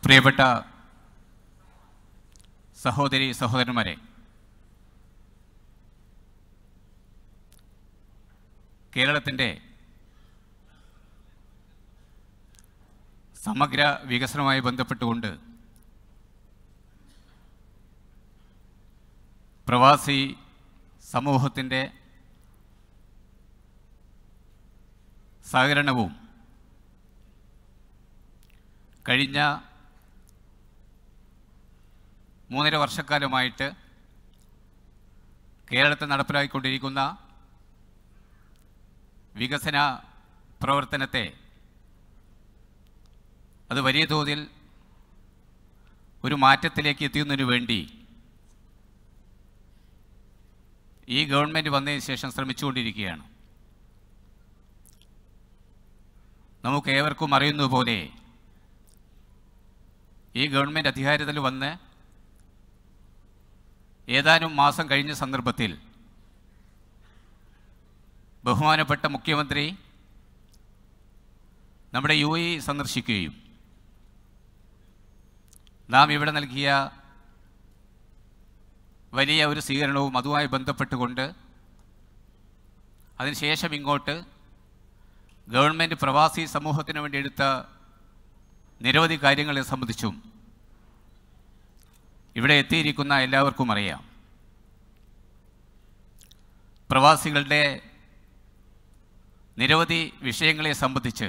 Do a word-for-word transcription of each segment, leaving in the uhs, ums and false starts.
പ്രിയപ്പെട്ട സഹോദരി സഹോദരന്മാരെ, കേരളത്തിൻ്റെ സമഗ്ര വികസനവുമായി ബന്ധപ്പെട്ടുകൊണ്ട് പ്രവാസി സമൂഹത്തിൻ്റെ സഹകരണവും കഴിഞ്ഞ മൂന്നര വർഷക്കാലമായിട്ട് കേരളത്തിൽ നടപ്പിലാക്കിക്കൊണ്ടിരിക്കുന്ന വികസന പ്രവർത്തനത്തെ അത് വലിയ തോതിൽ ഒരു മാറ്റത്തിലേക്ക് എത്തുന്നതിനു വേണ്ടി ഈ ഗവൺമെൻറ് വന്നതിന് ശേഷം ശ്രമിച്ചുകൊണ്ടിരിക്കുകയാണ്. നമുക്ക് ഏവർക്കും അറിയുന്നതുപോലെ ഈ ഗവൺമെൻറ് അധികാരത്തിൽ വന്ന് ഏതാനും മാസം കഴിഞ്ഞ സന്ദർഭത്തിൽ ബഹുമാനപ്പെട്ട മുഖ്യമന്ത്രി നമ്മുടെ യു എ സന്ദർശിക്കുകയും നാം ഇവിടെ നൽകിയ വലിയ ഒരു സ്വീകരണവും അതുമായി ബന്ധപ്പെട്ടുകൊണ്ട് അതിനുശേഷം ഇങ്ങോട്ട് ഗവൺമെൻറ് പ്രവാസി സമൂഹത്തിന് വേണ്ടി എടുത്ത നിരവധി കാര്യങ്ങളെ സംബന്ധിച്ചും ഇവിടെ എത്തിയിരിക്കുന്ന എല്ലാവർക്കും അറിയാം. പ്രവാസികളുടെ നിരവധി വിഷയങ്ങളെ സംബന്ധിച്ച്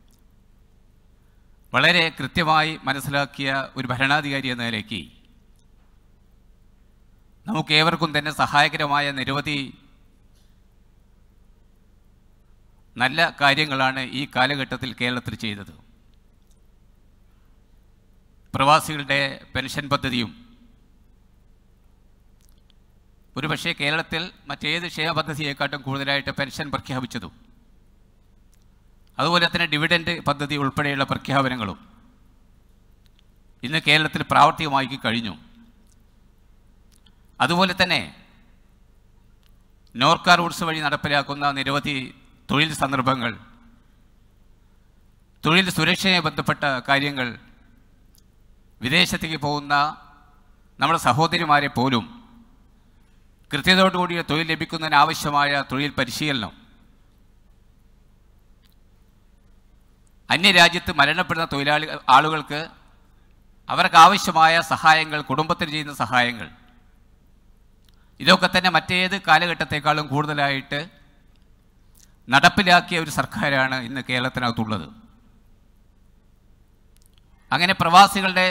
വളരെ കൃത്യമായി മനസ്സിലാക്കിയ ഒരു ഭരണാധികാരി എന്ന നിലയ്ക്ക് നമുക്ക് ഏവർക്കും തന്നെ സഹായകരമായ നിരവധി നല്ല കാര്യങ്ങളാണ് ഈ കാലഘട്ടത്തിൽ കേരളത്തിൽ ചെയ്തത്. പ്രവാസികളുടെ പെൻഷൻ പദ്ധതിയും ഒരുപക്ഷെ കേരളത്തിൽ മറ്റേത് ക്ഷേമ പദ്ധതിയെക്കാട്ടും കൂടുതലായിട്ട് പെൻഷൻ പ്രഖ്യാപിച്ചതും അതുപോലെ തന്നെ ഡിവിഡൻഡ് പദ്ധതി ഉൾപ്പെടെയുള്ള പ്രഖ്യാപനങ്ങളും ഇന്ന് കേരളത്തിൽ പ്രാവർത്തികമാക്കി കഴിഞ്ഞു. അതുപോലെ തന്നെ നോർക്ക റൂട്ട്സ് വഴി നടപ്പിലാക്കുന്ന നിരവധി തൊഴിൽ സന്ദർഭങ്ങൾ, തൊഴിൽ സുരക്ഷയുമായി ബന്ധപ്പെട്ട കാര്യങ്ങൾ, വിദേശത്തേക്ക് പോകുന്ന നമ്മുടെ സഹോദരിമാരെ പോലും കൃത്യതയോടുകൂടിയ തൊഴിൽ ലഭിക്കുന്നതിനാവശ്യമായ തൊഴിൽ പരിശീലനം, അന്യരാജ്യത്ത് മരണപ്പെടുന്ന തൊഴിലാളി ആളുകൾക്ക് അവർക്ക് ആവശ്യമായ സഹായങ്ങൾ, കുടുംബത്തിന് ചെയ്യുന്ന സഹായങ്ങൾ, ഇതൊക്കെ തന്നെ മറ്റേത് കാലഘട്ടത്തെക്കാളും കൂടുതലായിട്ട് നടപ്പിലാക്കിയ ഒരു സർക്കാരാണ് ഇന്ന് കേരളത്തിനകത്തുള്ളത്. അങ്ങനെ പ്രവാസികളുടെ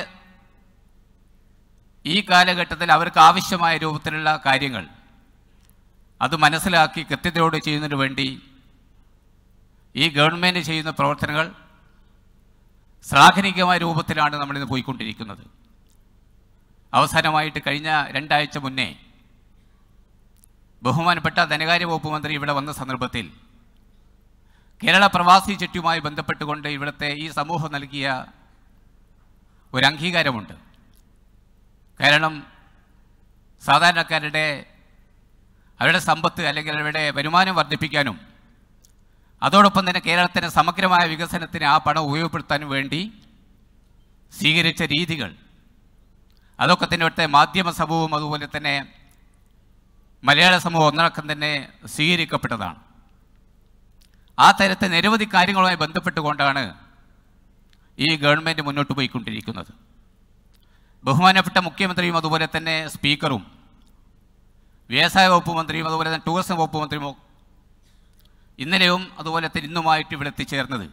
ഈ കാലഘട്ടത്തിൽ അവർക്ക് ആവശ്യമായ രൂപത്തിലുള്ള കാര്യങ്ങൾ അത് മനസ്സിലാക്കി കൃത്യതയോടെ ചെയ്യുന്നതിന് വേണ്ടി ഈ ഗവൺമെൻറ് ചെയ്യുന്ന പ്രവർത്തനങ്ങൾ ശ്ലാഘനീയമായ രൂപത്തിലാണ് നമ്മളിന്ന് പോയിക്കൊണ്ടിരിക്കുന്നത്. അവസാനമായിട്ട് കഴിഞ്ഞ രണ്ടാഴ്ച മുന്നേ ബഹുമാനപ്പെട്ട ധനകാര്യ വകുപ്പ് മന്ത്രി ഇവിടെ വന്ന സന്ദർഭത്തിൽ കേരള പ്രവാസി ചിട്ടിയുമായി ബന്ധപ്പെട്ടുകൊണ്ട് ഇവിടുത്തെ ഈ സമൂഹം നൽകിയ ഒരു അംഗീകാരമുണ്ട്. കാരണം സാധാരണക്കാരുടെ അവരുടെ സമ്പത്ത് അല്ലെങ്കിൽ അവരുടെ വരുമാനം വർദ്ധിപ്പിക്കാനും അതോടൊപ്പം തന്നെ കേരളത്തിൻ്റെ സമഗ്രമായ വികസനത്തിന് ആ പണം ഉപയോഗപ്പെടുത്താനും വേണ്ടി സ്വീകരിച്ച രീതികൾ അതൊക്കെ തന്നെ ഇവിടുത്തെ മാധ്യമ സമൂഹവും അതുപോലെ തന്നെ മലയാള സമൂഹം ഒന്നടക്കം തന്നെ സ്വീകരിക്കപ്പെട്ടതാണ്. ആ തരത്തിൽ നിരവധി കാര്യങ്ങളുമായി ബന്ധപ്പെട്ടുകൊണ്ടാണ് ഈ ഗവൺമെൻറ് മുന്നോട്ട് പോയിക്കൊണ്ടിരിക്കുന്നത്. ബഹുമാനപ്പെട്ട മുഖ്യമന്ത്രിയും അതുപോലെ തന്നെ സ്പീക്കറും വ്യവസായ വകുപ്പ് മന്ത്രിയും അതുപോലെ തന്നെ ടൂറിസം വകുപ്പ് മന്ത്രിയും ഇന്നലെയും അതുപോലെ തന്നെ ഇന്നുമായിട്ട് ഇവിടെ എത്തിച്ചേർന്നത്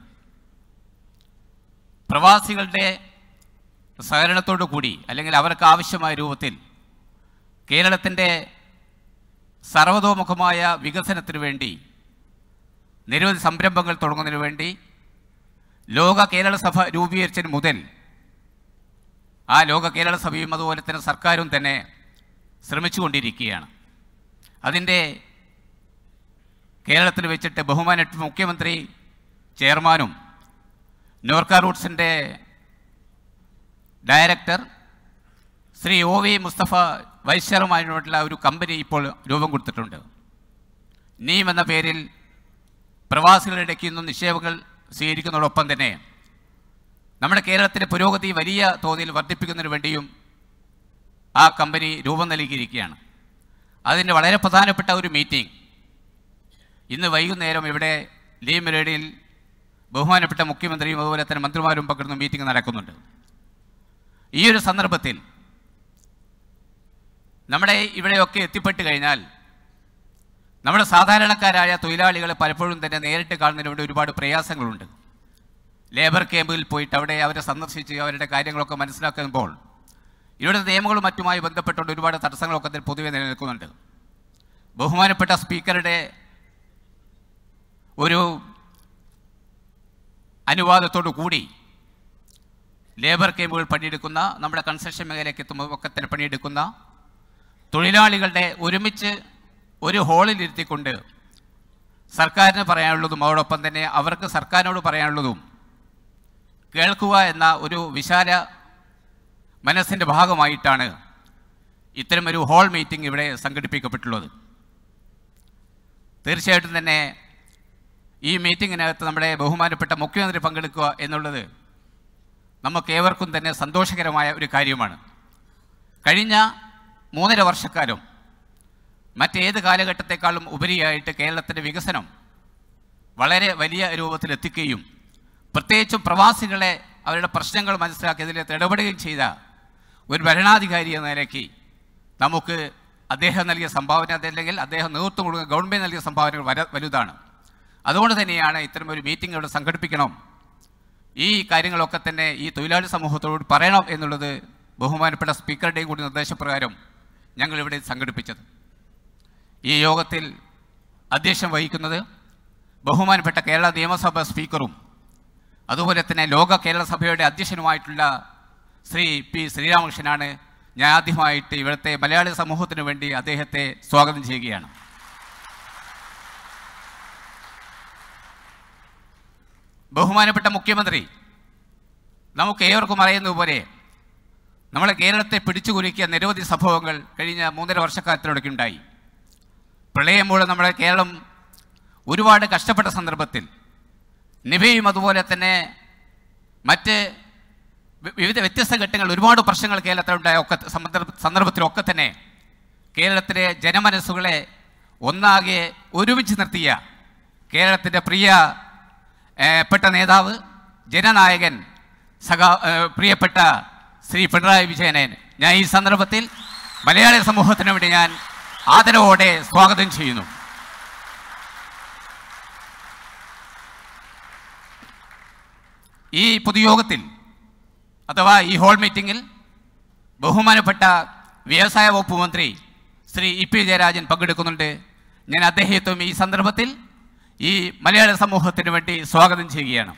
പ്രവാസികളുടെ സഹകരണത്തോടു കൂടി അല്ലെങ്കിൽ അവർക്ക് ആവശ്യമായ രൂപത്തിൽ കേരളത്തിൻ്റെ സർവതോമുഖമായ വികസനത്തിന് വേണ്ടി നിരവധി സംരംഭങ്ങൾ തുടങ്ങുന്നതിന് വേണ്ടി ലോക കേരള സഭ രൂപീകരിച്ചതിന് മുതൽ ആ ലോക കേരള സഭയും അതുപോലെ തന്നെ സർക്കാരും തന്നെ ശ്രമിച്ചുകൊണ്ടിരിക്കുകയാണ്. അതിൻ്റെ കേരളത്തിൽ വെച്ചിട്ട് ബഹുമാന മുഖ്യമന്ത്രി ചെയർമാനും നോർക്ക റൂട്ട്സിൻ്റെ ഡയറക്ടർ ശ്രീ ഒ വി മുസ്തഫ വൈസ് ചെയർമാനുമായിട്ടുള്ള ഒരു കമ്പനി ഇപ്പോൾ രൂപം കൊടുത്തിട്ടുണ്ട്. നീം എന്ന പേരിൽ പ്രവാസികളുടെ ഇടയ്ക്ക് നിന്നും നിക്ഷേപങ്ങൾ സ്വീകരിക്കുന്നതോടൊപ്പം തന്നെ നമ്മുടെ കേരളത്തിലെ പുരോഗതി വലിയ തോതിൽ വർദ്ധിപ്പിക്കുന്നതിന് വേണ്ടിയും ആ കമ്പനി രൂപം നൽകിയിരിക്കുകയാണ്. അതിൻ്റെ വളരെ പ്രധാനപ്പെട്ട ഒരു മീറ്റിംഗ് ഇന്ന് വൈകുന്നേരം ഇവിടെ ലീ മെലേഡിയിൽ ബഹുമാനപ്പെട്ട മുഖ്യമന്ത്രിയും അതുപോലെ തന്നെ മന്ത്രിമാരും പങ്കെടുക്കുന്ന മീറ്റിംഗ് നടക്കുന്നുണ്ട്. ഈ ഒരു സന്ദർഭത്തിൽ നമ്മുടെ ഇവിടെയൊക്കെ എത്തിപ്പെട്ട് കഴിഞ്ഞാൽ നമ്മുടെ സാധാരണക്കാരായ തൊഴിലാളികളെ പലപ്പോഴും തന്നെ നേരിട്ട് കാണുന്നതിന് വേണ്ടി ഒരുപാട് പ്രയാസങ്ങളുണ്ട്. ലേബർ ക്യാമ്പിൽ പോയിട്ട് അവിടെ അവരെ സന്ദർശിച്ച് അവരുടെ കാര്യങ്ങളൊക്കെ മനസ്സിലാക്കുമ്പോൾ ഇവിടുത്തെ നിയമങ്ങളും മറ്റുമായി ബന്ധപ്പെട്ടുകൊണ്ട് ഒരുപാട് തടസ്സങ്ങളൊക്കെ അതിൽ പൊതുവെ നിലനിൽക്കുന്നുണ്ട്. ബഹുമാനപ്പെട്ട സ്പീക്കറുടെ ഒരു അനുവാദത്തോടു കൂടി ലേബർ ക്യാമ്പുകൾ പണിയെടുക്കുന്ന നമ്മുടെ കൺസ്ട്രക്ഷൻ മേഖലയ്ക്ക് എത്തുമ്പോൾ ഒക്കെ തന്നെ പണിയെടുക്കുന്ന തൊഴിലാളികളുടെ ഒരുമിച്ച് ഒരു ഹോളിലിരുത്തിക്കൊണ്ട് സർക്കാരിന് പറയാനുള്ളതും അതോടൊപ്പം തന്നെ അവർക്ക് സർക്കാരിനോട് പറയാനുള്ളതും കേൾക്കുക എന്ന ഒരു വിശാല മനസ്സിൻ്റെ ഭാഗമായിട്ടാണ് ഇത്തരമൊരു ഹോൾ മീറ്റിംഗ് ഇവിടെ സംഘടിപ്പിക്കപ്പെട്ടുള്ളത്. തീർച്ചയായിട്ടും തന്നെ ഈ മീറ്റിങ്ങിനകത്ത് നമ്മുടെ ബഹുമാനപ്പെട്ട മുഖ്യമന്ത്രി പങ്കെടുക്കുക എന്നുള്ളത് നമുക്കേവർക്കും തന്നെ സന്തോഷകരമായ ഒരു കാര്യമാണ്. കഴിഞ്ഞ മൂന്നര വർഷക്കാലം മറ്റേത് കാലഘട്ടത്തെക്കാളും ഉപരിയായിട്ട് കേരളത്തിൻ്റെ വികസനം വളരെ വലിയ രൂപത്തിലെത്തിക്കുകയും പ്രത്യേകിച്ചും പ്രവാസികളെ അവരുടെ പ്രശ്നങ്ങൾ മനസ്സിലാക്കി അതിലേക്ക് ഇടപെടുകയും ചെയ്ത ഒരു ഭരണാധികാരി എന്ന നിലയ്ക്ക് നമുക്ക് അദ്ദേഹം നൽകിയ സംഭാവന അതല്ലെങ്കിൽ അദ്ദേഹം നേതൃത്വം കൊടുക്കുന്ന ഗവൺമെൻറ് നൽകിയ സംഭാവനകൾ വര വലുതാണ്. അതുകൊണ്ട് തന്നെയാണ് ഇത്തരം ഒരു മീറ്റിംഗ് ഇവിടെ സംഘടിപ്പിക്കണം, ഈ കാര്യങ്ങളൊക്കെ തന്നെ ഈ തൊഴിലാളി സമൂഹത്തോട് പറയണം എന്നുള്ളത് ബഹുമാനപ്പെട്ട സ്പീക്കറുടെയും കൂടി നിർദ്ദേശപ്രകാരം ഞങ്ങളിവിടെ സംഘടിപ്പിച്ചത്. ഈ യോഗത്തിൽ അധ്യക്ഷം വഹിക്കുന്നത് ബഹുമാനപ്പെട്ട കേരള നിയമസഭാ സ്പീക്കറും അതുപോലെ തന്നെ ലോക കേരള സഭയുടെ അധ്യക്ഷനുമായിട്ടുള്ള ശ്രീ പി ശ്രീരാമകൃഷ്ണനാണ്. ഞാൻ ആദ്യമായിട്ട് ഇവിടുത്തെ മലയാളി സമൂഹത്തിന് വേണ്ടി അദ്ദേഹത്തെ സ്വാഗതം ചെയ്യുകയാണ്. ബഹുമാനപ്പെട്ട മുഖ്യമന്ത്രി, നമുക്ക് ഏവർക്കും അറിയുന്നതുപോലെ നമ്മളെ കേരളത്തെ പിടിച്ചുകുലുക്കിയ നിരവധി സംഭവങ്ങൾ കഴിഞ്ഞ മൂന്നര വർഷക്കാലത്തിലൊക്കെ ഉണ്ടായി. പ്രളയം മൂലം നമ്മുടെ കേരളം ഒരുപാട് കഷ്ടപ്പെട്ട സന്ദർഭത്തിൽ നിപയും അതുപോലെ തന്നെ മറ്റ് വിവിധ വ്യത്യസ്ത ഘട്ടങ്ങൾ ഒരുപാട് പ്രശ്നങ്ങൾ കേരളത്തിലുണ്ടായ ഒക്കെ സന്ദർഭത്തിലൊക്കെ തന്നെ കേരളത്തിലെ ജനമനസ്സുകളെ ഒന്നാകെ ഒരുമിച്ച് നിർത്തിയ കേരളത്തിൻ്റെ പ്രിയ പെട്ട നേതാവ് ജനനായകൻ സഖാ പ്രിയപ്പെട്ട ശ്രീ പിണറായി വിജയനെ ഞാൻ ഈ സന്ദർഭത്തിൽ മലയാളി സമൂഹത്തിന് വേണ്ടി ഞാൻ ആദരവോടെ സ്വാഗതം ചെയ്യുന്നു. ഈ പൊതുയോഗത്തിൽ അഥവാ ഈ ഹോൾ മീറ്റിങ്ങിൽ ബഹുമാനപ്പെട്ട വ്യവസായ വകുപ്പ് മന്ത്രി ശ്രീ ഇ പി ജയരാജൻ പങ്കെടുക്കുന്നുണ്ട്. ഞാൻ അദ്ദേഹത്തെയും ഈ സന്ദർഭത്തിൽ ഈ മലയാള സമൂഹത്തിന് വേണ്ടി സ്വാഗതം ചെയ്യുകയാണ്.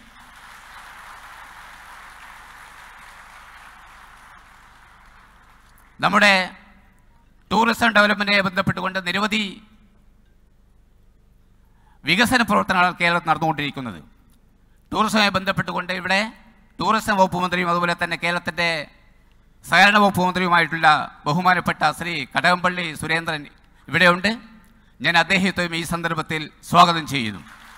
നമ്മുടെ ടൂറിസം ഡെവലപ്മെൻറ്റിനെ ബന്ധപ്പെട്ടുകൊണ്ട് നിരവധി വികസന പ്രവർത്തനങ്ങൾ കേരളത്തിൽ നടന്നുകൊണ്ടിരിക്കുന്നത്. ടൂറിസവുമായി ബന്ധപ്പെട്ടുകൊണ്ട് ഇവിടെ ടൂറിസം വകുപ്പ് മന്ത്രിയും അതുപോലെ തന്നെ കേരളത്തിൻ്റെ സഹകരണ വകുപ്പ് മന്ത്രിയുമായിട്ടുള്ള ബഹുമാനപ്പെട്ട ശ്രീ കടകംപള്ളി സുരേന്ദ്രൻ ഇവിടെയുണ്ട്. ഞാൻ അദ്ദേഹത്തെയും ഈ സന്ദർഭത്തിൽ സ്വാഗതം ചെയ്യുന്നു.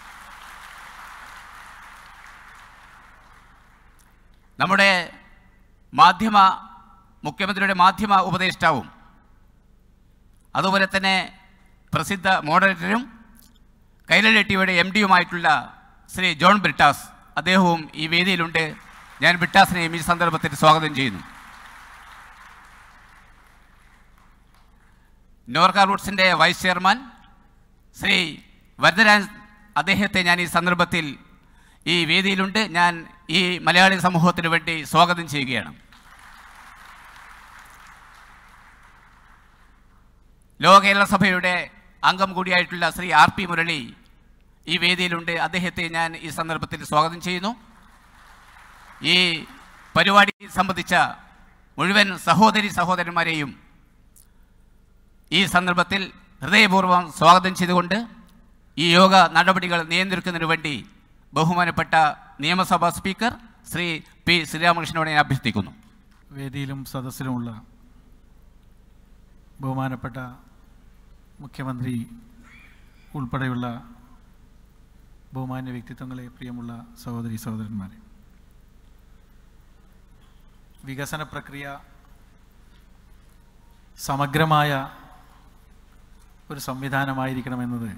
നമ്മുടെ മാധ്യമ മുഖ്യമന്ത്രിയുടെ മാധ്യമ ഉപദേഷ്ടാവും അതുപോലെ തന്നെ പ്രസിദ്ധ മോഡറേറ്ററും കൈരളി ടിവിയുടെ എം ഡിയുമായിട്ടുള്ള ശ്രീ ജോൺ ബ്രിട്ടാസ് അദ്ദേഹവും ഈ വേദിയിലുണ്ട്. ഞാൻ ബ്രിട്ടാസിനെയും ഈ സന്ദർഭത്തിൽ സ്വാഗതം ചെയ്യുന്നു. നോർക്ക റൂട്ട്സിൻ്റെ വൈസ് ചെയർമാൻ ശ്രീ വരദരാജൻ അദ്ദേഹത്തെ ഞാൻ ഈ സന്ദർഭത്തിൽ ഈ വേദിയിലുണ്ട്. ഞാൻ ഈ മലയാളി സമൂഹത്തിന് വേണ്ടി സ്വാഗതം ചെയ്യുകയാണ്. ലോക കേരള സഭയുടെ അംഗം കൂടിയായിട്ടുള്ള ശ്രീ ആർ പി മുരളി ഈ വേദിയിലുണ്ട്. അദ്ദേഹത്തെ ഞാൻ ഈ സന്ദർഭത്തിൽ സ്വാഗതം ചെയ്യുന്നു. ഈ പരിപാടി സംബന്ധിച്ച മുഴുവൻ സഹോദരി സഹോദരന്മാരെയും ഈ സന്ദർഭത്തിൽ ഹൃദയപൂർവ്വം സ്വാഗതം ചെയ്തുകൊണ്ട് ഈ യോഗ നടപടികൾ നിയന്ത്രിക്കുന്നതിന് വേണ്ടി ബഹുമാനപ്പെട്ട നിയമസഭാ സ്പീക്കർ ശ്രീ പി ശ്രീരാമകൃഷ്ണനോട് ഞാൻ അഭ്യർത്ഥിക്കുന്നു. വേദിയിലും സദസ്സിലുമുള്ള ബഹുമാനപ്പെട്ട മുഖ്യമന്ത്രി ഉൾപ്പെടെയുള്ള ബഹുമാന്യ വ്യക്തിത്വങ്ങളെ, പ്രിയമുള്ള സഹോദരി സഹോദരന്മാരെ, വികസന പ്രക്രിയ സമഗ്രമായ ഒരു സംവിധാനമായിരിക്കണമെന്നത്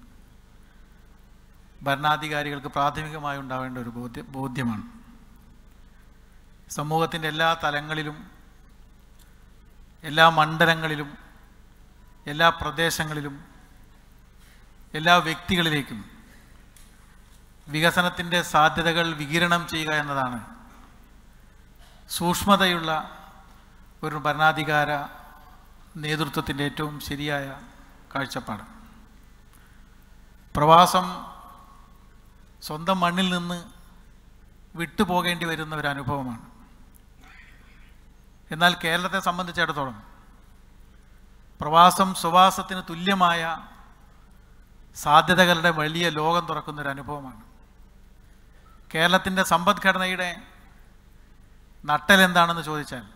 ഭരണാധികാരികൾക്ക് പ്രാഥമികമായി ഉണ്ടാവേണ്ട ഒരു ബോധ്യ ബോധ്യമാണ്. സമൂഹത്തിൻ്റെ എല്ലാ തലങ്ങളിലും, എല്ലാ മണ്ഡലങ്ങളിലും, എല്ലാ പ്രദേശങ്ങളിലും, എല്ലാ വ്യക്തികളിലേക്കും വികസനത്തിൻ്റെ സാധ്യതകൾ വികിരണം ചെയ്യുക എന്നതാണ് സൂക്ഷ്മതയുള്ള ഒരു ഭരണാധികാര നേതൃത്വത്തിൻ്റെ ഏറ്റവും ശരിയായ കാഴ്ചപ്പാട്. പ്രവാസം സ്വന്തം മണ്ണിൽ നിന്ന് വിട്ടുപോകേണ്ടി വരുന്ന ഒരു അനുഭവമാണ്. എന്നാൽ കേരളത്തെ സംബന്ധിച്ചിടത്തോളം പ്രവാസം സ്വവാസത്തിന് തുല്യമായ സാധ്യതകളുടെ വലിയ ലോകം തുറക്കുന്നൊരു അനുഭവമാണ്. കേരളത്തിൻ്റെ സമ്പദ്ഘടനയുടെ നട്ടൽ എന്താണെന്ന് ചോദിച്ചാൽ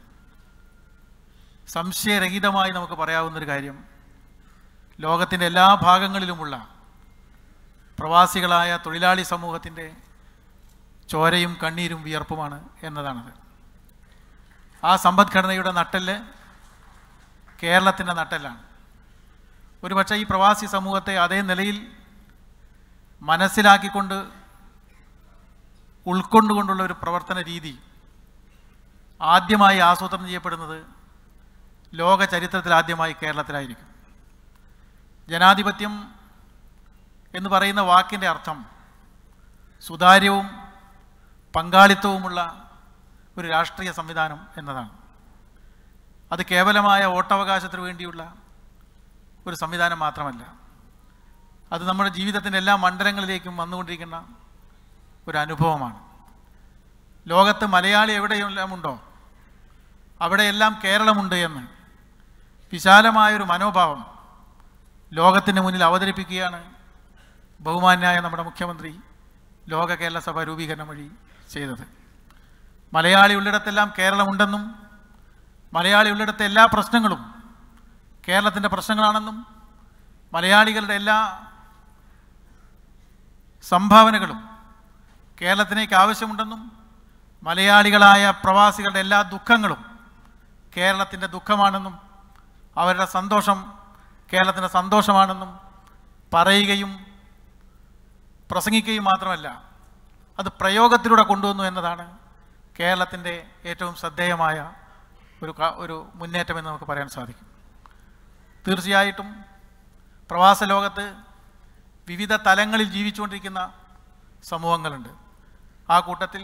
സംശയരഹിതമായി നമുക്ക് പറയാവുന്നൊരു കാര്യം ലോകത്തിൻ്റെ എല്ലാ ഭാഗങ്ങളിലുമുള്ള പ്രവാസികളായ തൊഴിലാളി സമൂഹത്തിൻ്റെ ചോരയും കണ്ണീരും വിയർപ്പുമാണ് എന്നതാണത്. ആ സമ്പദ്ഘടനയുടെ നട്ടെല്ല് കേരളത്തിൻ്റെ നട്ടെല്ലാണ്. ഒരുപക്ഷെ ഈ പ്രവാസി സമൂഹത്തെ അതേ നിലയിൽ മനസ്സിലാക്കിക്കൊണ്ട് ഉൾക്കൊണ്ടുകൊണ്ടുള്ള ഒരു പ്രവർത്തന രീതി ആദ്യമായി ആസൂത്രണം ചെയ്യപ്പെടുന്നത് ലോക ചരിത്രത്തിൽ ആദ്യമായി കേരളത്തിലായിരിക്കും. ജനാധിപത്യം എന്ന് പറയുന്ന വാക്കിൻ്റെ അർത്ഥം സുതാര്യവും പങ്കാളിത്തവുമുള്ള ഒരു രാഷ്ട്രീയ സംവിധാനം എന്നതാണ്. അത് കേവലമായ വോട്ടവകാശത്തിന് വേണ്ടിയുള്ള ഒരു സംവിധാനം മാത്രമല്ല, അത് നമ്മുടെ ജീവിതത്തിൻ്റെ എല്ലാ മണ്ഡലങ്ങളിലേക്കും വന്നുകൊണ്ടിരിക്കുന്ന ഒരു അനുഭവമാണ്. ലോകത്ത് മലയാളി എവിടെയെല്ലാം ഉണ്ടോ അവിടെയെല്ലാം കേരളമുണ്ട് എന്ന് വിശാലമായൊരു മനോഭാവം ലോകത്തിൻ്റെ മുന്നിൽ അവതരിപ്പിക്കുകയാണ് ബഹുമാന്യായ നമ്മുടെ മുഖ്യമന്ത്രി ലോക കേരള സഭ രൂപീകരണം വഴി ചെയ്തത്. മലയാളി ഉള്ളിടത്തെല്ലാം കേരളമുണ്ടെന്നും മലയാളി ഉള്ളിടത്തെ എല്ലാ പ്രശ്നങ്ങളും കേരളത്തിൻ്റെ പ്രശ്നങ്ങളാണെന്നും മലയാളികളുടെ എല്ലാ സംഭാവനകളും കേരളത്തിലേക്ക് ആവശ്യമുണ്ടെന്നും മലയാളികളായ പ്രവാസികളുടെ എല്ലാ ദുഃഖങ്ങളും കേരളത്തിൻ്റെ ദുഃഖമാണെന്നും അവരുടെ സന്തോഷം കേരളത്തിൻ്റെ സന്തോഷമാണെന്നും പറയുകയും പ്രസംഗിക്കുകയും മാത്രമല്ല, അത് പ്രയോഗത്തിലൂടെ കൊണ്ടുവന്നു എന്നതാണ് കേരളത്തിൻ്റെ ഏറ്റവും ശ്രദ്ധേയമായ ഒരു ഒരു മുന്നേറ്റമെന്ന് നമുക്ക് പറയാൻ സാധിക്കും. തീർച്ചയായിട്ടും പ്രവാസ ലോകത്ത് വിവിധ തലങ്ങളിൽ ജീവിച്ചുകൊണ്ടിരിക്കുന്ന സമൂഹങ്ങളുണ്ട്. ആ കൂട്ടത്തിൽ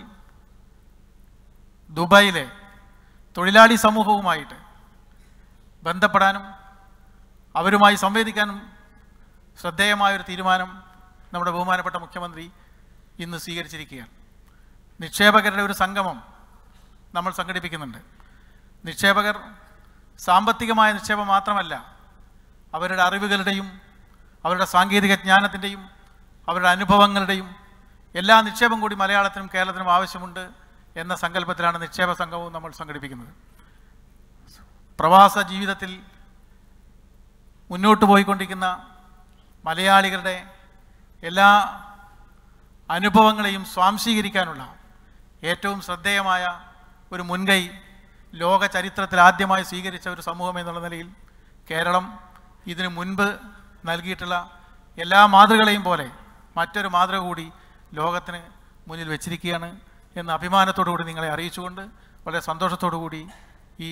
ദുബായിലെ തൊഴിലാളി സമൂഹവുമായിട്ട് ബന്ധപ്പെടാനും അവരുമായി സംവദിക്കാനും ശ്രദ്ധേയമായൊരു തീരുമാനം നമ്മുടെ ബഹുമാനപ്പെട്ട മുഖ്യമന്ത്രി ഇന്ന് സ്വീകരിച്ചിരിക്കുകയാണ്. നിക്ഷേപകരുടെ ഒരു സംഗമം നമ്മൾ സംഘടിപ്പിക്കുന്നുണ്ട്. നിക്ഷേപകർ സാമ്പത്തികമായ നിക്ഷേപം മാത്രമല്ല, അവരുടെ അറിവുകളുടെയും അവരുടെ സാങ്കേതിക ജ്ഞാനത്തിൻ്റെയും അവരുടെ അനുഭവങ്ങളുടെയും എല്ലാ നിക്ഷേപം കൂടി മലയാളത്തിനും കേരളത്തിനും ആവശ്യമുണ്ട് എന്ന സങ്കല്പത്തിലാണ് നിക്ഷേപ സംഘവും നമ്മൾ സംഘടിപ്പിക്കുന്നത്. പ്രവാസ ജീവിതത്തിൽ മുന്നോട്ട് പോയിക്കൊണ്ടിരിക്കുന്ന മലയാളികളുടെ എല്ലാ അനുഭവങ്ങളെയും സ്വാംശീകരിക്കാനുള്ള ഏറ്റവും ശ്രദ്ധേയമായ ഒരു മുൻകൈ ലോക ചരിത്രത്തിൽ ആദ്യമായി സ്വീകരിച്ച ഒരു സമൂഹം എന്നുള്ള നിലയിൽ കേരളം ഇതിനു മുൻപ് നൽകിയിട്ടുള്ള എല്ലാ മാതൃകളെയും പോലെ മറ്റൊരു മാതൃക കൂടി ലോകത്തിന് മുന്നിൽ വെച്ചിരിക്കുകയാണ് എന്ന അഭിമാനത്തോടു കൂടി നിങ്ങളെ അറിയിച്ചുകൊണ്ട് വളരെ സന്തോഷത്തോടു കൂടി ഈ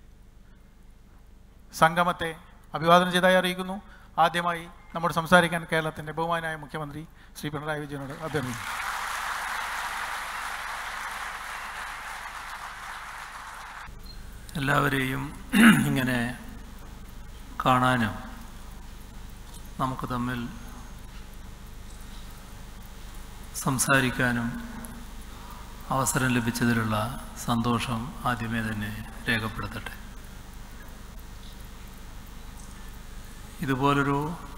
സംഗമത്തെ അഭിവാദനം ചെയ്തതായി അറിയിക്കുന്നു. ആദ്യമായി നമ്മോട് സംസാരിക്കാൻ കേരളത്തിൻ്റെ ബഹുമാനായ മുഖ്യമന്ത്രി ശ്രീ പിണറായി വിജയനോട് അഭ്യർത്ഥിക്കുന്നു. എല്ലാവരെയും ഇങ്ങനെ കാണാനും നമുക്ക് തമ്മിൽ സംസാരിക്കാനും അവസരം ലഭിച്ചതിലുള്ള സന്തോഷം ആദ്യമേ തന്നെ രേഖപ്പെടുത്തട്ടെ. ഇതുപോലൊരു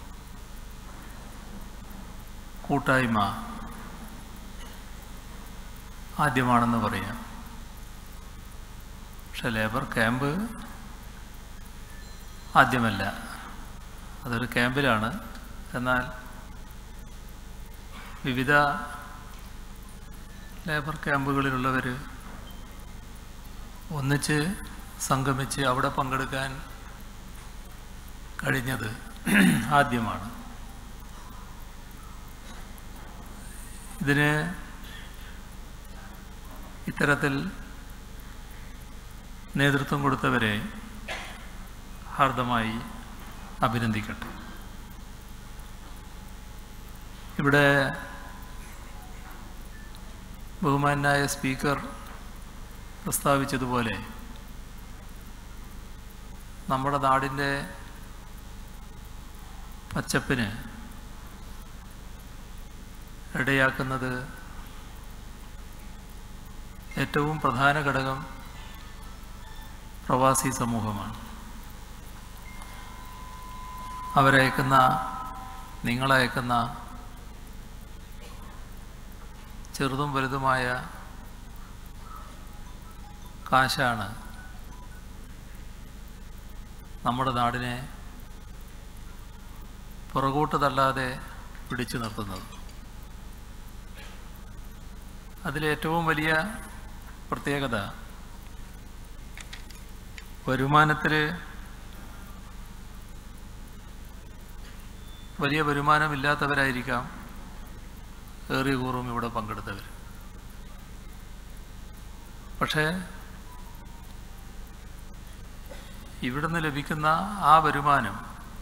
കൂട്ടായ്മ ആദ്യമാണെന്ന് പറയാം. പക്ഷെ ലേബർ ക്യാമ്പ് ആദ്യമല്ല, അതൊരു ക്യാമ്പിലാണ്. എന്നാൽ വിവിധ ലേബർ ക്യാമ്പുകളിലുള്ളവർ ഒന്നിച്ച് സംഗമിച്ച് അവിടെ പങ്കെടുക്കാൻ കഴിഞ്ഞത് ആദ്യമാണ്. ഇതിന് ഇത്തരത്തിൽ നേതൃത്വം കൊടുത്തവരെ ഹാർദമായി അഭിനന്ദിക്കട്ടെ. ഇവിടെ ബഹുമാന്യനായ സ്പീക്കർ പ്രസ്താവിച്ചതുപോലെ നമ്മുടെ നാടിൻ്റെ പച്ചപ്പിന് ഇടയാക്കുന്നത് ഏറ്റവും പ്രധാന ഘടകം പ്രവാസി സമൂഹമാണ്. അവരയക്കുന്ന, നിങ്ങളയക്കുന്ന ചെറുതും വലുതുമായ കാശാണ് നമ്മുടെ നാടിനെ പുറകോട്ട് തള്ളാതെ പിടിച്ചു നിർത്തുന്നത്. അതിലേറ്റവും വലിയ പ്രത്യേകത വരുമാനത്തിൽ വലിയ വരുമാനമില്ലാത്തവരായിരിക്കാം ഏറിയ കൂറും ഇവിടെ പങ്കെടുത്തവർ. പക്ഷേ ഇവിടുന്ന് ലഭിക്കുന്ന ആ വരുമാനം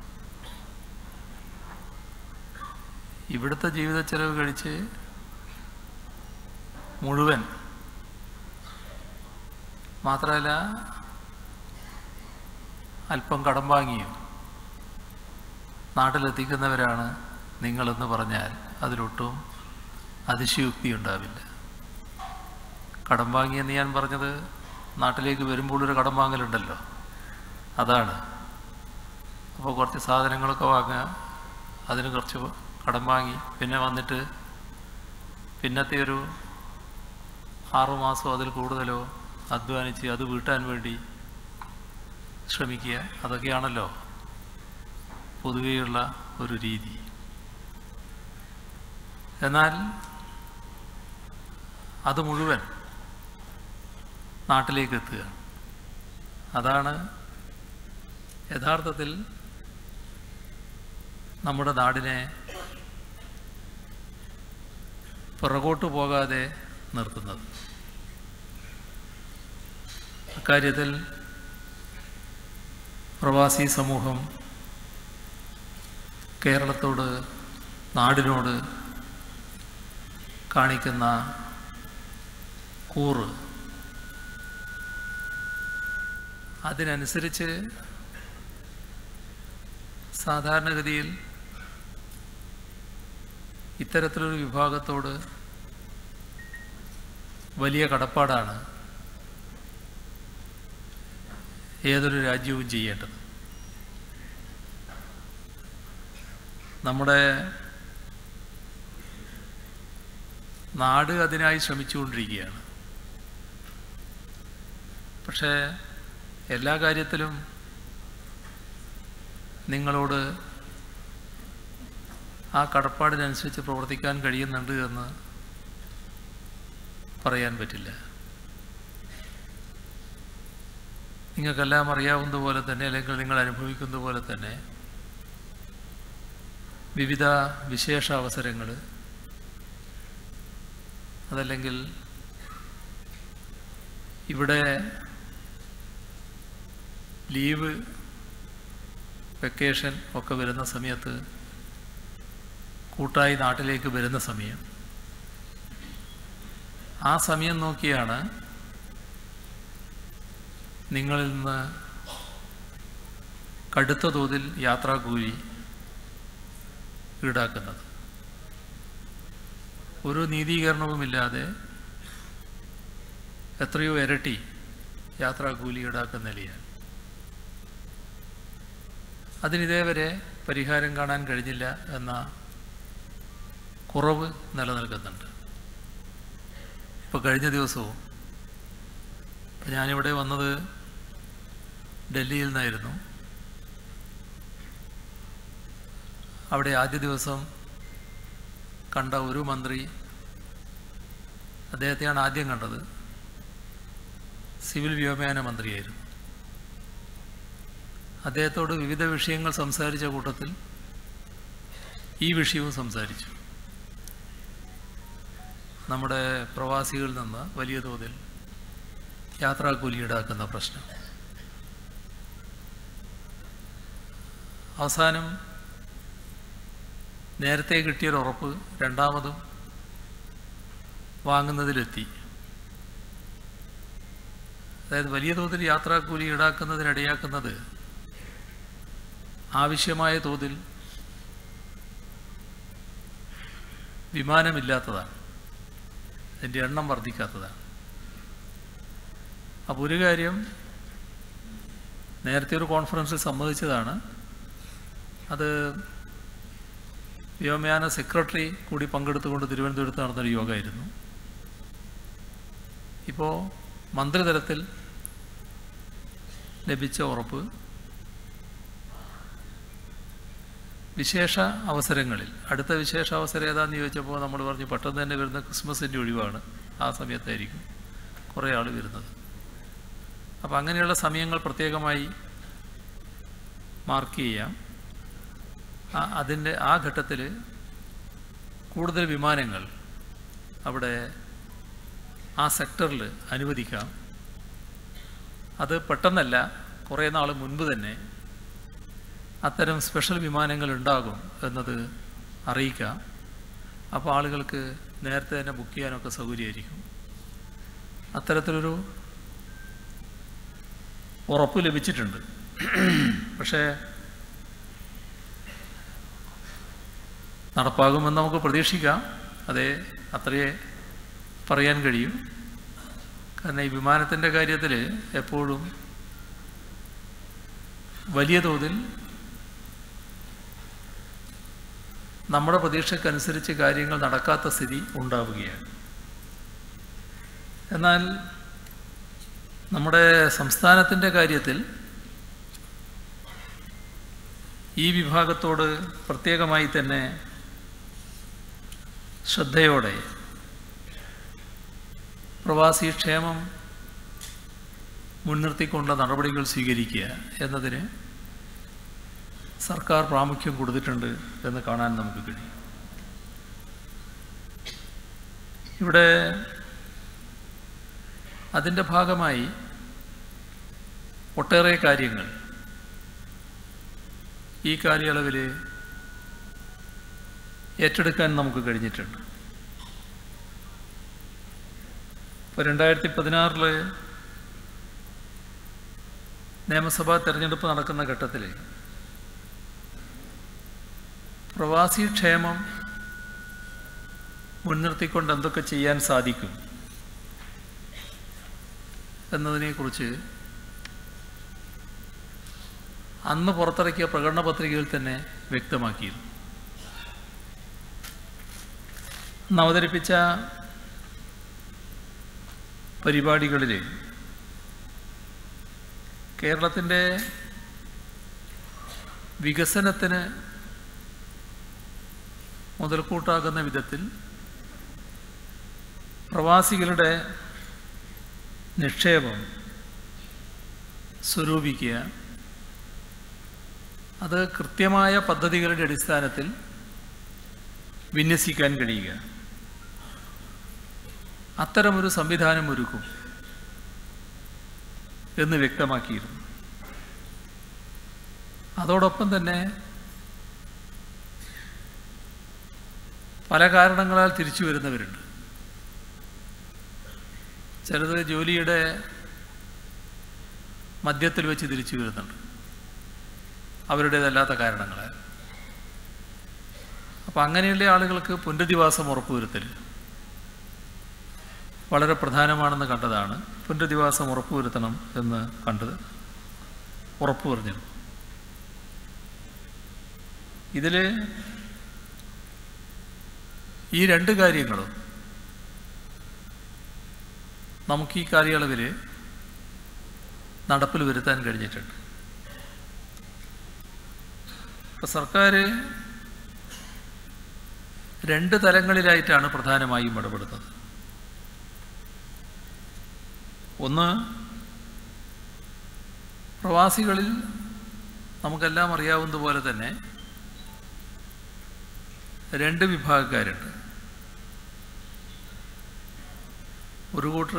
ഇവിടുത്തെ ജീവിത ചെലവ് കഴിച്ച് മുഴുവൻ, മാത്രമല്ല അല്പം കടം വാങ്ങിയും നാട്ടിലെത്തിക്കുന്നവരാണ് നിങ്ങളെന്ന് പറഞ്ഞാൽ അതിലൊട്ടും അതിശയോക്തി ഉണ്ടാവില്ല. കടം വാങ്ങിയെന്ന് ഞാൻ പറഞ്ഞത് നാട്ടിലേക്ക് വരുമ്പോഴൊരു കടം വാങ്ങലുണ്ടല്ലോ, അതാണ്. അപ്പോൾ കുറച്ച് സാധനങ്ങളൊക്കെ വാങ്ങുക, അതിന് കുറച്ച് കടം വാങ്ങി പിന്നെ വന്നിട്ട് പിന്നത്തെ ഒരു ആറുമാസമോ അതിൽ കൂടുതലോ അധ്വാനിച്ച് അത് വീട്ടാൻ വേണ്ടി ശ്രമിക്കുക, അതൊക്കെയാണല്ലോ പൊതുവെയുള്ള ഒരു രീതി. എന്നാൽ അത് മുഴുവൻ നാട്ടിലേക്ക് എത്തുക, അതാണ് യഥാർത്ഥത്തിൽ നമ്മുടെ നാടിനെ പുറകോട്ട് പോകാതെ നിർത്തുന്നത്. അക്കാര്യത്തിൽ പ്രവാസി സമൂഹം കേരളത്തോട്, നാടിനോട് കാണിക്കുന്ന കൂറ്, അതിനനുസരിച്ച് സാധാരണഗതിയിൽ ഇത്തരത്തിലൊരു വിഭാഗത്തോട് വലിയ കടപ്പാടാണ് ഏതൊരു രാജ്യവും ചെയ്യേണ്ടത്. നമ്മുടെ നാട് അതിനായി ശ്രമിച്ചുകൊണ്ടിരിക്കുകയാണ്. പക്ഷേ എല്ലാ കാര്യത്തിലും നിങ്ങളോട് ആ കടപ്പാടിനനുസരിച്ച് പ്രവർത്തിക്കാൻ കഴിയുന്നുണ്ട് എന്ന് പറയാൻ പറ്റില്ല. നിങ്ങൾക്കെല്ലാം അറിയാവുന്നതുപോലെ തന്നെ, അല്ലെങ്കിൽ നിങ്ങൾ അനുഭവിക്കുന്നത് പോലെ തന്നെ, വിവിധ വിശേഷ അവസരങ്ങൾ, അതല്ലെങ്കിൽ ഇവിടെ ലീവ്, വെക്കേഷൻ ഒക്കെ വരുന്ന സമയത്ത് കൂട്ടായി നാട്ടിലേക്ക് വരുന്ന സമയം, ആ സമയം നോക്കിയാണ് നിങ്ങളിൽ നിന്ന് കടുത്ത തോതിൽ യാത്രാക്കൂലി ഈടാക്കുന്നത്. ഒരു നീതീകരണവുമില്ലാതെ എത്രയോ ഇരട്ടി യാത്രാക്കൂലി ഈടാക്കുന്ന നിലയാണ്. അതിനിതേവരെ പരിഹാരം കാണാൻ കഴിഞ്ഞില്ല എന്ന കുറവ് നിലനിൽക്കുന്നുണ്ട്. ഇപ്പോൾ കഴിഞ്ഞ ദിവസവും, ഇപ്പം ഞാനിവിടെ വന്നത് ഡൽഹിയിൽ നിന്നായിരുന്നു. അവിടെ ആദ്യ ദിവസം കണ്ട ഒരു മന്ത്രി, അദ്ദേഹത്തെയാണ് ആദ്യം കണ്ടത്, സിവിൽ വ്യോമയാന മന്ത്രിയായിരുന്നു. അദ്ദേഹത്തോട് വിവിധ വിഷയങ്ങൾ സംസാരിച്ച കൂട്ടത്തിൽ ഈ വിഷയവും സംസാരിച്ചു. നമ്മുടെ പ്രവാസികളിൽ നിന്ന് വലിയ തോതിൽ യാത്രാക്കൂലി ഈടാക്കുന്ന പ്രശ്നം. അവസാനം നേരത്തെ കിട്ടിയൊരു ഉറപ്പ് രണ്ടാമതും വാങ്ങുന്നതിലെത്തി. അതായത് വലിയ തോതിൽ യാത്രാക്കൂലി ഈടാക്കുന്നതിനിടയാക്കുന്നത് ആവശ്യമായ തോതിൽ വിമാനമില്ലാത്തതാണ്, അതിൻ്റെ എണ്ണം വർദ്ധിക്കാത്തതാണ്. അപ്പോൾ ഒരു കാര്യം നേരത്തെ ഒരു കോൺഫറൻസിൽ സമ്മതിച്ചതാണ്, അത് വ്യോമയാന സെക്രട്ടറി കൂടി പങ്കെടുത്തുകൊണ്ട് തിരുവനന്തപുരത്ത് നടന്നൊരു യോഗമായിരുന്നു. ഇപ്പോൾ മന്ത്രിതലത്തിൽ ലഭിച്ച ഉറപ്പ് വിശേഷ അവസരങ്ങളിൽ, അടുത്ത വിശേഷ അവസരം ഏതാണെന്ന് ചോദിച്ചപ്പോൾ നമ്മൾ പറഞ്ഞു പെട്ടെന്ന് തന്നെ വരുന്ന ക്രിസ്മസിൻ്റെ ഒഴിവാണ്, ആ സമയത്തായിരിക്കും കുറേ ആൾ വരുന്നത്. അപ്പോൾ അങ്ങനെയുള്ള സമയങ്ങൾ പ്രത്യേകമായി മാർക്ക് ചെയ്യാം. അതിൻ്റെ ആ ഘട്ടത്തിൽ കൂടുതൽ വിമാനങ്ങൾ അവിടെ ആ സെക്ടറിൽ അനുവദിക്കാം. അത് പെട്ടെന്നല്ല, കുറേ നാൾ മുൻപ് തന്നെ അത്തരം സ്പെഷ്യൽ വിമാനങ്ങൾ ഉണ്ടാകും എന്നത് അറിയിക്കാം. അപ്പോൾ ആളുകൾക്ക് നേരത്തെ തന്നെ ബുക്ക് ചെയ്യാനൊക്കെ സൗകര്യമായിരിക്കും. അത്തരത്തിലൊരു ഉറപ്പ് ലഭിച്ചിട്ടുണ്ട്. പക്ഷേ നടപ്പാകുമെന്ന് നമുക്ക് പ്രതീക്ഷിക്കാം. അതേ അത്രയേ പറയാൻ കഴിയും. കാരണം ഈ വിമാനത്തിൻ്റെ കാര്യത്തിൽ എപ്പോഴും വലിയ തോതിൽ നമ്മുടെ പ്രതീക്ഷയ്ക്കനുസരിച്ച് കാര്യങ്ങൾ നടക്കാത്ത സ്ഥിതി ഉണ്ടാവുകയാണ്. എന്നാൽ നമ്മുടെ സംസ്ഥാനത്തിൻ്റെ കാര്യത്തിൽ ഈ വിഭാഗത്തോട് പ്രത്യേകമായി തന്നെ ശ്രദ്ധയോടെ പ്രവാസി ക്ഷേമം മുൻനിർത്തിക്കൊണ്ടുള്ള നടപടികൾ സ്വീകരിക്കുക എന്നതിന് സർക്കാർ പ്രാമുഖ്യം കൊടുത്തിട്ടുണ്ട് എന്ന് കാണാൻ നമുക്ക് കഴിയും. ഇവിടെ അതിൻ്റെ ഭാഗമായി ഒട്ടേറെ കാര്യങ്ങൾ ഈ കാലയളവിൽ ഏറ്റെടുക്കാൻ നമുക്ക് കഴിഞ്ഞിട്ടുണ്ട്. ഇപ്പോൾ രണ്ടായിരത്തി പതിനാറിൽ നിയമസഭാ തെരഞ്ഞെടുപ്പ് നടക്കുന്ന ഘട്ടത്തിൽ പ്രവാസി ക്ഷേമം മുൻനിർത്തിക്കൊണ്ട് എന്തൊക്കെ ചെയ്യാൻ സാധിക്കും എന്നതിനെക്കുറിച്ച് അന്ന് പുറത്തിറക്കിയ പ്രകടന പത്രികയിൽ തന്നെ വ്യക്തമാക്കിയിരുന്നു. അന്ന് അവതരിപ്പിച്ച പരിപാടികളിൽ കേരളത്തിൻ്റെ വികസനത്തിന് മുതൽക്കൂട്ടാകുന്ന വിധത്തിൽ പ്രവാസികളുടെ നിക്ഷേപം സ്വരൂപിക്കുക, അത് കൃത്യമായ പദ്ധതികളുടെ അടിസ്ഥാനത്തിൽ വിന്യസിക്കാൻ കഴിയുക, അത്തരമൊരു സംവിധാനം ഒരുക്കും എന്ന് വ്യക്തമാക്കിയിരുന്നു. അതോടൊപ്പം തന്നെ പല കാരണങ്ങളാൽ തിരിച്ചു വരുന്നവരുണ്ട്. ചിലത് ജോലിയുടെ മധ്യത്തിൽ വെച്ച് തിരിച്ചു വരുന്നുണ്ട്, അവരുടേതല്ലാത്ത കാരണങ്ങളാൽ. അപ്പം അങ്ങനെയുള്ള ആളുകൾക്ക് പുനരധിവാസം ഉറപ്പുവരുത്തൽ വളരെ പ്രധാനമാണെന്ന് കണ്ടതാണ്. പുനരധിവാസം ഉറപ്പുവരുത്തണം എന്ന് കണ്ടത് ഉറപ്പു പറഞ്ഞിരുന്നു. ഇതിൽ ഈ രണ്ട് കാര്യങ്ങളും നമുക്ക് ഈ കാലയളവിൽ നടപ്പിൽ വരുത്താൻ കഴിഞ്ഞിട്ടുണ്ട്. ഇപ്പോൾ സർക്കാർ രണ്ട് തലങ്ങളിലായിട്ടാണ് പ്രധാനമായും ഇടപെടുന്നത്. ഒന്ന്, പ്രവാസികളിൽ നമുക്കെല്ലാം അറിയാവുന്നതുപോലെ തന്നെ രണ്ട് വിഭാഗക്കാരുണ്ട്. ഒരു കൂട്ടർ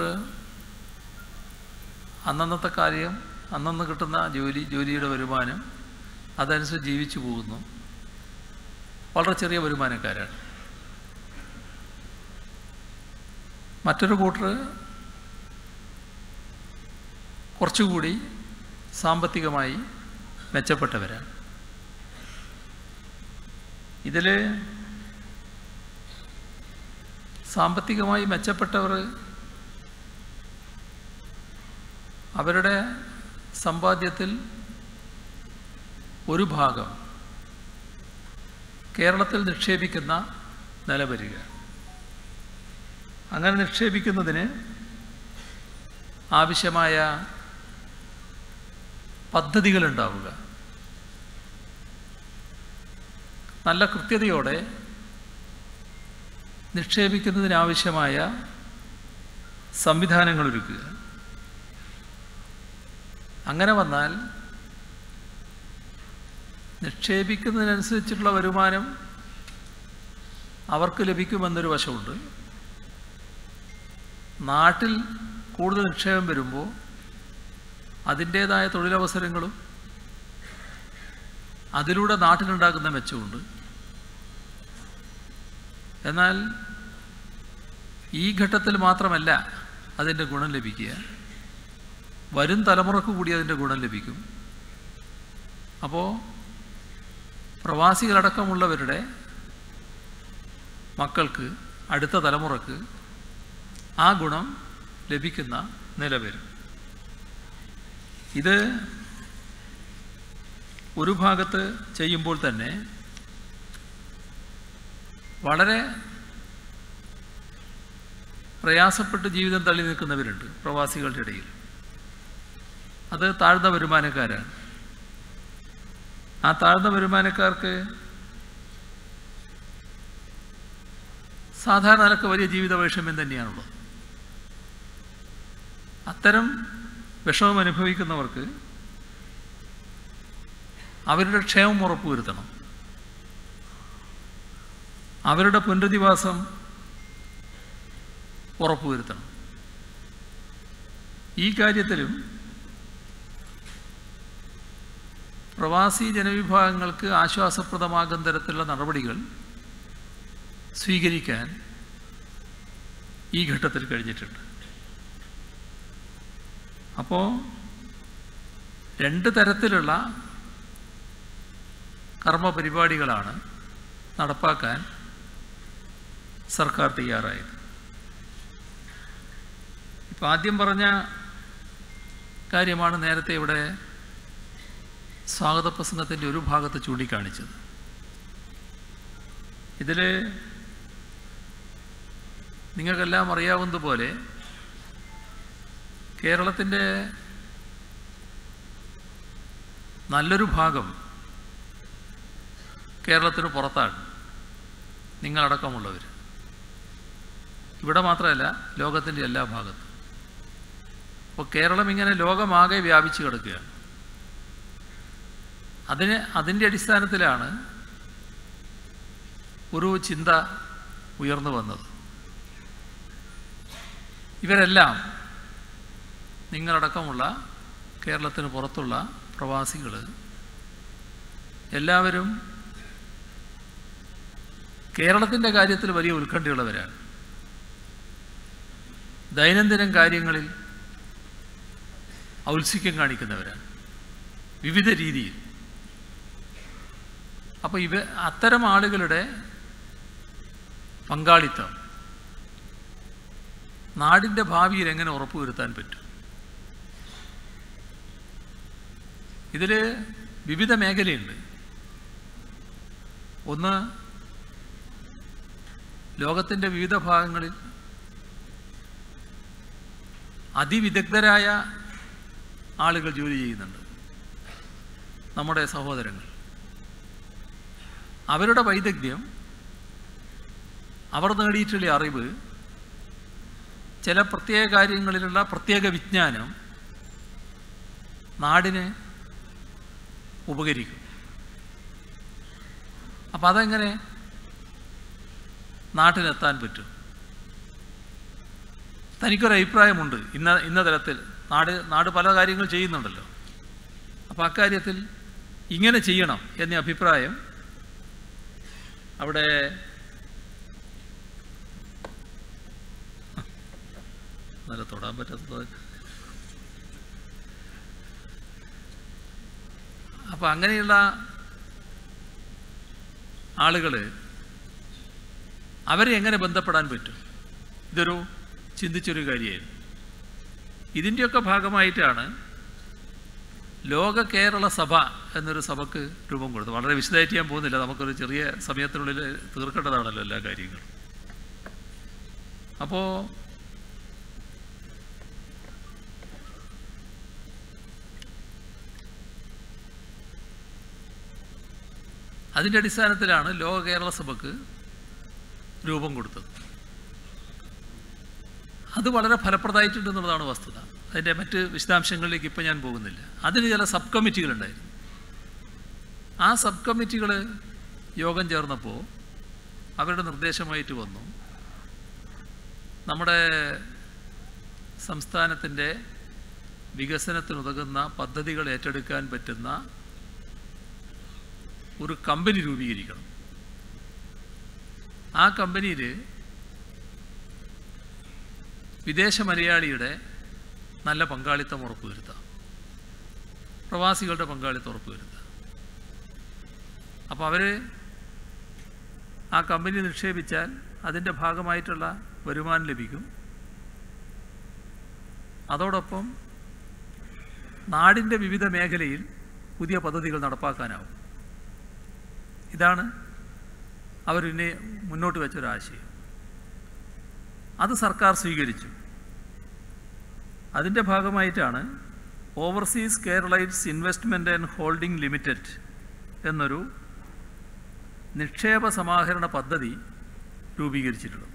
അന്നന്നത്തെ കാര്യം, അന്നന്ന് കിട്ടുന്ന ജോലി, ജോലിയുടെ വരുമാനം അതനുസരിച്ച് ജീവിച്ചു പോകുന്നു. വളരെ ചെറിയ വരുമാനക്കാരാണ്. മറ്റൊരു കൂട്ടർ കുറച്ചുകൂടി സാമ്പത്തികമായി മെച്ചപ്പെട്ടവരാണ്. ഇതിൽ സാമ്പത്തികമായി മെച്ചപ്പെട്ടവർ അവരുടെ സമ്പാദ്യത്തിൽ ഒരു ഭാഗം കേരളത്തിൽ നിക്ഷേപിക്കുന്ന നില വരിക. അങ്ങനെ നിക്ഷേപിക്കുന്നതിന് ആവശ്യമായ പദ്ധതികളുണ്ടാവുക. നല്ല കൃത്യതയോടെ നിക്ഷേപിക്കുന്നതിനാവശ്യമായ സംവിധാനങ്ങൾ ഒരുക്കുക. അങ്ങനെ വന്നാൽ നിക്ഷേപിക്കുന്നതിനനുസരിച്ചുള്ള വരുമാനം അവർക്ക് ലഭിക്കുമെന്നൊരു വശമുണ്ട്. നാട്ടിൽ കൂടുതൽ നിക്ഷേപം വരുമ്പോൾ അതിൻ്റേതായ തൊഴിലവസരങ്ങളും അതിലൂടെ നാട്ടിലുണ്ടാകുന്ന മെച്ചമുണ്ട്. എന്നാൽ ഈ ഘട്ടത്തിൽ മാത്രമല്ല അതിൻ്റെ ഗുണം ലഭിക്കുക, വരും തലമുറക്ക് കൂടി അതിൻ്റെ ഗുണം ലഭിക്കും. അപ്പോൾ പ്രവാസികളടക്കമുള്ളവരുടെ മക്കൾക്ക്, അടുത്ത തലമുറക്ക് ആ ഗുണം ലഭിക്കുന്ന നില വരും. ഇത് ഒരു ഭാഗത്ത് ചെയ്യുമ്പോൾ തന്നെ വളരെ പ്രയാസപ്പെട്ട് ജീവിതം തള്ളി നിൽക്കുന്നവരുണ്ട് പ്രവാസികളുടെ ഇടയിൽ. അത് താഴ്ന്ന വരുമാനക്കാരാണ്. ആ താഴ്ന്ന വരുമാനക്കാർക്ക് സാധാരണ നിലക്ക് വലിയ ജീവിത വൈഷമ്യം തന്നെയാണുള്ളത്. അത്തരം വിഷമം അനുഭവിക്കുന്നവർക്ക് അവരുടെ ക്ഷേമം ഉറപ്പുവരുത്തണം. അവരുടെ പുനരധിവാസം ഉറപ്പുവരുത്തണം. ഈ കാര്യത്തിലും പ്രവാസി ജനവിഭാഗങ്ങൾക്ക് ആശ്വാസപ്രദമാകുന്ന തരത്തിലുള്ള നടപടികൾ സ്വീകരിക്കാൻ ഈ ഘട്ടത്തിൽ കഴിഞ്ഞിട്ടുണ്ട്. അപ്പോൾ രണ്ട് തരത്തിലുള്ള കർമ്മപരിപാടികളാണ് നടപ്പാക്കാൻ സർക്കാർ തയ്യാറായത്. ഇപ്പം ആദ്യം പറഞ്ഞ കാര്യമാണ് നേരത്തെ ഇവിടെ സ്വാഗത പ്രസംഗത്തിൻ്റെ ഒരു ഭാഗത്ത് ചൂണ്ടിക്കാണിച്ചത്. ഇതിൽ നിങ്ങൾക്കെല്ലാം അറിയാവുന്നതുപോലെ കേരളത്തിൻ്റെ നല്ലൊരു ഭാഗം കേരളത്തിന് പുറത്താണ് നിങ്ങളടക്കമുള്ളവർ. ഇവിടെ മാത്രമല്ല, ലോകത്തിൻ്റെ എല്ലാ ഭാഗത്തും. അപ്പോൾ കേരളം ഇങ്ങനെ ലോകമാകെ വ്യാപിച്ചു കിടക്കുകയാണ്. അതിന് അതിൻ്റെ അടിസ്ഥാനത്തിലാണ് ഒരു ചിന്ത ഉയർന്നു വന്നത്. ഇവരെല്ലാം, നിങ്ങളടക്കമുള്ള കേരളത്തിന് പുറത്തുള്ള പ്രവാസികൾ എല്ലാവരും കേരളത്തിൻ്റെ കാര്യത്തിൽ വലിയ ഉത്കണ്ഠയുള്ളവരാണ്. ദൈനംദിനം കാര്യങ്ങളിൽ ഔത്സുക്യം കാണിക്കുന്നവരാണ് വിവിധ രീതിയിൽ. അപ്പോൾ ഇവ അത്തരം ആളുകളുടെ പങ്കാളിത്തം നാടിൻ്റെ ഭാവിയിൽ എങ്ങനെ ഉറപ്പുവരുത്താൻ പറ്റും? ഇതിൽ വിവിധ മേഖലയുണ്ട്. ഒന്ന്, ലോകത്തിൻ്റെ വിവിധ ഭാഗങ്ങളിൽ അതിവിദഗ്ധരായ ആളുകൾ ജോലി ചെയ്യുന്നുണ്ട്, നമ്മുടെ സഹോദരങ്ങൾ. അവരുടെ വൈദഗ്ധ്യം, അവർ നേടിയിട്ടുള്ള അറിവ്, ചില പ്രത്യേക കാര്യങ്ങളിലുള്ള പ്രത്യേക വിജ്ഞാനം നാടിന് ഉപകരിക്കും. അപ്പം അതെങ്ങനെ നാട്ടിലെത്താൻ പറ്റും? തനിക്കൊരു അഭിപ്രായമുണ്ട് ഇന്ന ഇന്ന തരത്തിൽ. നാട് നാട് പല കാര്യങ്ങൾ ചെയ്യുന്നുണ്ടല്ലോ. അപ്പോൾ അക്കാര്യത്തിൽ ഇങ്ങനെ ചെയ്യണം എന്ന അഭിപ്രായം അവിടെ നല്ല തൊടാൻ പറ്റാത്തത്. അപ്പം അങ്ങനെയുള്ള ആളുകൾ അവരെ എങ്ങനെ ബന്ധപ്പെടാൻ പറ്റും? ഇതൊരു ചിന്തിച്ചൊരു കാര്യമായിരുന്നു. ഇതിൻ്റെയൊക്കെ ഭാഗമായിട്ടാണ് ലോക കേരള സഭ എന്നൊരു സഭയ്ക്ക് രൂപം കൊടുത്തത്. വളരെ വിശദമായിട്ട് ഞാൻ പോകുന്നില്ല, നമുക്കൊരു ചെറിയ സമയത്തിനുള്ളിൽ തീർക്കേണ്ടതാണല്ലോ എല്ലാ കാര്യങ്ങളും. അപ്പോൾ അതിൻ്റെ അടിസ്ഥാനത്തിലാണ് ലോക കേരള സഭയ്ക്ക് രൂപം കൊടുത്തത്. അത് വളരെ ഫലപ്രദമായിട്ടുണ്ടെന്നുള്ളതാണ് വസ്തുത. അതിൻ്റെ മറ്റ് വിശദാംശങ്ങളിലേക്ക് ഇപ്പോൾ ഞാൻ പോകുന്നില്ല. അതിന് ചില സബ് കമ്മിറ്റികളുണ്ടായിരുന്നു. ആ സബ് കമ്മിറ്റികൾ യോഗം ചേർന്നപ്പോൾ അവരുടെ നിർദ്ദേശമായിട്ട് വന്നു, നമ്മുടെ സംസ്ഥാനത്തിൻ്റെ വികസനത്തിനുതകുന്ന പദ്ധതികൾ ഏറ്റെടുക്കാൻ പറ്റുന്ന ഒരു കമ്പനി രൂപീകരിക്കണം. ആ കമ്പനിയിൽ വിദേശ മലയാളിയുടെ നല്ല പങ്കാളിത്തം ഉറപ്പുവരുത്താം, പ്രവാസികളുടെ പങ്കാളിത്തം ഉറപ്പുവരുത്താം. അപ്പോൾ അവർ ആ കമ്പനി നിക്ഷേപിച്ചാൽ അതിൻ്റെ ഭാഗമായിട്ടുള്ള വരുമാനം ലഭിക്കും. അതോടൊപ്പം നാടിൻ്റെ വിവിധ മേഖലയിൽ പുതിയ പദ്ധതികൾ നടപ്പാക്കാനാവും. ഇതാണ് അവരിനെ മുന്നോട്ട് വെച്ചൊരാശയം. അത് സർക്കാർ സ്വീകരിച്ചു. അതിൻ്റെ ഭാഗമായിട്ടാണ് overseas Keralites investment and holding limited എന്നൊരു നിക്ഷേപ സമാഹരണ പദ്ധതി രൂപീകരിച്ചിട്ടുള്ളത്.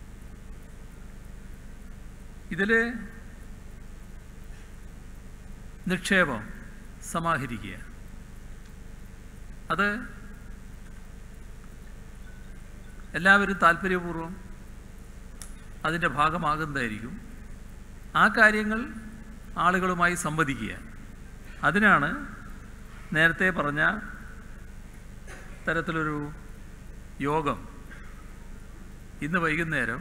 ഇതിൽ നിക്ഷേപം സമാഹരിക്കുക, അത് എല്ലാവരും താല്പര്യപൂർവ്വം അതിൻ്റെ ഭാഗമാകുന്നതായിരിക്കും. ആ കാര്യങ്ങൾ ആളുകളുമായി സംവദിക്കുക. അതിനാണ് നേരത്തെ പറഞ്ഞ തരത്തിലൊരു യോഗം ഇന്ന് വൈകുന്നേരം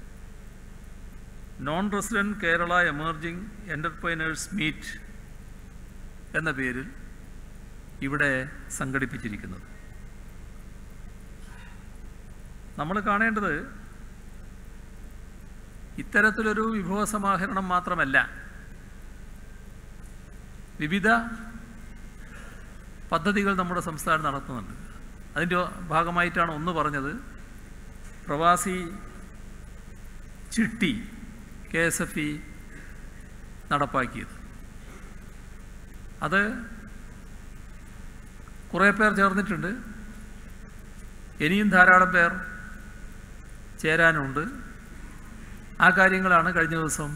non resident Kerala emerging entrepreneurs meet എന്ന പേരിൽ ഇവിടെ സംഘടിപ്പിച്ചിരിക്കുന്നത്. നമ്മൾ കാണേണ്ടത് ഇത്തരത്തിലൊരു വിഭവ സമാഹരണം മാത്രമല്ല, വിവിധ പദ്ധതികൾ നമ്മുടെ സംസ്ഥാനം നടത്തുന്നുണ്ട്. അതിൻ്റെ ഭാഗമായിട്ടാണ് ഒന്ന് പറഞ്ഞത്, പ്രവാസി ചിട്ടി കെ എസ് എഫ് ഇ നടപ്പാക്കിയത്. അത് കുറേ പേർ ചേർന്നിട്ടുണ്ട്, ഇനിയും ധാരാളം പേർ ചേരാനുണ്ട്. ആ കാര്യങ്ങളാണ് കഴിഞ്ഞ ദിവസം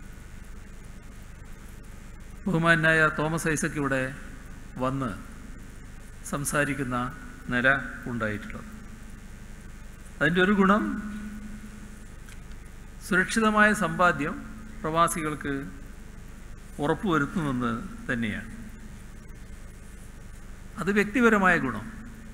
ബഹുമാനായ തോമസ് ഐസക് ഇവിടെ വന്ന് സംസാരിക്കുന്ന നില ഉണ്ടായിട്ടുള്ളത്. അതിൻ്റെ ഒരു ഗുണം സുരക്ഷിതമായ സമ്പാദ്യം പ്രവാസികൾക്ക് ഉറപ്പുവരുത്തുമെന്ന് തന്നെയാണ്. അത് വ്യക്തിപരമായ ഗുണം.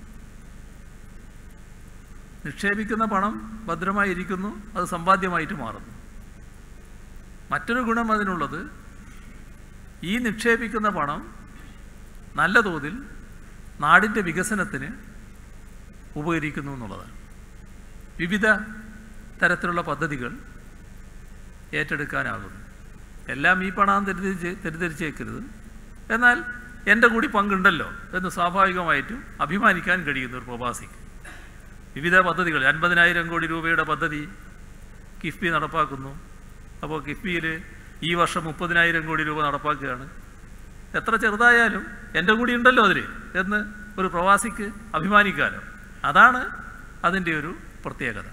നിക്ഷേപിക്കുന്ന പണം ഭദ്രമായിരിക്കുന്നു, അത് സമ്പാദ്യമായിട്ട് മാറുന്നു. മറ്റൊരു ഗുണം അതിനുള്ളത്, ഈ നിക്ഷേപിക്കുന്ന പണം നല്ല തോതിൽ നാടിൻ്റെ വികസനത്തിന് ഉപകരിക്കുന്നു എന്നുള്ളതാണ്. വിവിധ തരത്തിലുള്ള പദ്ധതികൾ ഏറ്റെടുക്കാനാകുന്നു. എല്ലാം ഈ പണം തെറ്റിദ്ധരിച്ച് തെറ്റിദ്ധരിച്ചേക്കരുത്. എന്നാൽ എൻ്റെ കൂടി പങ്കുണ്ടല്ലോ എന്ന് സ്വാഭാവികമായിട്ടും അഭിമാനിക്കാൻ കഴിയുന്ന ഒരു പ്രവാസിക്ക് വിവിധ പദ്ധതികൾ, അൻപതിനായിരം കോടി രൂപയുടെ പദ്ധതി കിഫ്ബി നടപ്പാക്കുന്നു. അപ്പോൾ കിഫ്ബിയിൽ ഈ വർഷം മുപ്പതിനായിരം കോടി രൂപ നടപ്പാക്കുകയാണ്. എത്ര ചെറുതായാലും എൻ്റെ കൂടി ഉണ്ടല്ലോ അതിൽ എന്ന് ഒരു പ്രവാസിക്ക് അഭിമാനിക്കാമല്ലോ. അതാണ് അതിൻ്റെ ഒരു പ്രത്യേകത.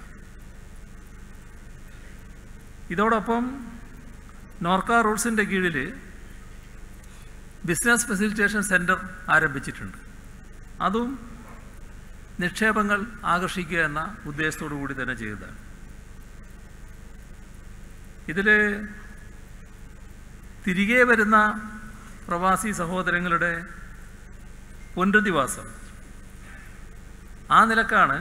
ഇതോടൊപ്പം നോർക്ക റൂട്ട്സിൻ്റെ കീഴിൽ ബിസിനസ് ഫെസിലിറ്റേഷൻ സെൻറ്റർ ആരംഭിച്ചിട്ടുണ്ട്. അതും നിക്ഷേപങ്ങൾ ആകർഷിക്കുക എന്ന ഉദ്ദേശത്തോടു കൂടി തന്നെ ചെയ്തതാണ്. ഇതിൽ തിരികെ വരുന്ന പ്രവാസി സഹോദരങ്ങളുടെ പുനരധിവാസം ആ നിലക്കാണ്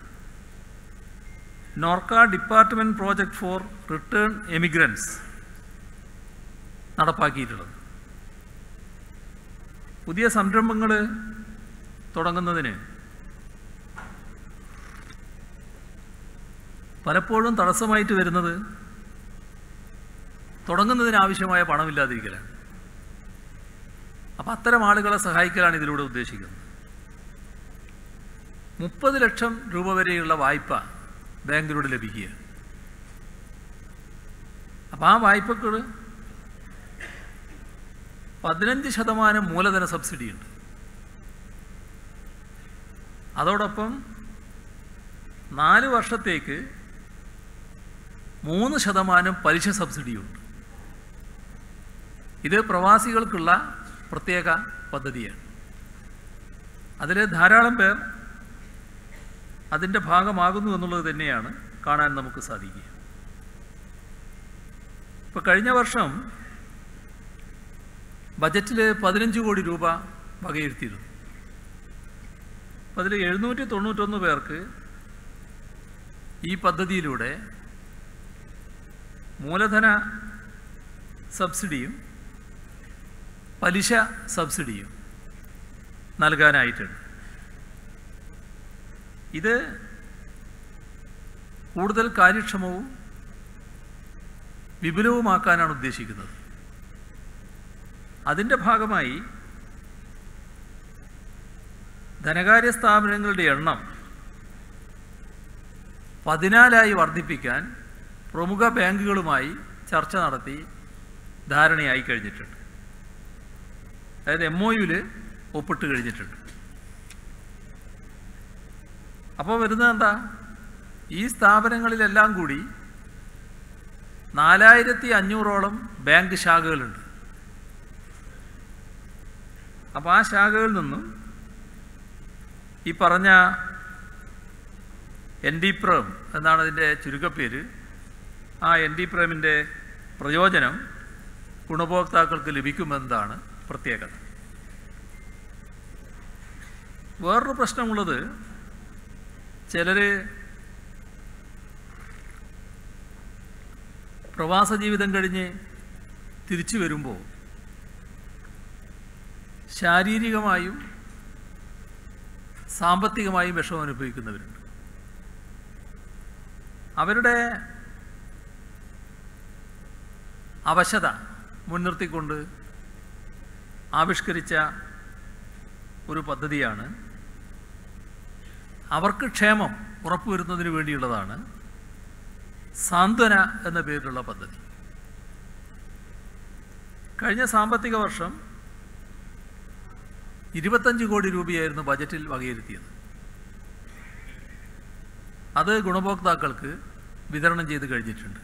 Norka department project for return emigrants നടപ്പാക്കിയിട്ടുള്ളത്. പുതിയ സംരംഭങ്ങൾ തുടങ്ങുന്നതിന് പലപ്പോഴും തടസ്സമായിട്ട് വരുന്നത് തുടങ്ങുന്നതിനാവശ്യമായ പണമില്ലാതിരിക്കലാണ്. അപ്പം അത്തരം ആളുകളെ സഹായിക്കലാണ് ഇതിലൂടെ ഉദ്ദേശിക്കുന്നത്. മുപ്പത് ലക്ഷം രൂപ വരെയുള്ള വായ്പ ബാങ്കിലൂടെ ലഭിക്കുക. അപ്പം ആ വായ്പകൾ പതിനഞ്ച് ശതമാനം മൂലധന സബ്സിഡിയുണ്ട്. അതോടൊപ്പം നാല് വർഷത്തേക്ക് മൂന്ന് ശതമാനം പലിശ സബ്സിഡിയുണ്ട്. ഇത് പ്രവാസികൾക്കുള്ള പ്രത്യേക പദ്ധതിയാണ്. അതിൽ ധാരാളം പേർ അതിൻ്റെ ഭാഗമാകുന്നു എന്നുള്ളത് തന്നെയാണ് കാണാൻ നമുക്ക് സാധിക്കുക. ഇപ്പോൾ കഴിഞ്ഞ വർഷം ബജറ്റിൽ പതിനഞ്ച് കോടി രൂപ വകയിരുത്തിയിരുന്നു. അപ്പം അതിൽ എഴുന്നൂറ്റി തൊണ്ണൂറ്റൊന്ന് പേർക്ക് ഈ പദ്ധതിയിലൂടെ മൂലധന സബ്സിഡിയും പലിശ സബ്സിഡിയും നൽകാനായിട്ടുണ്ട്. ഇത് കൂടുതൽ കാര്യക്ഷമവും വിപുലവുമാക്കാനാണ് ഉദ്ദേശിക്കുന്നത്. അതിൻ്റെ ഭാഗമായി ധനകാര്യ സ്ഥാപനങ്ങളുടെ എണ്ണം പതിനാലായി വർദ്ധിപ്പിക്കാൻ പ്രമുഖ ബാങ്കുകളുമായി ചർച്ച നടത്തി ധാരണയായി കഴിഞ്ഞിട്ടുണ്ട്. അതായത് എം ഒ യുവിൽ ഒപ്പിട്ട് കഴിഞ്ഞിട്ടുണ്ട്. അപ്പോൾ വരുന്നത് എന്താ? ഈ സ്ഥാപനങ്ങളിലെല്ലാം കൂടി നാലായിരത്തി അഞ്ഞൂറോളം ബാങ്ക് ശാഖകളുണ്ട്. അപ്പോൾ ആ ശാഖകളിൽ നിന്നും ഈ പറഞ്ഞ എൻ ഡി പ്രേം എന്നാണ് അതിൻ്റെ ചുരുക്കപ്പേര്, ആ എൻ ഡി പ്രേമിൻ്റെ പ്രയോജനം ഗുണഭോക്താക്കൾക്ക് ലഭിക്കുമെന്നതാണ് പ്രത്യേകത. വേറൊരു പ്രശ്നമുള്ളത്, ചിലർ പ്രവാസ ജീവിതം കഴിഞ്ഞ് തിരിച്ചു വരുമ്പോൾ ശാരീരികമായും സാമ്പത്തികമായും വിഷമം അനുഭവിക്കുന്നവരുണ്ട്. അവരുടെ അവശത മുൻനിർത്തിക്കൊണ്ട് ആവിഷ്കരിച്ച ഒരു പദ്ധതിയാണ്, അവർക്ക് ക്ഷേമം ഉറപ്പുവരുന്നതിന് വേണ്ടിയുള്ളതാണ് സാന്ത്വന എന്ന പേരിലുള്ള പദ്ധതി. കഴിഞ്ഞ സാമ്പത്തിക വർഷം ഇരുപത്തഞ്ച് കോടി രൂപയായിരുന്നു ബജറ്റിൽ വകയിരുത്തിയത്. അത് ഗുണഭോക്താക്കൾക്ക് വിതരണം ചെയ്ത് കഴിഞ്ഞിട്ടുണ്ട്.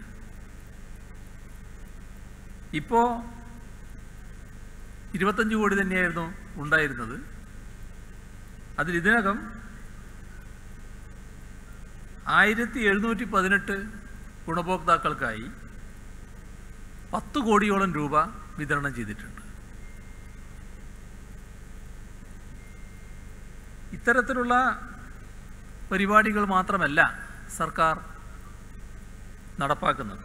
ഇപ്പോൾ ഇരുപത്തഞ്ച് കോടി തന്നെയായിരുന്നു ഉണ്ടായിരുന്നത്. അതിൽ ഇതിനകം ആയിരത്തി എഴുന്നൂറ്റി പതിനെട്ട് ഗുണഭോക്താക്കൾക്കായി പത്ത് കോടിയോളം രൂപ വിതരണം ചെയ്തിട്ടുണ്ട്. ഇത്തരത്തിലുള്ള പരിപാടികൾ മാത്രമല്ല സർക്കാർ നടപ്പാക്കുന്നത്.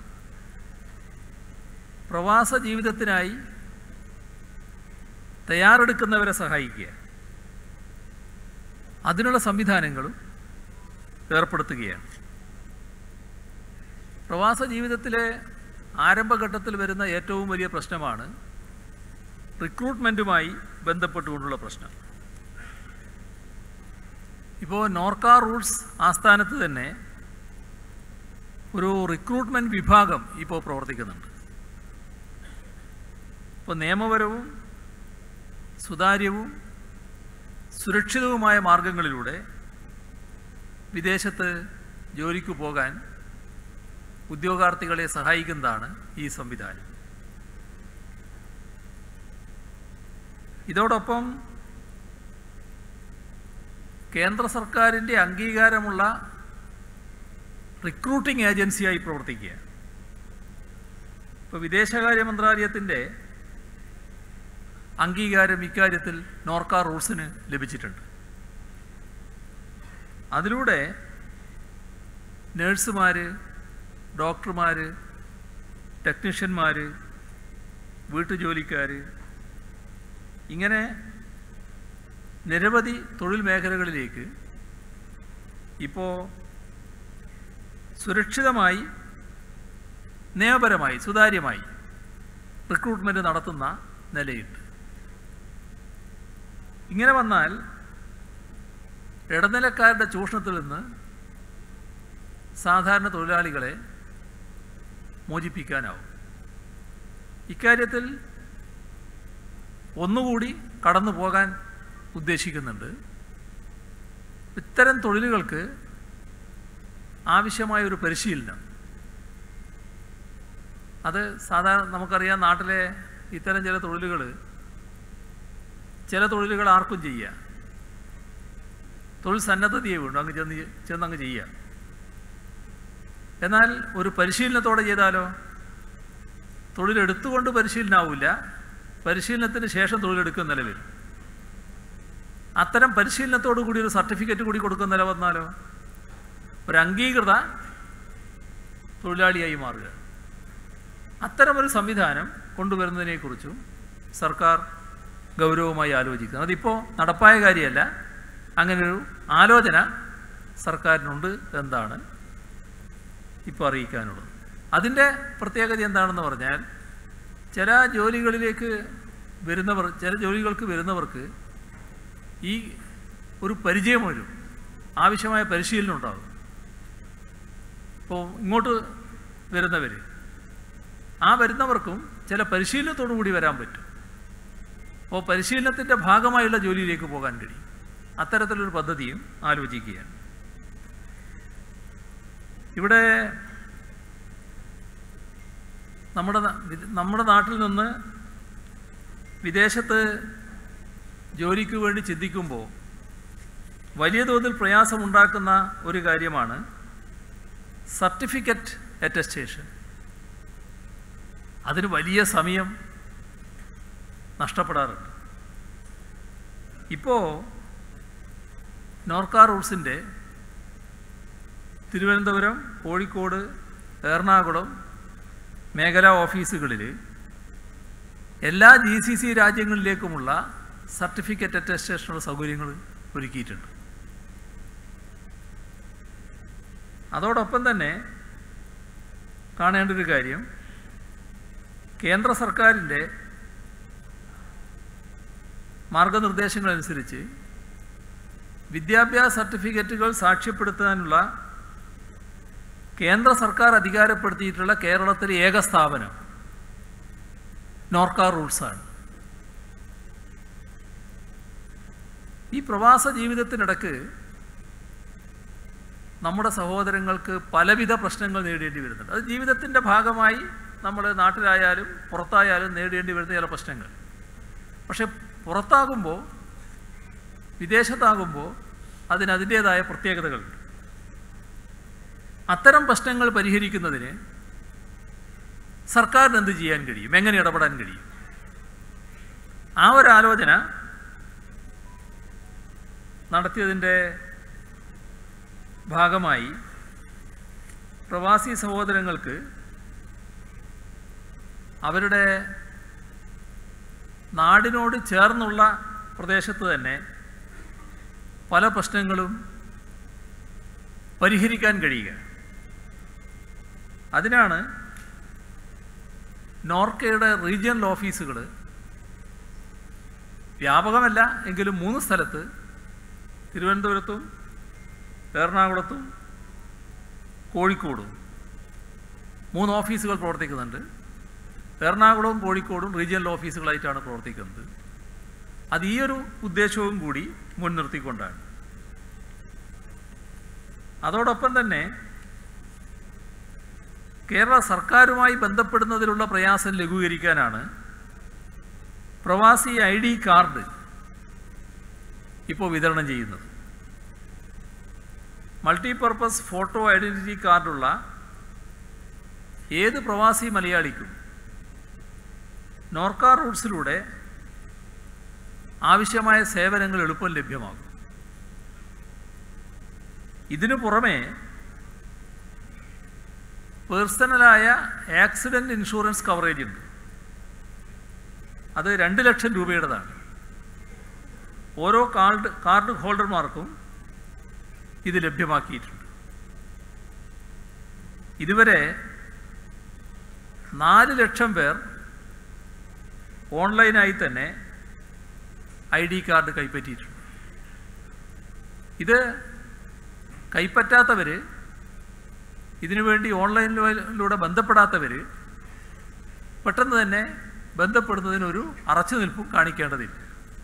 പ്രവാസ ജീവിതത്തിനായി തയ്യാറെടുക്കുന്നവരെ സഹായിക്കുക, അതിനുള്ള സംവിധാനങ്ങളും ഏർപ്പെടുത്തുകയാണ്. പ്രവാസ ജീവിതത്തിലെ ആരംഭഘട്ടത്തിൽ വരുന്ന ഏറ്റവും വലിയ പ്രശ്നമാണ് റിക്രൂട്ട്മെൻറ്റുമായി ബന്ധപ്പെട്ടുകൊണ്ടുള്ള പ്രശ്നം. ഇപ്പോൾ നോർക്ക റൂട്ട്സ് ആസ്ഥാനത്ത് തന്നെ ഒരു റിക്രൂട്ട്മെൻറ്റ് വിഭാഗം ഇപ്പോൾ പ്രവർത്തിക്കുന്നുണ്ട്. ഇപ്പോൾ നിയമപരവും സുതാര്യവും സുരക്ഷിതവുമായ മാർഗങ്ങളിലൂടെ വിദേശത്ത് ജോലിക്ക് പോകാൻ ഉദ്യോഗാർത്ഥികളെ സഹായിക്കുന്നതാണ് ഈ സംവിധാനം. ഇതോടൊപ്പം കേന്ദ്ര സർക്കാരിൻ്റെ അംഗീകാരമുള്ള റിക്രൂട്ടിംഗ് ഏജൻസിയായി പ്രവർത്തിക്കുക. ഇപ്പോൾ വിദേശകാര്യ മന്ത്രാലയത്തിൻ്റെ അംഗീകാരം ഇക്കാര്യത്തിൽ നോർക്ക റൂൾസിന് ലഭിച്ചിട്ടുണ്ട്. അതിലൂടെ നേഴ്സുമാർ, ഡോക്ടർമാർ, ടെക്നീഷ്യന്മാർ, വീട്ടുജോലിക്കാർ, ഇങ്ങനെ നിരവധി തൊഴിൽ മേഖലകളിലേക്ക് ഇപ്പോൾ സുരക്ഷിതമായി, നിയമപരമായി, സുതാര്യമായി റിക്രൂട്ട്മെൻറ്റ് നടത്തുന്ന നിലയുണ്ട്. ഇങ്ങനെ വന്നാൽ ഇടനിലക്കാരുടെ ചൂഷണത്തിൽ നിന്ന് സാധാരണ തൊഴിലാളികളെ മോചിപ്പിക്കാനാവും. ഇക്കാര്യത്തിൽ ഒന്നുകൂടി കടന്നു പോകാൻ ഉദ്ദേശിക്കുന്നുണ്ട്. ഇത്തരം തൊഴിലുകൾക്ക് ആവശ്യമായ ഒരു പരിശീലനം, അത് സാധാരണ നമുക്കറിയാം, നാട്ടിലെ ഇത്തരം ചില തൊഴിലുകൾ ചില തൊഴിലുകൾ ആർക്കും ചെയ്യാം. തൊഴിൽ സന്നദ്ധതയെ വേണ്ടു അങ്ങ് ചെന്ന് ചെന്നങ്ങ് ചെയ്യാം. എന്നാൽ ഒരു പരിശീലനത്തോടെ ചെയ്താലോ, തൊഴിലെടുത്തുകൊണ്ട് പരിശീലനമാവില്ല, പരിശീലനത്തിന് ശേഷം തൊഴിലെടുക്കുന്ന നിലവിൽ അത്തരം പരിശീലനത്തോടു കൂടി ഒരു സർട്ടിഫിക്കറ്റ് കൂടി കൊടുക്കുന്ന നില വന്നാലോ, ഒരു അംഗീകൃത തൊഴിലാളിയായി മാറുക. അത്തരമൊരു സംവിധാനം കൊണ്ടുവരുന്നതിനെക്കുറിച്ചും സർക്കാർ ഗൗരവമായി ആലോചിക്കുന്നത്. അതിപ്പോൾ നടപ്പായ കാര്യമല്ല, അങ്ങനൊരു ആലോചന സർക്കാരിനുണ്ട് എന്താണ് ഇപ്പോൾ അറിയിക്കാനുള്ളത്. അതിൻ്റെ പ്രത്യേകത എന്താണെന്ന് പറഞ്ഞാൽ, ചില ജോലികളിലേക്ക് വരുന്നവർ ചില ജോലികൾക്ക് വരുന്നവർക്ക് ഈ ഒരു പരിചയം വരും, ആവശ്യമായ പരിശീലനം ഉണ്ടാകും. ഇപ്പോൾ ഇങ്ങോട്ട് വരുന്നവർ, ആ വരുന്നവർക്കും ചില പരിശീലനത്തോടു കൂടി വരാൻ പറ്റും. അപ്പോൾ പരിശീലനത്തിൻ്റെ ഭാഗമായുള്ള ജോലിയിലേക്ക് പോകാൻ കഴിയും. അത്തരത്തിലൊരു പദ്ധതിയും ആലോചിക്കുകയാണ്. ഇവിടെ നമ്മുടെ നമ്മുടെ നാട്ടിൽ നിന്ന് വിദേശത്ത് ജോലിക്ക് വേണ്ടി ചിന്തിക്കുമ്പോൾ വലിയ തോതിൽ പ്രയാസമുണ്ടാക്കുന്ന ഒരു കാര്യമാണ് സർട്ടിഫിക്കറ്റ് അറ്റസ്റ്റേഷൻ. അതിന് വലിയ സമയം നഷ്ടപ്പെടാറുണ്ട്. ഇപ്പോൾ നോർക്ക റൂൾസിൻ്റെ തിരുവനന്തപുരം, കോഴിക്കോട്, എറണാകുളം മേഖലാ ഓഫീസുകളിൽ എല്ലാ ജി സി സി രാജ്യങ്ങളിലേക്കുമുള്ള സർട്ടിഫിക്കറ്റ് അറ്റസ്റ്റേഷനുള്ള സൗകര്യങ്ങൾ ഒരുക്കിയിട്ടുണ്ട്. അതോടൊപ്പം തന്നെ കാണേണ്ട ഒരു കാര്യം, കേന്ദ്ര സർക്കാരിൻ്റെ മാർഗനിർദ്ദേശങ്ങളനുസരിച്ച് വിദ്യാഭ്യാസ സർട്ടിഫിക്കറ്റുകൾ സാക്ഷ്യപ്പെടുത്താനുള്ള കേന്ദ്ര സർക്കാർ അധികാരപ്പെടുത്തിയിട്ടുള്ള കേരളത്തിലെ ഏക സ്ഥാപനം നോർക്ക റൂൾസാണ്. ഈ പ്രവാസ ജീവിതത്തിനിടക്ക് നമ്മുടെ സഹോദരങ്ങൾക്ക് പലവിധ പ്രശ്നങ്ങൾ നേരിടേണ്ടി വരുന്നുണ്ട്. അത് ജീവിതത്തിൻ്റെ ഭാഗമായി നമ്മൾ നാട്ടിലായാലും പുറത്തായാലും നേരിടേണ്ടി വരുന്ന ചില പ്രശ്നങ്ങൾ. പക്ഷെ പുറത്താകുമ്പോൾ, വിദേശത്താകുമ്പോൾ അതിന് അതിൻ്റേതായ പ്രത്യേകതകളുണ്ട്. അത്തരം പ്രശ്നങ്ങൾ പരിഹരിക്കുന്നതിന് സർക്കാരിന് എന്ത് ചെയ്യാൻ കഴിയും, എങ്ങനെ ഇടപെടാൻ കഴിയും, ആ ഒരു ആലോചന നടത്തിയതിൻ്റെ ഭാഗമായി പ്രവാസി സഹോദരങ്ങൾക്ക് അവരുടെ നാടിനോട് ചേർന്നുള്ള പ്രദേശത്ത് തന്നെ പല പ്രശ്നങ്ങളും പരിഹരിക്കാൻ കഴിയുക. അതിനാണ് നോർക്കയുടെ റീജിയണൽ ഓഫീസുകൾ വ്യാപകമല്ല എങ്കിലും മൂന്ന് സ്ഥലത്ത്, തിരുവനന്തപുരത്തും എറണാകുളത്തും കോഴിക്കോടും മൂന്ന് ഓഫീസുകൾ പ്രവർത്തിക്കുന്നുണ്ട്. എറണാകുളവും കോഴിക്കോടും റീജിയണൽ ഓഫീസുകളായിട്ടാണ് പ്രവർത്തിക്കുന്നത്. അത് ഈ ഒരു ഉദ്ദേശവും കൂടി മുൻനിർത്തിക്കൊണ്ടാണ്. അതോടൊപ്പം തന്നെ കേരള സർക്കാരുമായി ബന്ധപ്പെടുന്നതിലുള്ള പ്രയാസം ലഘൂകരിക്കാനാണ് പ്രവാസി ഐ ഡി കാർഡ് ഇപ്പോൾ വിതരണം ചെയ്യുന്നത്. മൾട്ടിപർപ്പസ് ഫോട്ടോ ഐഡൻറ്റിറ്റി കാർഡുള്ള ഏത് പ്രവാസി മലയാളിക്കും നോർക്ക റൂട്ട്സിലൂടെ ആവശ്യമായ സേവനങ്ങൾ എളുപ്പം ലഭ്യമാകും. ഇതിനു പുറമെ പേഴ്സണലായ ആക്സിഡൻറ്റ് ഇൻഷുറൻസ് കവറേജ് ഉണ്ട്. അത് രണ്ട് ലക്ഷം രൂപയുടേതാണ്. ഓരോ കാർഡ് കാർഡ് ഹോൾഡർമാർക്കും ഇത് ലഭ്യമാക്കിയിട്ടുണ്ട്. ഇതുവരെ നാല് ലക്ഷം പേർ ഓൺലൈനായി തന്നെ ഐ ഡി കാർഡ് കൈപ്പറ്റിയിട്ടുണ്ട്. ഇത് കൈപ്പറ്റാത്തവർ, ഇതിനുവേണ്ടി ഓൺലൈനിലൂടെ ബന്ധപ്പെടാത്തവർ പെട്ടെന്ന് തന്നെ ബന്ധപ്പെടുന്നതിനൊരു അറച്ചു നിൽപ്പും കാണിക്കേണ്ടതില്ല.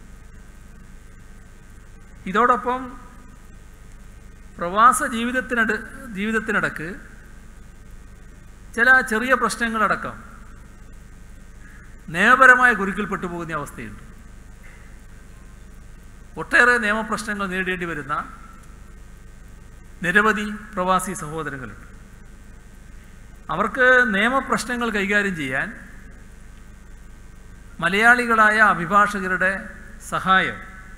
ഇതോടൊപ്പം പ്രവാസ ജീവിതത്തിനട് ജീവിതത്തിനിടക്ക് ചില ചെറിയ പ്രശ്നങ്ങളടക്കം നിയമപരമായ കുരുക്കിൽപ്പെട്ടു പോകുന്ന അവസ്ഥയുണ്ട്. ഒട്ടേറെ നിയമപ്രശ്നങ്ങൾ നേരിടേണ്ടി വരുന്ന നിരവധി പ്രവാസി സഹോദരങ്ങളുണ്ട്. അവർക്ക് നിയമപ്രശ്നങ്ങൾ കൈകാര്യം ചെയ്യാൻ മലയാളികളായ അഭിഭാഷകരുടെ സഹായം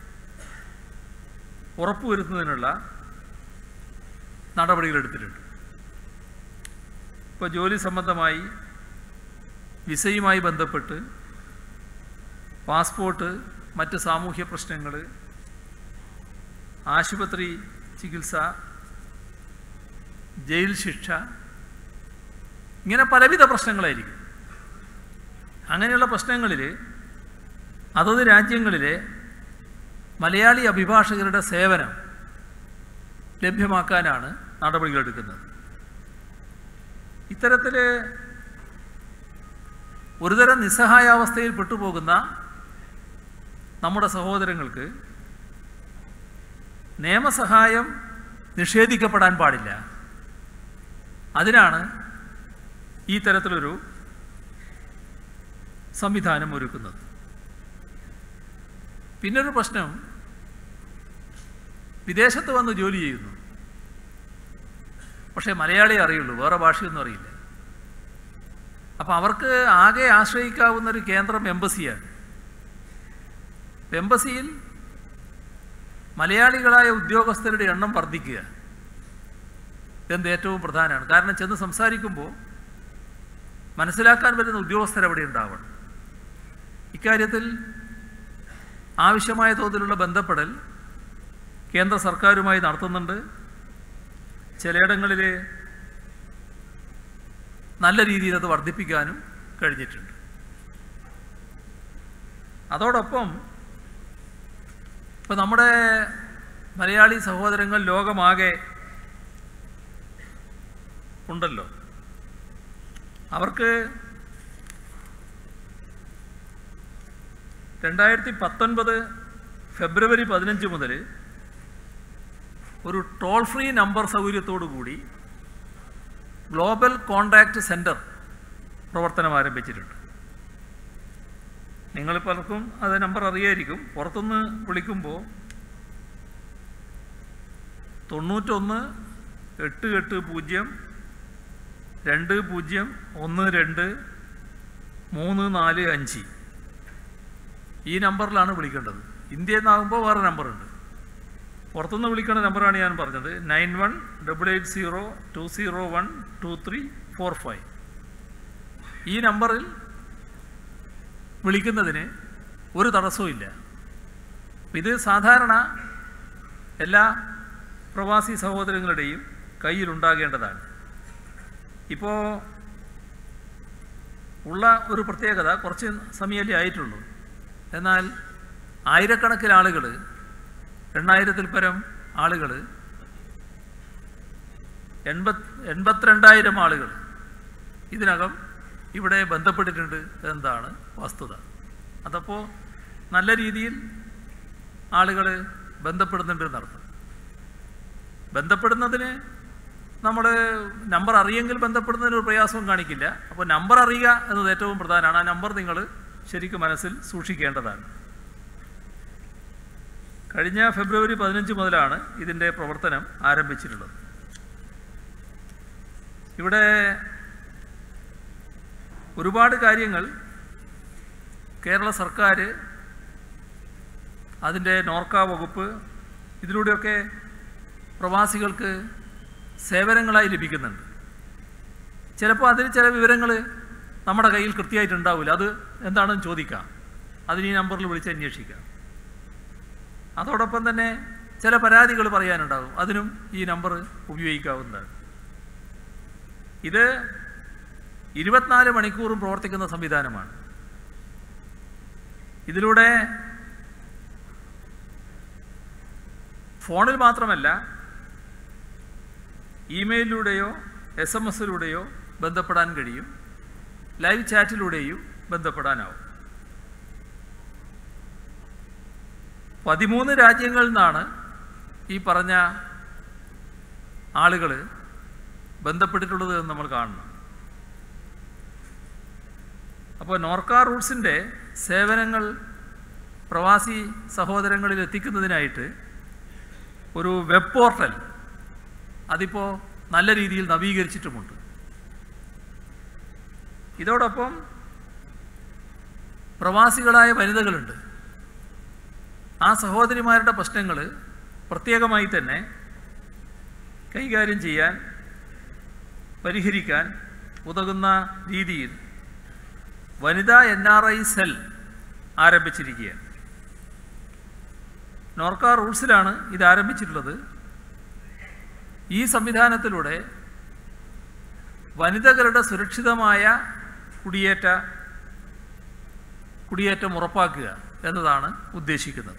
ഉറപ്പുവരുത്തുന്നതിനുള്ള നടപടികളെടുത്തിട്ടുണ്ട്. ഇപ്പോൾ ജോലി സംബന്ധമായി വിസയുമായി ബന്ധപ്പെട്ട് പാസ്പോർട്ട്, മറ്റ് സാമൂഹ്യ പ്രശ്നങ്ങൾ, ആശുപത്രി ചികിത്സ, ജയിൽ ശിക്ഷ, ഇങ്ങനെ പലവിധ പ്രശ്നങ്ങളായിരിക്കും. അങ്ങനെയുള്ള പ്രശ്നങ്ങളിൽ അതത് രാജ്യങ്ങളിലെ മലയാളി അഭിഭാഷകരുടെ സേവനം ലഭ്യമാക്കാനാണ് നടപടികളെടുക്കുന്നത്. ഇത്തരത്തിൽ ഒരുതരം നിസ്സഹായാവസ്ഥയിൽ പെട്ടുപോകുന്ന നമ്മുടെ സഹോദരങ്ങൾക്ക് നിയമസഹായം നിഷേധിക്കപ്പെടാൻ പാടില്ല. അതിനാണ് ഈ തരത്തിലൊരു സംവിധാനം ഒരുക്കുന്നത്. പിന്നൊരു പ്രശ്നം, വിദേശത്ത് വന്ന് ജോലി ചെയ്യുന്നു, പക്ഷേ മലയാളിയെ അറിയുള്ളൂ, വേറെ ഭാഷയൊന്നും അറിയില്ല. അപ്പോൾ അവർക്ക് ആകെ ആശ്രയിക്കാവുന്നൊരു കേന്ദ്രം എംബസിയാണ്. എംബസിയിൽ മലയാളികളായ ഉദ്യോഗസ്ഥരുടെ എണ്ണം വർദ്ധിക്കുക എന്ത് ഏറ്റവും പ്രധാനമാണ്. കാരണം ചെന്ന് സംസാരിക്കുമ്പോൾ മനസ്സിലാക്കാൻ പറ്റുന്ന ഉദ്യോഗസ്ഥരവിടെ ഉണ്ടാവണം. ഇക്കാര്യത്തിൽ ആവശ്യമായ തോതിലുള്ള ബന്ധപ്പെടൽ കേന്ദ്ര സർക്കാരുമായി നടത്തുന്നുണ്ട്. ചിലയിടങ്ങളിൽ നല്ല രീതിയിൽ അത് വർദ്ധിപ്പിക്കാനും കഴിഞ്ഞിട്ടുണ്ട്. അതോടൊപ്പം ഇപ്പോൾ നമ്മുടെ മലയാളി സഹോദരങ്ങൾ ലോകമാകെ ഉണ്ടല്ലോ, അവർക്ക് രണ്ടായിരത്തി പത്തൊൻപത് ഫെബ്രുവരി പതിനഞ്ച് മുതൽ ഒരു ടോൾ ഫ്രീ നമ്പർ സൗകര്യത്തോടു കൂടി ഗ്ലോബൽ കോൺടാക്റ്റ് സെൻറ്റർ പ്രവർത്തനം ആരംഭിച്ചിട്ടുണ്ട്. നിങ്ങൾ പലർക്കും അത് നമ്പർ അറിയായിരിക്കും. പുറത്തുനിന്ന് വിളിക്കുമ്പോൾ തൊണ്ണൂറ്റൊന്ന് എട്ട് എട്ട് പൂജ്യം രണ്ട് പൂജ്യം ഒന്ന് രണ്ട് മൂന്ന് നാല് അഞ്ച് ഈ നമ്പറിലാണ് വിളിക്കേണ്ടത്. ഇന്ത്യയിൽ നിന്നാകുമ്പോൾ വേറെ നമ്പറുണ്ട്. പുറത്തുനിന്ന് വിളിക്കേണ്ട നമ്പറാണ് ഞാൻ പറഞ്ഞത്, nine one double eight zero two zero one two three four five. ഈ നമ്പറിൽ വിളിക്കുന്നതിന് ഒരു തടസ്സവും ഇല്ല. ഇത് സാധാരണ എല്ലാ പ്രവാസി സഹോദരങ്ങളുടെയും കയ്യിലുണ്ടാകേണ്ടതാണ്. ഇപ്പോൾ ഉള്ള ഒരു പ്രത്യേകത, കുറച്ച് സമയമല്ലേ ആയിട്ടുള്ളൂ, എന്നാൽ ആയിരക്കണക്കിന് ആളുകൾ, എണ്ണായിരത്തിൽ പരം ആളുകൾ, എൺപത് എൺപത്തിരണ്ടായിരം ആളുകൾ ഇതിനകം ഇവിടെ ബന്ധപ്പെട്ടിട്ടുണ്ട് എന്നതാണ് വസ്തുത. അതപ്പോൾ നല്ല രീതിയിൽ ആളുകൾ ബന്ധപ്പെടുന്നുണ്ട് എന്നർത്ഥം. ബന്ധപ്പെടുന്നതിന് നമ്മൾ നമ്പർ അറിയെങ്കിൽ ബന്ധപ്പെടുന്നതിന് ഒരു പ്രയാസവും കാണിക്കില്ല. അപ്പോൾ നമ്പർ അറിയുക എന്നത് ഏറ്റവും പ്രധാനമാണ്. ആ നമ്പർ നിങ്ങൾ ശരിക്കും മനസ്സിൽ സൂക്ഷിക്കേണ്ടതാണ്. കഴിഞ്ഞ ഫെബ്രുവരി പതിനഞ്ച് മുതലാണ് ഇതിൻ്റെ പ്രവർത്തനം ആരംഭിച്ചിട്ടുള്ളത്. ഇവിടെ ഒരുപാട് കാര്യങ്ങൾ കേരള സർക്കാർ, അതിൻ്റെ നോർക്ക വകുപ്പ് ഇതിലൂടെയൊക്കെ പ്രവാസികൾക്ക് സേവനങ്ങളായി ലഭിക്കുന്നുണ്ട്. ചിലപ്പോൾ അതിന് ചില വിവരങ്ങൾ നമ്മുടെ കയ്യിൽ കൃത്യമായിട്ടുണ്ടാവില്ല. അത് എന്താണെന്ന് ചോദിക്കാം, അതിന് ഈ നമ്പറിൽ വിളിച്ച് അന്വേഷിക്കാം. അതോടൊപ്പം തന്നെ ചില പരാതികൾ പറയാനുണ്ടാകും, അതിനും ഈ നമ്പർ ഉപയോഗിക്കാവുന്നതാണ്. ഇത് ഇരുപത്തിനാല് മണിക്കൂറും പ്രവർത്തിക്കുന്ന സംവിധാനമാണ്. ഇതിലൂടെ ഫോണിൽ മാത്രമല്ല, ഇമെയിലിലൂടെയോ എസ് എം എസിലൂടെയോ ബന്ധപ്പെടാൻ കഴിയും, ലൈവ് ചാറ്റിലൂടെയും ബന്ധപ്പെടാനാവും. പതിമൂന്ന് രാജ്യങ്ങളിൽ നിന്നാണ് ഈ പറഞ്ഞ ആളുകൾ ബന്ധപ്പെട്ടിട്ടുള്ളത് എന്ന് നമ്മൾ കാണണം. അപ്പോൾ നോർക്ക റൂട്ട്സിൻ്റെ സേവനങ്ങൾ പ്രവാസി സഹോദരങ്ങളിൽ എത്തിക്കുന്നതിനായിട്ട് ഒരു വെബ് പോർട്ടൽ അതിപ്പോൾ നല്ല രീതിയിൽ നവീകരിച്ചിട്ടുമുണ്ട്. ഇതോടൊപ്പം പ്രവാസികളായ വനിതകളുണ്ട്. ആ സഹോദരിമാരുടെ പ്രശ്നങ്ങൾ പ്രത്യേകമായി തന്നെ കൈകാര്യം ചെയ്യാൻ, പരിഹരിക്കാൻ ഉതകുന്ന രീതിയിൽ വനിതാ എൻ ആർ ഐ സെൽ ആരംഭിച്ചിരിക്കുകയാണ്. നോർക്ക റൂട്ട്സിലാണ് ഇത് ആരംഭിച്ചിട്ടുള്ളത്. ഈ സംവിധാനത്തിലൂടെ വനിതകളുടെ സുരക്ഷിതമായ കുടിയേറ്റ കുടിയേറ്റം ഉറപ്പാക്കുക എന്നതാണ് ഉദ്ദേശിക്കുന്നത്.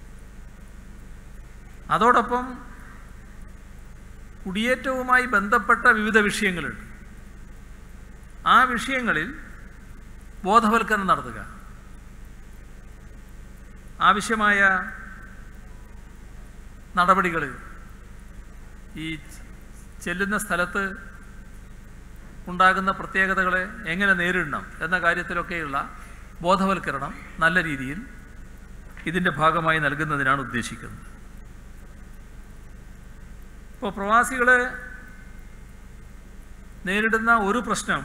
അതോടൊപ്പം കുടിയേറ്റവുമായി ബന്ധപ്പെട്ട വിവിധ വിഷയങ്ങളുണ്ട്. ആ വിഷയങ്ങളിൽ ബോധവൽക്കരണം നടത്തുക, ആവശ്യമായ നടപടികൾ ഈ ചെല്ലുന്ന സ്ഥലത്ത് ഉണ്ടാകുന്ന പ്രത്യേകതകളെ എങ്ങനെ നേരിടണം എന്ന കാര്യത്തിലൊക്കെയുള്ള ബോധവൽക്കരണം നല്ല രീതിയിൽ ഇതിൻ്റെ ഭാഗമായി നൽകുന്നതിനാണ് ഉദ്ദേശിക്കുന്നത്. ഇപ്പോൾ പ്രവാസികൾ നേരിടുന്ന ഒരു പ്രശ്നം,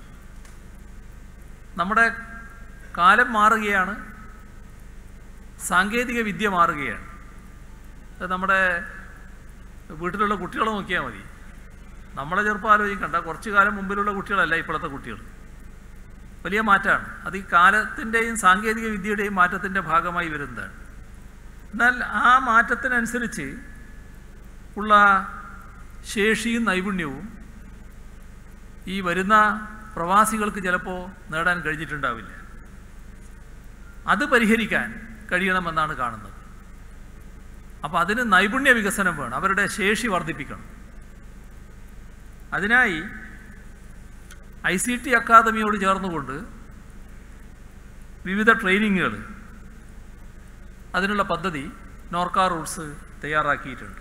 നമ്മുടെ കാലം മാറുകയാണ്, സാങ്കേതിക വിദ്യ മാറുകയാണ്. അത് നമ്മുടെ വീട്ടിലുള്ള കുട്ടികളെ നോക്കിയാൽ മതി. നമ്മളെ ചെറുപ്പം ആലോചിക്കണ്ട, കുറച്ചു കാലം മുമ്പിലുള്ള കുട്ടികളല്ല ഇപ്പോഴത്തെ കുട്ടികൾ. വലിയ മാറ്റമാണ്. അത് ഈ കാലത്തിൻ്റെയും സാങ്കേതിക വിദ്യയുടെയും മാറ്റത്തിൻ്റെ ഭാഗമായി വരുന്നതാണ്. എന്നാൽ ആ മാറ്റത്തിനനുസരിച്ച് ഉള്ള ശേഷിയും നൈപുണ്യവും ഈ വരുന്ന പ്രവാസികൾക്ക് ചിലപ്പോൾ നേടാൻ കഴിഞ്ഞിട്ടുണ്ടാവില്ല. അത് പരിഹരിക്കാൻ കഴിയണമെന്നാണ് കാണുന്നത്. അപ്പോൾ അതിന് നൈപുണ്യ വികസനം വേണം, അവരുടെ ശേഷി വർദ്ധിപ്പിക്കണം. അതിനായി ഐ സി ടി അക്കാദമിയോട് ചേർന്നുകൊണ്ട് വിവിധ ട്രെയിനിങ്ങുകൾ, അതിനുള്ള പദ്ധതി നോർക്ക റൂട്ട്സ് തയ്യാറാക്കിയിട്ടുണ്ട്.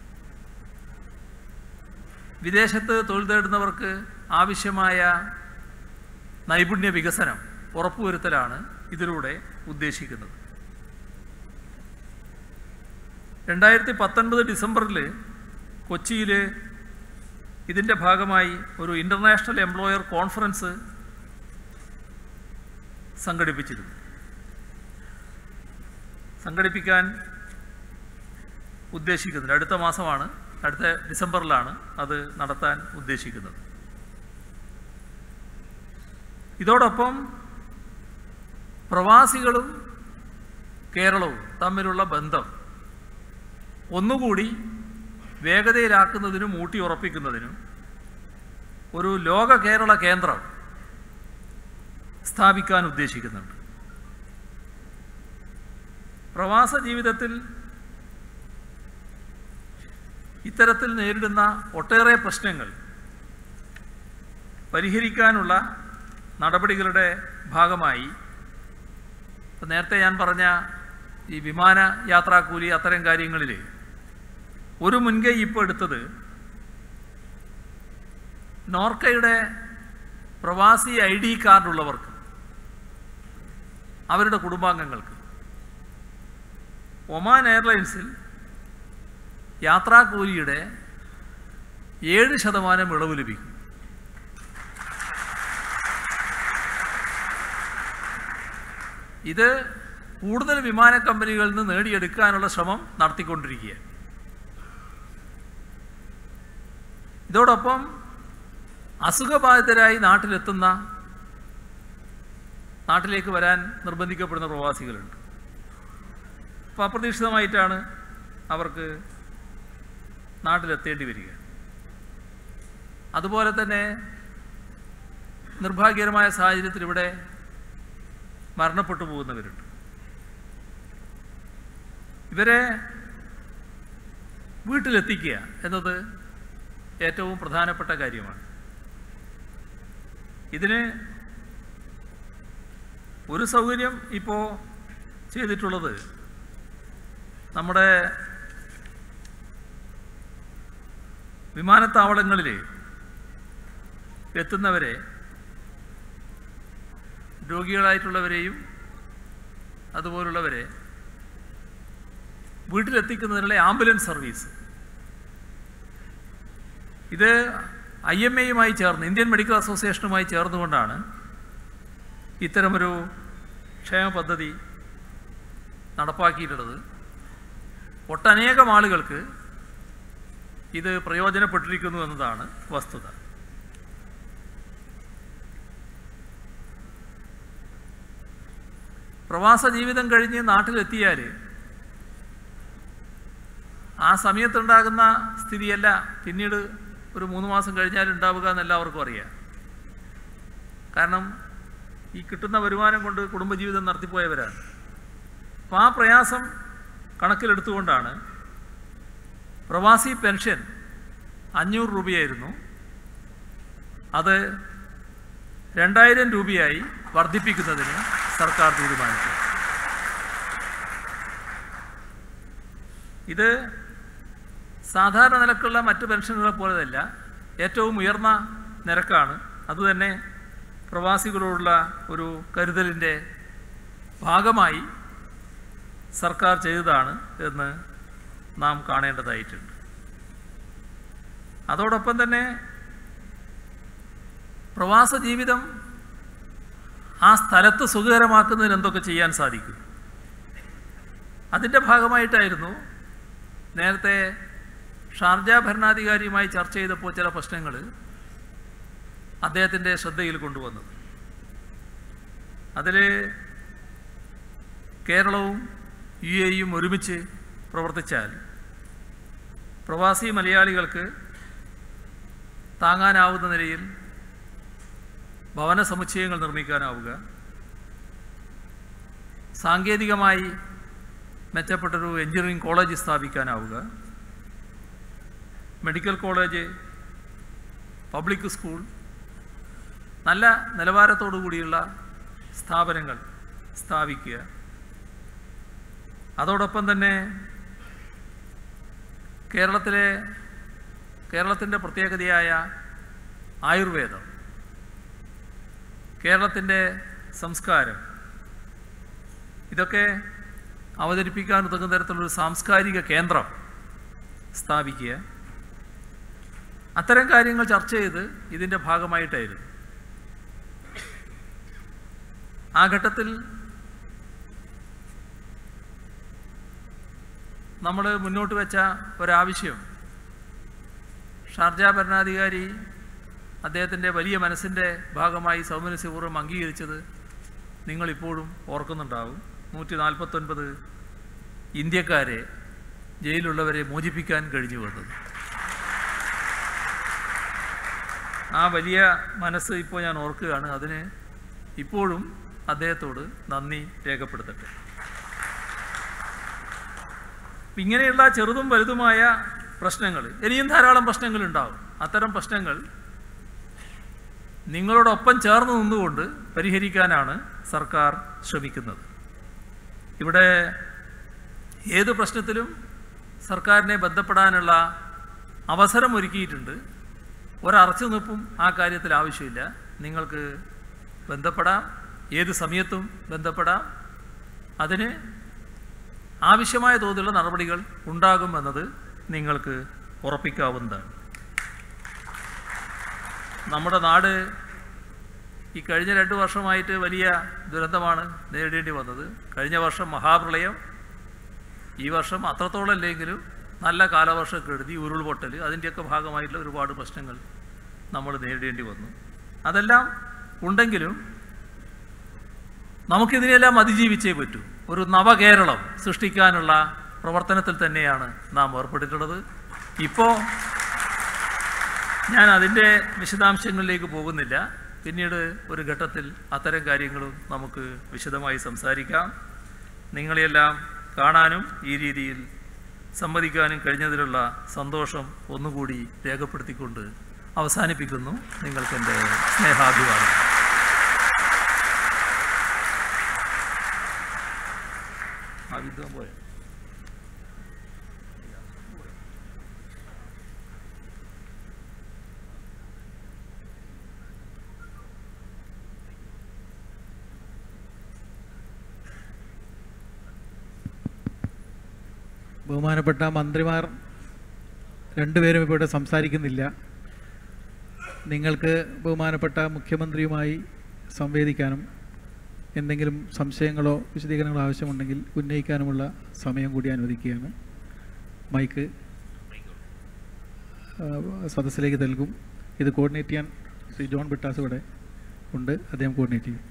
വിദേശത്ത് തൊഴിൽ തേടുന്നവർക്ക് ആവശ്യമായ നൈപുണ്യ വികസനം ഉറപ്പുവരുത്തലാണ് ഇതിലൂടെ ഉദ്ദേശിക്കുന്നത്. രണ്ടായിരത്തി പത്തൊൻപത് ഡിസംബറിൽ കൊച്ചിയിൽ ഇതിൻ്റെ ഭാഗമായി ഒരു ഇൻ്റർനാഷണൽ എംപ്ലോയർ കോൺഫറൻസ് സംഘടിപ്പിച്ചിരുന്നു. സംഘടിപ്പിക്കാൻ ഉദ്ദേശിക്കുന്നത് അടുത്ത മാസമാണ്, അടുത്ത ഡിസംബറിലാണ് അത് നടത്താൻ ഉദ്ദേശിക്കുന്നത്. ഇതോടൊപ്പം പ്രവാസികളും കേരളവും തമ്മിലുള്ള ബന്ധം ഒന്നുകൂടി വേഗതയിലാക്കുന്നതിനും ഊട്ടിയുറപ്പിക്കുന്നതിനും ഒരു ലോക കേരള കേന്ദ്രം സ്ഥാപിക്കാൻ ഉദ്ദേശിക്കുന്നുണ്ട്. പ്രവാസ ജീവിതത്തിൽ ഇത്തരത്തിൽ നേരിടുന്ന ഒട്ടേറെ പ്രശ്നങ്ങൾ പരിഹരിക്കാനുള്ള നടപടികളുടെ ഭാഗമായി നേരത്തെ ഞാൻ പറഞ്ഞ ഈ വിമാന യാത്രാക്കൂലി അത്തരം കാര്യങ്ങളിൽ ഒരു മുൻകൈ ഇപ്പോൾ എടുത്തത് നോർക്കയുടെ പ്രവാസി ഐ ഡി കാർഡുള്ളവർക്ക് അവരുടെ കുടുംബാംഗങ്ങൾക്ക് ഒമാൻ എയർലൈൻസിൽ യാത്രാക്കൂലിയുടെ ഏഴ് ശതമാനം ഇളവ് ലഭിക്കും. ഇത് കൂടുതൽ വിമാന കമ്പനികളിൽ നിന്ന് നേടിയെടുക്കാനുള്ള ശ്രമം നടത്തിക്കൊണ്ടിരിക്കുകയാണ്. ഇതോടൊപ്പം അസുഖബാധിതരായി നാട്ടിലെത്തുന്ന നാട്ടിലേക്ക് വരാൻ നിർബന്ധിക്കപ്പെടുന്ന പ്രവാസികളുണ്ട്. അപ്പോൾ അപ്രതീക്ഷിതമായിട്ടാണ് അവർക്ക് നാട്ടിലെത്തേണ്ടി വരിക. അതുപോലെ തന്നെ നിർഭാഗ്യകരമായ സാഹചര്യത്തിൽ ഇവിടെ മരണപ്പെട്ടു പോകുന്നവരുണ്ട്. ഇവരെ വീട്ടിലെത്തിക്കുക എന്നത് ഏറ്റവും പ്രധാനപ്പെട്ട കാര്യമാണ്. ഇതിന് ഒരു സൗകര്യം ഇപ്പോൾ ചെയ്തിട്ടുള്ളത് നമ്മുടെ വിമാനത്താവളങ്ങളിൽ എത്തുന്നവരെ, രോഗികളായിട്ടുള്ളവരെയും അതുപോലുള്ളവരെ വീട്ടിലെത്തിക്കുന്നതിനുള്ള ആംബുലൻസ് സർവീസ്, ഇത് ഐ എം എയുമായി ചേർന്ന്, ഇന്ത്യൻ മെഡിക്കൽ അസോസിയേഷനുമായി ചേർന്നുകൊണ്ടാണ് ഇത്തരമൊരു ക്ഷേമ പദ്ധതി നടപ്പാക്കിയിട്ടുള്ളത്. ഒട്ടനേകം ആളുകൾക്ക് ഇത് പ്രയോജനപ്പെട്ടിരിക്കുന്നു എന്നതാണ് വസ്തുത. പ്രവാസ ജീവിതം കഴിഞ്ഞ് നാട്ടിലെത്തിയാൽ ആ സമയത്തുണ്ടാകുന്ന സ്ഥിതിയല്ല പിന്നീട് ഒരു മൂന്ന് മാസം കഴിഞ്ഞാൽ ഉണ്ടാവുക എന്നെല്ലാവർക്കും അറിയാം. കാരണം ഈ കിട്ടുന്ന വരുമാനം കൊണ്ട് കുടുംബജീവിതം നടത്തിപ്പോയവരാണ്. അപ്പോൾ ആ പ്രയാസം കണക്കിലെടുത്തുകൊണ്ടാണ് പ്രവാസി പെൻഷൻ അഞ്ഞൂറ് രൂപയായിരുന്നു, അത് രണ്ടായിരം രൂപയായി വർദ്ധിപ്പിക്കുന്നതിന് സർക്കാർ തീരുമാനിച്ചു. ഇത് സാധാരണ നിരക്കുള്ള മറ്റ് പെൻഷനുകളെ പോലെയല്ല, ഏറ്റവും ഉയർന്ന നിരക്കാണ്. അതുതന്നെ പ്രവാസികളോടുള്ള ഒരു കരുതലിൻ്റെ ഭാഗമായി സർക്കാർ ചെയ്തതാണ് എന്ന് നാം കാണേണ്ടതായിട്ടുണ്ട്. അതോടൊപ്പം തന്നെ പ്രവാസ ജീവിതം ആ സ്ഥലത്ത് സുഖകരമാക്കുന്നതിന് എന്തൊക്കെ ചെയ്യാൻ സാധിക്കും, അതിൻ്റെ ഭാഗമായിട്ടായിരുന്നു നേരത്തെ ഷാർജ ഭരണാധികാരിയുമായി ചർച്ച ചെയ്തപ്പോൾ ചില പ്രശ്നങ്ങൾ അദ്ദേഹത്തിൻ്റെ ശ്രദ്ധയിൽ കൊണ്ടുവന്നത്. അതിൽ കേരളവും യു എയും ഒരുമിച്ച് പ്രവർത്തിച്ചാൽ പ്രവാസി മലയാളികൾക്ക് താങ്ങാനാവുന്ന നിലയിൽ ഭവന സമുച്ചയങ്ങൾ നിർമ്മിക്കാനാവുക, സാങ്കേതികമായി മെച്ചപ്പെട്ടൊരു എഞ്ചിനീയറിംഗ് കോളേജ് സ്ഥാപിക്കാനാവുക, മെഡിക്കൽ കോളേജ്, പബ്ലിക് സ്കൂൾ, നല്ല നിലവാരത്തോടു കൂടിയുള്ള സ്ഥാപനങ്ങൾ സ്ഥാപിക്കുക. അതോടൊപ്പം തന്നെ കേരളത്തിലെ കേരളത്തിൻ്റെ പ്രത്യേകതയായ ആയുർവേദം, കേരളത്തിൻ്റെ സംസ്കാരം, ഇതൊക്കെ അവതരിപ്പിക്കാൻ ഉതകുന്ന തരത്തിലൊരു സാംസ്കാരിക കേന്ദ്രം സ്ഥാപിക്കുക. അത്തരം കാര്യങ്ങൾ ചർച്ച ചെയ്ത് ഇതിൻ്റെ ഭാഗമായിട്ടായിരുന്നു. ആ ഘട്ടത്തിൽ നമ്മൾ മുന്നോട്ട് വെച്ച ഒരാവശ്യം ഷാർജ ഭരണാധികാരി അദ്ദേഹത്തിൻ്റെ വലിയ മനസ്സിൻ്റെ ഭാഗമായി സൗമനസ്യപൂർവ്വം അംഗീകരിച്ചത് നിങ്ങളിപ്പോഴും ഓർക്കുന്നുണ്ടാവും. നൂറ്റി നാൽപ്പത്തൊൻപത് ഇന്ത്യക്കാരെ, ജയിലുള്ളവരെ മോചിപ്പിക്കാൻ കഴിഞ്ഞു വന്നത്. ആ വലിയ മനസ്സ് ഇപ്പോൾ ഞാൻ ഓർക്കുകയാണ്. അതിന് ഇപ്പോഴും അദ്ദേഹത്തോട് നന്ദി രേഖപ്പെടുത്തട്ടെ. ഇങ്ങനെയുള്ള ചെറുതും വലുതുമായ പ്രശ്നങ്ങൾ, ഇനിയും ധാരാളം പ്രശ്നങ്ങളുണ്ടാവും. അത്തരം പ്രശ്നങ്ങൾ നിങ്ങളോടൊപ്പം ചേർന്ന് നിന്നുകൊണ്ട് പരിഹരിക്കാനാണ് സർക്കാർ ശ്രമിക്കുന്നത്. ഇവിടെ ഏത് പ്രശ്നത്തിലും സർക്കാരിനെ ബന്ധപ്പെടാനുള്ള അവസരം ഒരുക്കിയിട്ടുണ്ട്. ഒരറച്ചു നിൽപ്പും ആ കാര്യത്തിൽ ആവശ്യമില്ല. നിങ്ങൾക്ക് ബന്ധപ്പെടാം, ഏത് സമയത്തും ബന്ധപ്പെടാം. അതിന് ആവശ്യമായ തോതിലുള്ള നടപടികൾ ഉണ്ടാകുമെന്നത് നിങ്ങൾക്ക് ഉറപ്പിക്കാവുന്നതാണ്. നമ്മുടെ നാട് ഈ കഴിഞ്ഞ രണ്ട് വർഷമായിട്ട് വലിയ ദുരന്തമാണ് നേരിടേണ്ടി വന്നത്. കഴിഞ്ഞ വർഷം മഹാപ്രളയം, ഈ വർഷം അത്രത്തോളം അല്ലെങ്കിലും നല്ല കാലവർഷക്കെടുതി, ഉരുൾപൊട്ടൽ, അതിൻ്റെയൊക്കെ ഭാഗമായിട്ടുള്ള ഒരുപാട് പ്രശ്നങ്ങൾ നമ്മൾ നേരിടേണ്ടി വന്നു. അതെല്ലാം ഉണ്ടെങ്കിലും നമുക്കിതിനെല്ലാം അതിജീവിച്ചേ പറ്റൂ. ഒരു നവകേരളം സൃഷ്ടിക്കാനുള്ള പ്രവർത്തനത്തിൽ തന്നെയാണ് നാം ഏർപ്പെട്ടിട്ടുള്ളത്. ഇപ്പോൾ ഞാൻ അതിൻ്റെ വിശദാംശങ്ങളിലേക്ക് പോകുന്നില്ല. പിന്നീട് ഒരു ഘട്ടത്തിൽ അത്തരം കാര്യങ്ങളും നമുക്ക് വിശദമായി സംസാരിക്കാം. നിങ്ങളെയെല്ലാം കാണാനും ഈ രീതിയിൽ സംവദിക്കാനും കഴിഞ്ഞതിലുള്ള സന്തോഷം ഒന്നുകൂടി രേഖപ്പെടുത്തിക്കൊണ്ട് അവസാനിപ്പിക്കുന്നു. നിങ്ങൾക്കെൻ്റെ സ്നേഹാഭിവാദം. ആ വിദ്വാൻ പോയ ബഹുമാനപ്പെട്ട മന്ത്രിമാർ രണ്ടുപേരും ഇപ്പോൾ ഇവിടെ സംസാരിക്കുന്നില്ല. നിങ്ങൾക്ക് ബഹുമാനപ്പെട്ട മുഖ്യമന്ത്രിയുമായി സംവേദിക്കാനും എന്തെങ്കിലും സംശയങ്ങളോ വിശദീകരണങ്ങളോ ആവശ്യമുണ്ടെങ്കിൽ ഉന്നയിക്കാനുമുള്ള സമയം കൂടി അനുവദിക്കുകയാണ്. മൈക്ക് സദസ്സിലേക്ക് നൽകും. ഇത് കോർഡിനേറ്റ് ചെയ്യാൻ ശ്രീ ജോൺ ബിട്ടാസ് ഇവിടെ ഉണ്ട്. അദ്ദേഹം കോർഡിനേറ്റ് ചെയ്യും.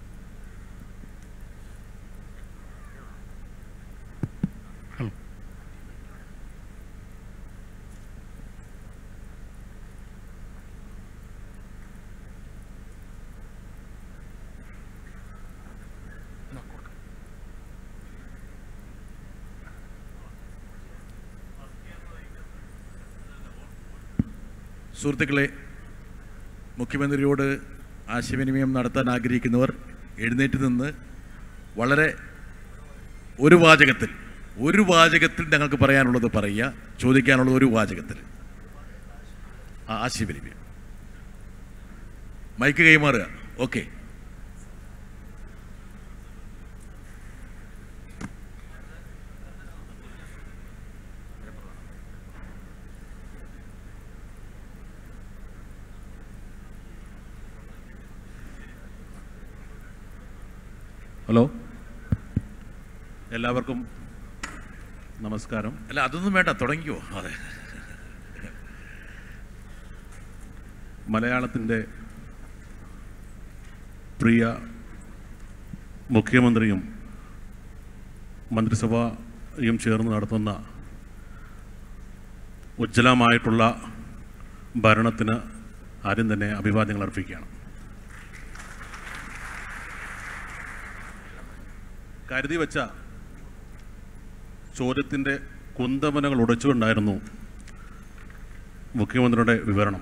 സുഹൃത്തുക്കളെ, മുഖ്യമന്ത്രിയോട് ആശയവിനിമയം നടത്താൻ ആഗ്രഹിക്കുന്നവർ എഴുന്നേറ്റ് നിന്ന് വളരെ ഒരു വാചകത്തിൽ ഒരു വാചകത്തിൽ ഞങ്ങൾക്ക് പറയാനുള്ളത് പറയുക, ചോദിക്കാനുള്ളത് ഒരു വാചകത്തിൽ. ആശയവിനിമയം മൈക്ക് കൈമാറുക. ഓക്കെ. ഹലോ, എല്ലാവർക്കും നമസ്കാരം. അല്ല, അതൊന്നും വേണ്ട, തുടങ്ങിക്കോ. അതെ, മലയാളത്തിൻ്റെ പ്രിയ മുഖ്യമന്ത്രിയും മന്ത്രിസഭയും ചേർന്ന് നടത്തുന്ന ഉജ്ജ്വലമായിട്ടുള്ള ഭരണത്തിന് ആദ്യം തന്നെ അഭിവാദ്യങ്ങൾ അർപ്പിക്കുകയാണ്. കരുതി വച്ച ചോദ്യത്തിൻ്റെ കുന്തമനകൾ ഉടച്ചുകൊണ്ടായിരുന്നു മുഖ്യമന്ത്രിയുടെ വിവരണം.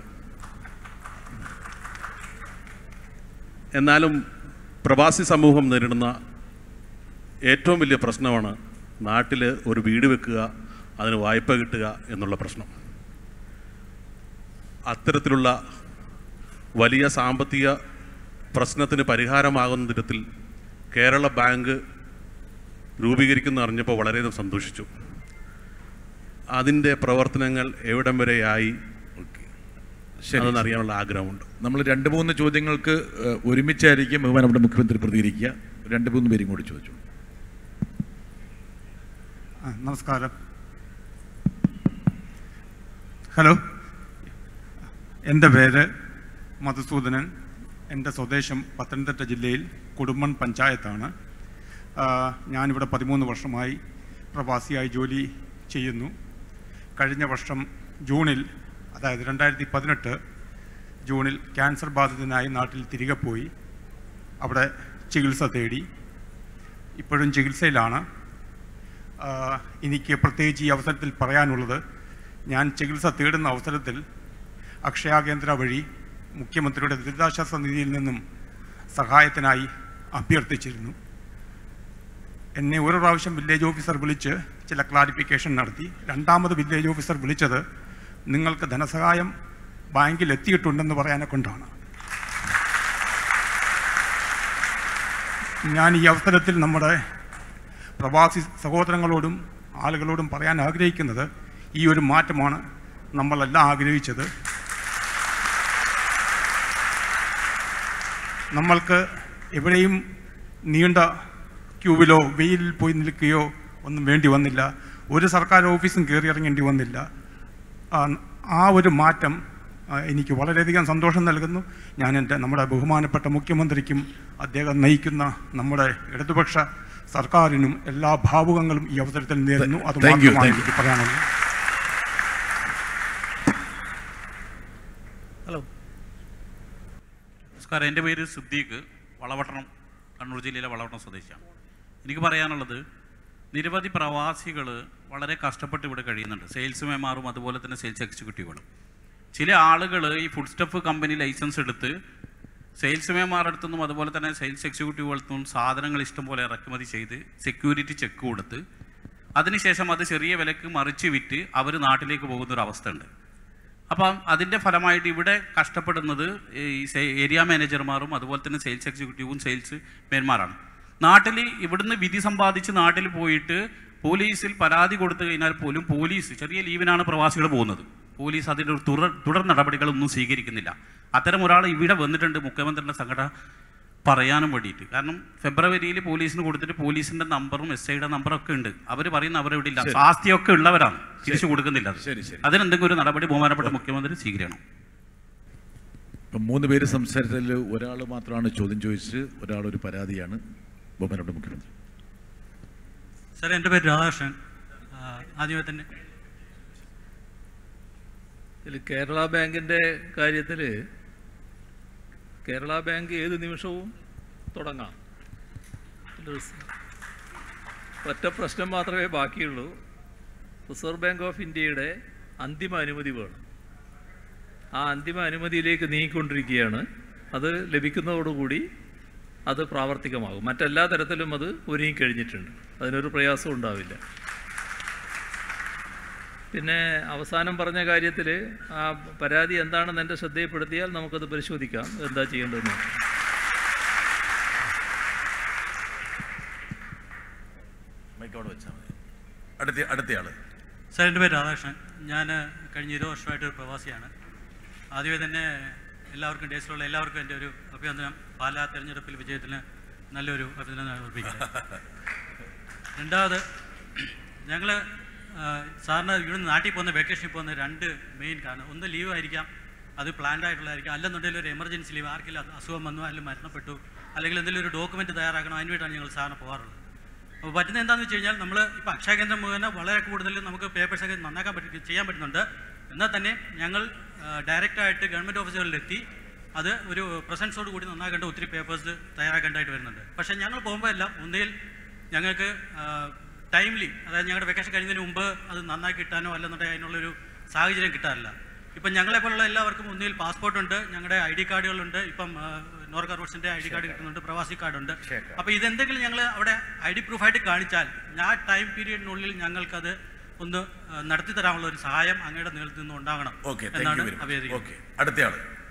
എന്നാലും പ്രവാസി സമൂഹം നേരിടുന്ന ഏറ്റവും വലിയ പ്രശ്നമാണ് നാട്ടിൽ ഒരു വീട് വെക്കുക, അതിന് വായ്പ കിട്ടുക എന്നുള്ള പ്രശ്നം. അത്തരത്തിലുള്ള വലിയ സാമ്പത്തിക പ്രശ്നത്തിന് പരിഹാരമാകുന്ന തരത്തിൽ കേരള ബാങ്ക് രൂപീകരിക്കുന്ന അറിഞ്ഞപ്പോൾ വളരെയധികം സന്തോഷിച്ചു. അതിൻ്റെ പ്രവർത്തനങ്ങൾ എവിടം വരെയായി അതൊന്നും അറിയാനുള്ള ആഗ്രഹമുണ്ട്. നമ്മൾ രണ്ട് മൂന്ന് ചോദ്യങ്ങൾക്ക് ഒരുമിച്ചായിരിക്കും ബഹുമാനപ്പെട്ട മുഖ്യമന്ത്രി പ്രതികരിക്കുക. രണ്ട് മൂന്ന് പേരും കൂടി ചോദിച്ചു. നമസ്കാരം. ഹലോ, എൻ്റെ പേര് മധുസൂദനൻ. എൻ്റെ സ്വദേശം പത്തനംതിട്ട ജില്ലയിൽ കുടുംബൻ പഞ്ചായത്താണ്. ഞാനിവിടെ പതിമൂന്ന് വർഷമായി പ്രവാസിയായി ജോലി ചെയ്യുന്നു. കഴിഞ്ഞ വർഷം ജൂണിൽ, അതായത് രണ്ടായിരത്തി പതിനെട്ട് ജൂണിൽ ക്യാൻസർ ബാധിതനായി നാട്ടിൽ തിരികെ പോയി. അവിടെ ചികിത്സ തേടി. ഇപ്പോഴും ചികിത്സയിലാണ്. എനിക്ക് പ്രത്യേകിച്ച് ഈ അവസരത്തിൽ പറയാനുള്ളത്, ഞാൻ ചികിത്സ തേടുന്ന അവസരത്തിൽ അക്ഷയ കേന്ദ്ര വഴി മുഖ്യമന്ത്രിയുടെ ദുരിതാശ്വാസ നിധിയിൽ നിന്നും സഹായത്തിനായി അഭ്യർത്ഥിച്ചിരുന്നു. എന്നെ ഒരു പ്രാവശ്യം വില്ലേജ് ഓഫീസർ വിളിച്ച് ചില ക്ലാരിഫിക്കേഷൻ നടത്തി. രണ്ടാമത് വില്ലേജ് ഓഫീസർ വിളിച്ചത് നിങ്ങൾക്ക് ധനസഹായം ബാങ്കിൽ എത്തിയിട്ടുണ്ടെന്ന് പറയാനെ കൊണ്ടാണ്. ഞാൻ ഈ അവസരത്തിൽ നമ്മുടെ പ്രവാസി സഹോദരങ്ങളോടും ആളുകളോടും പറയാൻ ആഗ്രഹിക്കുന്നത് ഈ ഒരു മാറ്റമാണ് നമ്മളെല്ലാം ആഗ്രഹിച്ചത്. നമ്മൾക്ക് എവിടെയും നീണ്ട ക്യൂവിലോ വെയിലിൽ പോയി നിൽക്കുകയോ ഒന്നും വേണ്ടി വന്നില്ല. ഒരു സർക്കാർ ഓഫീസും കയറി ഇറങ്ങേണ്ടി വന്നില്ല. ആ ഒരു മാറ്റം എനിക്ക് വളരെയധികം സന്തോഷം നൽകുന്നു. ഞാൻ എൻ്റെ നമ്മുടെ ബഹുമാനപ്പെട്ട മുഖ്യമന്ത്രിക്കും അദ്ദേഹം നയിക്കുന്ന നമ്മുടെ ഇടതുപക്ഷ സർക്കാരിനും എല്ലാ ഭാവുകങ്ങളും ഈ അവസരത്തിൽ നേരുന്നു. അത് മാത്രമാണ് എനിക്ക് പറയാനുള്ളത്. ഹലോ, നമസ്കാരം. എൻ്റെ പേര് സിദ്ദീഖ്, വളവട്ടണം, കണ്ണൂർ ജില്ലയിലെ വളവട്ടണം സ്വദേശിയാണ്. എനിക്ക് പറയാനുള്ളത്, നിരവധി പ്രവാസികൾ വളരെ കഷ്ടപ്പെട്ട് ഇവിടെ കഴിയുന്നുണ്ട്. സെയിൽസ്മാൻമാരും അതുപോലെ തന്നെ സെയിൽസ് എക്സിക്യൂട്ടീവുകളും. ചില ആളുകൾ ഈ ഫുഡ് സ്റ്റഫ് കമ്പനി ലൈസൻസ് എടുത്ത് സെയിൽസ്മാൻമാരുടെ അടുത്തുനിന്നും അതുപോലെ തന്നെ സെയിൽസ് എക്സിക്യൂട്ടീവുകൾക്കും സാധനങ്ങൾ ഇഷ്ടംപോലെ ഇറക്കുമതി ചെയ്ത് സെക്യൂരിറ്റി ചെക്ക് കൊടുത്ത് അതിനുശേഷം അത് ചെറിയ വിലക്ക് മറിച്ച് വിറ്റ് അവർ നാട്ടിലേക്ക് പോകുന്നൊരവസ്ഥ ഉണ്ട്. അപ്പം അതിൻ്റെ ഫലമായിട്ട് ഇവിടെ കഷ്ടപ്പെടുന്നത് ഈ ഏരിയ മാനേജർമാരും അതുപോലെ തന്നെ സെയിൽസ് എക്സിക്യൂട്ടീവും സെയിൽസ് മേന്മാരാണ്. നാട്ടിൽ ഇവിടുന്ന് വിധി സമ്പാദിച്ച് നാട്ടിൽ പോയിട്ട് പോലീസിൽ പരാതി കൊടുത്തു കഴിഞ്ഞാൽ പോലും പോലീസ് ചെറിയ ലീവിനാണ് പ്രവാസികൾ പോകുന്നത്. പോലീസ് അതിൻ്റെ ഒരു തുടർ തുടർ നടപടികളൊന്നും സ്വീകരിക്കുന്നില്ല. അത്തരം ഒരാൾ ഇവിടെ വന്നിട്ടുണ്ട് മുഖ്യമന്ത്രിയുടെ സംഘടന പറയാനും വേണ്ടിയിട്ട്. കാരണം ഫെബ്രുവരിയിൽ പോലീസിന് കൊടുത്തിട്ട് പോലീസിൻ്റെ നമ്പറും എസ് ഐയുടെ നമ്പറൊക്കെ ഉണ്ട്. അവർ പറയുന്ന അവരെവിടെ ഇല്ല, ആസ്തിയൊക്കെ ഉള്ളവരാണ്, തിരിച്ചു കൊടുക്കുന്നില്ല. അതിനെന്തെങ്കിലും ഒരു നടപടി ബഹുമാനപ്പെട്ട മുഖ്യമന്ത്രി സ്വീകരിക്കണം. ഇപ്പം മൂന്ന് പേര് സംസാരിച്ചതിൽ ഒരാൾ മാത്രമാണ് ചോദ്യം ചോദിച്ച്, ഒരാളൊരു പരാതിയാണ്. ബഹുമാനപ്പെട്ട മുഖ്യമന്ത്രി. സാർ, എൻ്റെ പേര് രാധാകൃഷ്ണൻ. ആദ്യമേ തന്നെ ഇതിൽ കേരള ബാങ്കിൻ്റെ കാര്യത്തിൽ കേരള ബാങ്ക് ഏത് നിമിഷവും തുടങ്ങാം. ഒറ്റ പ്രശ്നം മാത്രമേ ബാക്കിയുള്ളൂ. റിസർവ് ബാങ്ക് ഓഫ് ഇന്ത്യയുടെ അന്തിമ അനുമതി വേണം. ആ അന്തിമ അനുമതിയിലേക്ക് നീങ്ങിക്കൊണ്ടിരിക്കുകയാണ്. അത് ലഭിക്കുന്നതോടുകൂടി അത് പ്രാവർത്തികമാകും. മറ്റെല്ലാ തരത്തിലും അത് ഒരുങ്ങിക്കഴിഞ്ഞിട്ടുണ്ട്. അതിനൊരു പ്രയാസവും ഉണ്ടാവില്ല. പിന്നെ അവസാനം പറഞ്ഞ കാര്യത്തിൽ ആ പരാതി എന്താണെന്ന് എൻ്റെ ശ്രദ്ധയിൽപ്പെടുത്തിയാൽ നമുക്കത് പരിശോധിക്കാം, എന്താ ചെയ്യേണ്ടതെന്ന്. അടുത്ത അടുത്തയാൾ. സാർ, എൻ്റെ പേര് രാധാകൃഷ്ണൻ. ഞാൻ കഴിഞ്ഞ ഇരുപത് വർഷമായിട്ട് പ്രവാസിയാണ്. ആദ്യമേ തന്നെ എല്ലാവർക്കും ഡേസിലുള്ള എല്ലാവർക്കും എൻ്റെ ഒരു അഭിനന്ദനം. പാലാ തെരഞ്ഞെടുപ്പിൽ വിജയത്തിന് നല്ലൊരു അഭിനന്ദനം അർപ്പിക്കുന്നത്. രണ്ടാമത്, ഞങ്ങൾ സാറിന് ഇവിടുന്ന് നാട്ടിൽ പോകുന്ന വെക്കേഷനിൽ പോകുന്ന രണ്ട് മെയിൻ കാരണം, ഒന്ന് ലീവ് ആയിരിക്കാം, അത് പ്ലാൻഡ് ആയിട്ടുള്ളതായിരിക്കും. അല്ലെന്നുണ്ടെങ്കിൽ ഒരു എമർജൻസി ലീവ്, ആർക്കെങ്കിലും അസുഖം വന്നു, അല്ലെങ്കിൽ മരണപ്പെട്ടു, അല്ലെങ്കിൽ എന്തെങ്കിലും ഒരു ഡോക്യുമെൻറ്റ് തയ്യാറാക്കണം, അതിന് വേണ്ടിയിട്ടാണ് ഞങ്ങൾ സാറിന് പോകാറുള്ളത്. അപ്പോൾ പറ്റുന്നത് എന്താണെന്ന് വെച്ച് കഴിഞ്ഞാൽ, നമ്മൾ ഇപ്പോൾ അക്ഷയ കേന്ദ്രം മുഖേന വളരെ കൂടുതൽ നമുക്ക് പേപ്പേഴ്സൊക്കെ നന്നാക്കാൻ പറ്റി ചെയ്യാൻ പറ്റുന്നുണ്ട്. എന്നാൽ തന്നെ ഞങ്ങൾ ഡയറക്റ്റായിട്ട് ഗവൺമെൻറ് ഓഫീസുകളിലെത്തി അത് ഒരു പ്രസൻസോട് കൂടി നന്നാക്കേണ്ട ഒത്തിരി പേപ്പേഴ്സ് തയ്യാറാക്കേണ്ടതായിട്ട് വരുന്നുണ്ട്. പക്ഷേ ഞങ്ങൾ പോകുമ്പോൾ എല്ലാം ഒന്നുകിൽ ഞങ്ങൾക്ക് ടൈംലി, അതായത് ഞങ്ങളുടെ വെക്കേഷൻ കഴിയുന്നതിന് മുമ്പ് അത് നന്നാക്കി കിട്ടാനോ അല്ലെന്നുണ്ടെങ്കിൽ അതിനുള്ളൊരു സാഹചര്യം കിട്ടാറില്ല. ഇപ്പം ഞങ്ങളെപ്പോലുള്ള എല്ലാവർക്കും ഒന്നുകിൽ പാസ്പോർട്ടുണ്ട്, ഞങ്ങളുടെ ഐ ഡി കാർഡുകളുണ്ട്, ഇപ്പം നോർക്ക റൂട്ട്സിൻ്റെ ഐ ഡി കാർഡ് കിട്ടുന്നുണ്ട്, പ്രവാസി കാർഡുണ്ട്. അപ്പോൾ ഇതെന്തെങ്കിലും ഞങ്ങൾ അവിടെ ഐ ഡി പ്രൂഫായിട്ട് കാണിച്ചാൽ ആ ടൈം പീരീഡിനുള്ളിൽ ഞങ്ങൾക്കത് ഒന്ന് നടത്തി തരാനുള്ള ഒരു സഹായം അങ്ങയുടെ നേതൃത്വത്തിൽ നിന്ന് ഉണ്ടാകണം എന്നാണ് അഭ്യർത്ഥിക്കുന്നത്. അടുത്തയാൾ.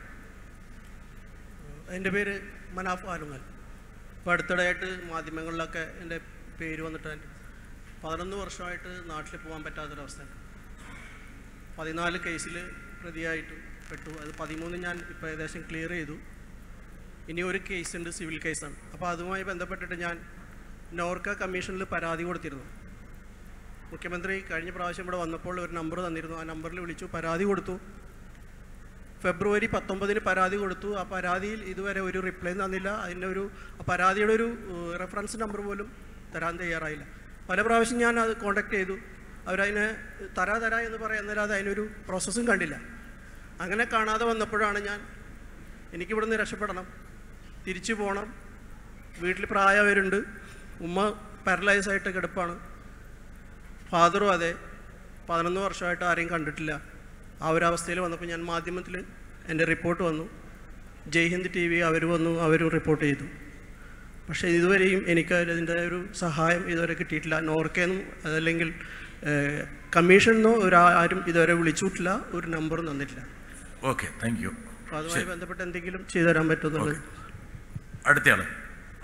എൻ്റെ പേര് മനാഫ് ആലുങ്ങൽ. ഇപ്പോൾ അടുത്തിടെയായിട്ട് മാധ്യമങ്ങളിലൊക്കെ എൻ്റെ പേര് വന്നിട്ട് പതിനൊന്ന് വർഷമായിട്ട് നാട്ടിൽ പോകാൻ പറ്റാത്തൊരവസ്ഥയാണ്. പതിനാല് കേസിൽ പ്രതിയായിട്ട് പെട്ടു. അത് പതിമൂന്ന് ഞാൻ ഇപ്പോൾ ഏകദേശം ക്ലിയർ ചെയ്തു. ഇനി ഒരു കേസുണ്ട്, സിവിൽ കേസാണ്. അപ്പോൾ അതുമായി ബന്ധപ്പെട്ടിട്ട് ഞാൻ നോർക്ക കമ്മീഷനിൽ പരാതി കൊടുത്തിരുന്നു. മുഖ്യമന്ത്രി കഴിഞ്ഞ പ്രാവശ്യം ഇവിടെ വന്നപ്പോൾ ഒരു നമ്പർ തന്നിരുന്നു. ആ നമ്പറിൽ വിളിച്ചു, പരാതി കൊടുത്തു. ഫെബ്രുവരി പത്തൊമ്പതിന് പരാതി കൊടുത്തു. ആ പരാതിയിൽ ഇതുവരെ ഒരു റിപ്ലൈ തന്നില്ല. അതിൻ്റെ ഒരു പരാതിയുടെ ഒരു റെഫറൻസ് നമ്പർ പോലും തരാൻ തയ്യാറായില്ല. പല പ്രാവശ്യം ഞാൻ അത് കോൺടാക്ട് ചെയ്തു. അവരതിനെ തരാ തരാ എന്ന് പറയുന്നല്ലാതെ അതിനൊരു പ്രോസസ്സും കണ്ടില്ല. അങ്ങനെ കാണാതെ വന്നപ്പോഴാണ് ഞാൻ എനിക്കിവിടുന്ന് രക്ഷപ്പെടണം, തിരിച്ചു പോകണം, വീട്ടിൽ പ്രായവരുണ്ട്, ഉമ്മ പാരലൈസായിട്ട് കിടപ്പാണ്, ഫാദറും അതെ, പതിനൊന്ന് വർഷമായിട്ട് ആരെയും കണ്ടിട്ടില്ല. ആ ഒരു അവസ്ഥയിൽ വന്നപ്പോൾ ഞാൻ മാധ്യമത്തിൽ എൻ്റെ റിപ്പോർട്ട് വന്നു. ജയ്ഹിന്ദ് ടി വി അവർ വന്നു, അവരും റിപ്പോർട്ട് ചെയ്തു. പക്ഷേ ഇതുവരെയും എനിക്ക് അതിൻ്റെ ഒരു സഹായം ഇതുവരെ കിട്ടിയിട്ടില്ല. നോർക്കയെന്നും അതല്ലെങ്കിൽ കമ്മീഷനെന്നോ ഒരു ആരും ഇതുവരെ വിളിച്ചിട്ടില്ല, ഒരു നമ്പറും തന്നിട്ടില്ല. Okay, thank you. അപ്പോൾ അതുമായി ബന്ധപ്പെട്ട് എന്തെങ്കിലും ചെയ്തു തരാൻ പറ്റുമെന്നുള്ളത്. അടുത്തയാൾ.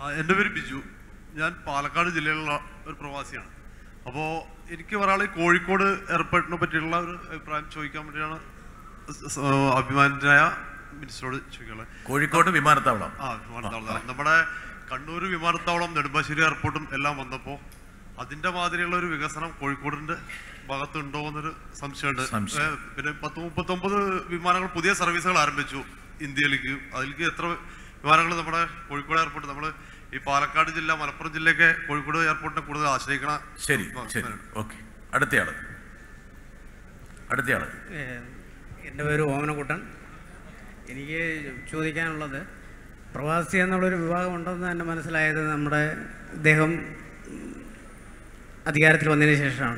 എൻ്റെ പേര് ബിജു. ഞാൻ പാലക്കാട് ജില്ലയിലുള്ള ഒരു പ്രവാസിയാണ്. അപ്പോൾ എനിക്ക് ഒരാൾ കോഴിക്കോട് എയർപോർട്ടിനെ പറ്റിയുള്ള ഒരു അഭിപ്രായം ചോദിക്കാൻ വേണ്ടിയാണ് അഭിമാനനായ മിനിസ്റ്ററോട് ചോദിക്കാനുള്ളത്. കോഴിക്കോട് വിമാനത്താവളം. ആ വിമാനത്താവളം. നമ്മുടെ കണ്ണൂർ വിമാനത്താവളം, നെടുമ്പാശ്ശേരി എയർപോർട്ടും എല്ലാം വന്നപ്പോൾ അതിൻ്റെ മാതിരിയുള്ള ഒരു വികസനം കോഴിക്കോടിൻ്റെ ഭാഗത്തുണ്ടോ എന്നൊരു സംശയമുണ്ട്. പിന്നെ പത്ത് മുപ്പത്തൊമ്പത് വിമാനങ്ങൾ പുതിയ സർവീസുകൾ ആരംഭിച്ചു ഇന്ത്യയിലേക്ക്. അതിലേക്ക് എത്ര വിമാനങ്ങൾ നമ്മുടെ കോഴിക്കോട് എയർപോർട്ട്, നമ്മൾ ഈ പാലക്കാട് ജില്ല, മലപ്പുറം ജില്ലയൊക്കെ കോഴിക്കോട് എയർപോർട്ടിനെ കൂടുതൽ ആശ്രയിക്കണം. ശരി ശരി ഓക്കെ. അടുത്തയാള് അടുത്തയാള് എൻ്റെ പേര് ഓമനക്കുട്ടൻ. എനിക്ക് ചോദിക്കാനുള്ളത്, പ്രവാസി എന്നുള്ളൊരു വിഭാഗം ഉണ്ടെന്ന് തന്നെ മനസ്സിലായത് നമ്മുടെ ഇദ്ദേഹം അധികാരത്തിൽ വന്നതിന് ശേഷമാണ്.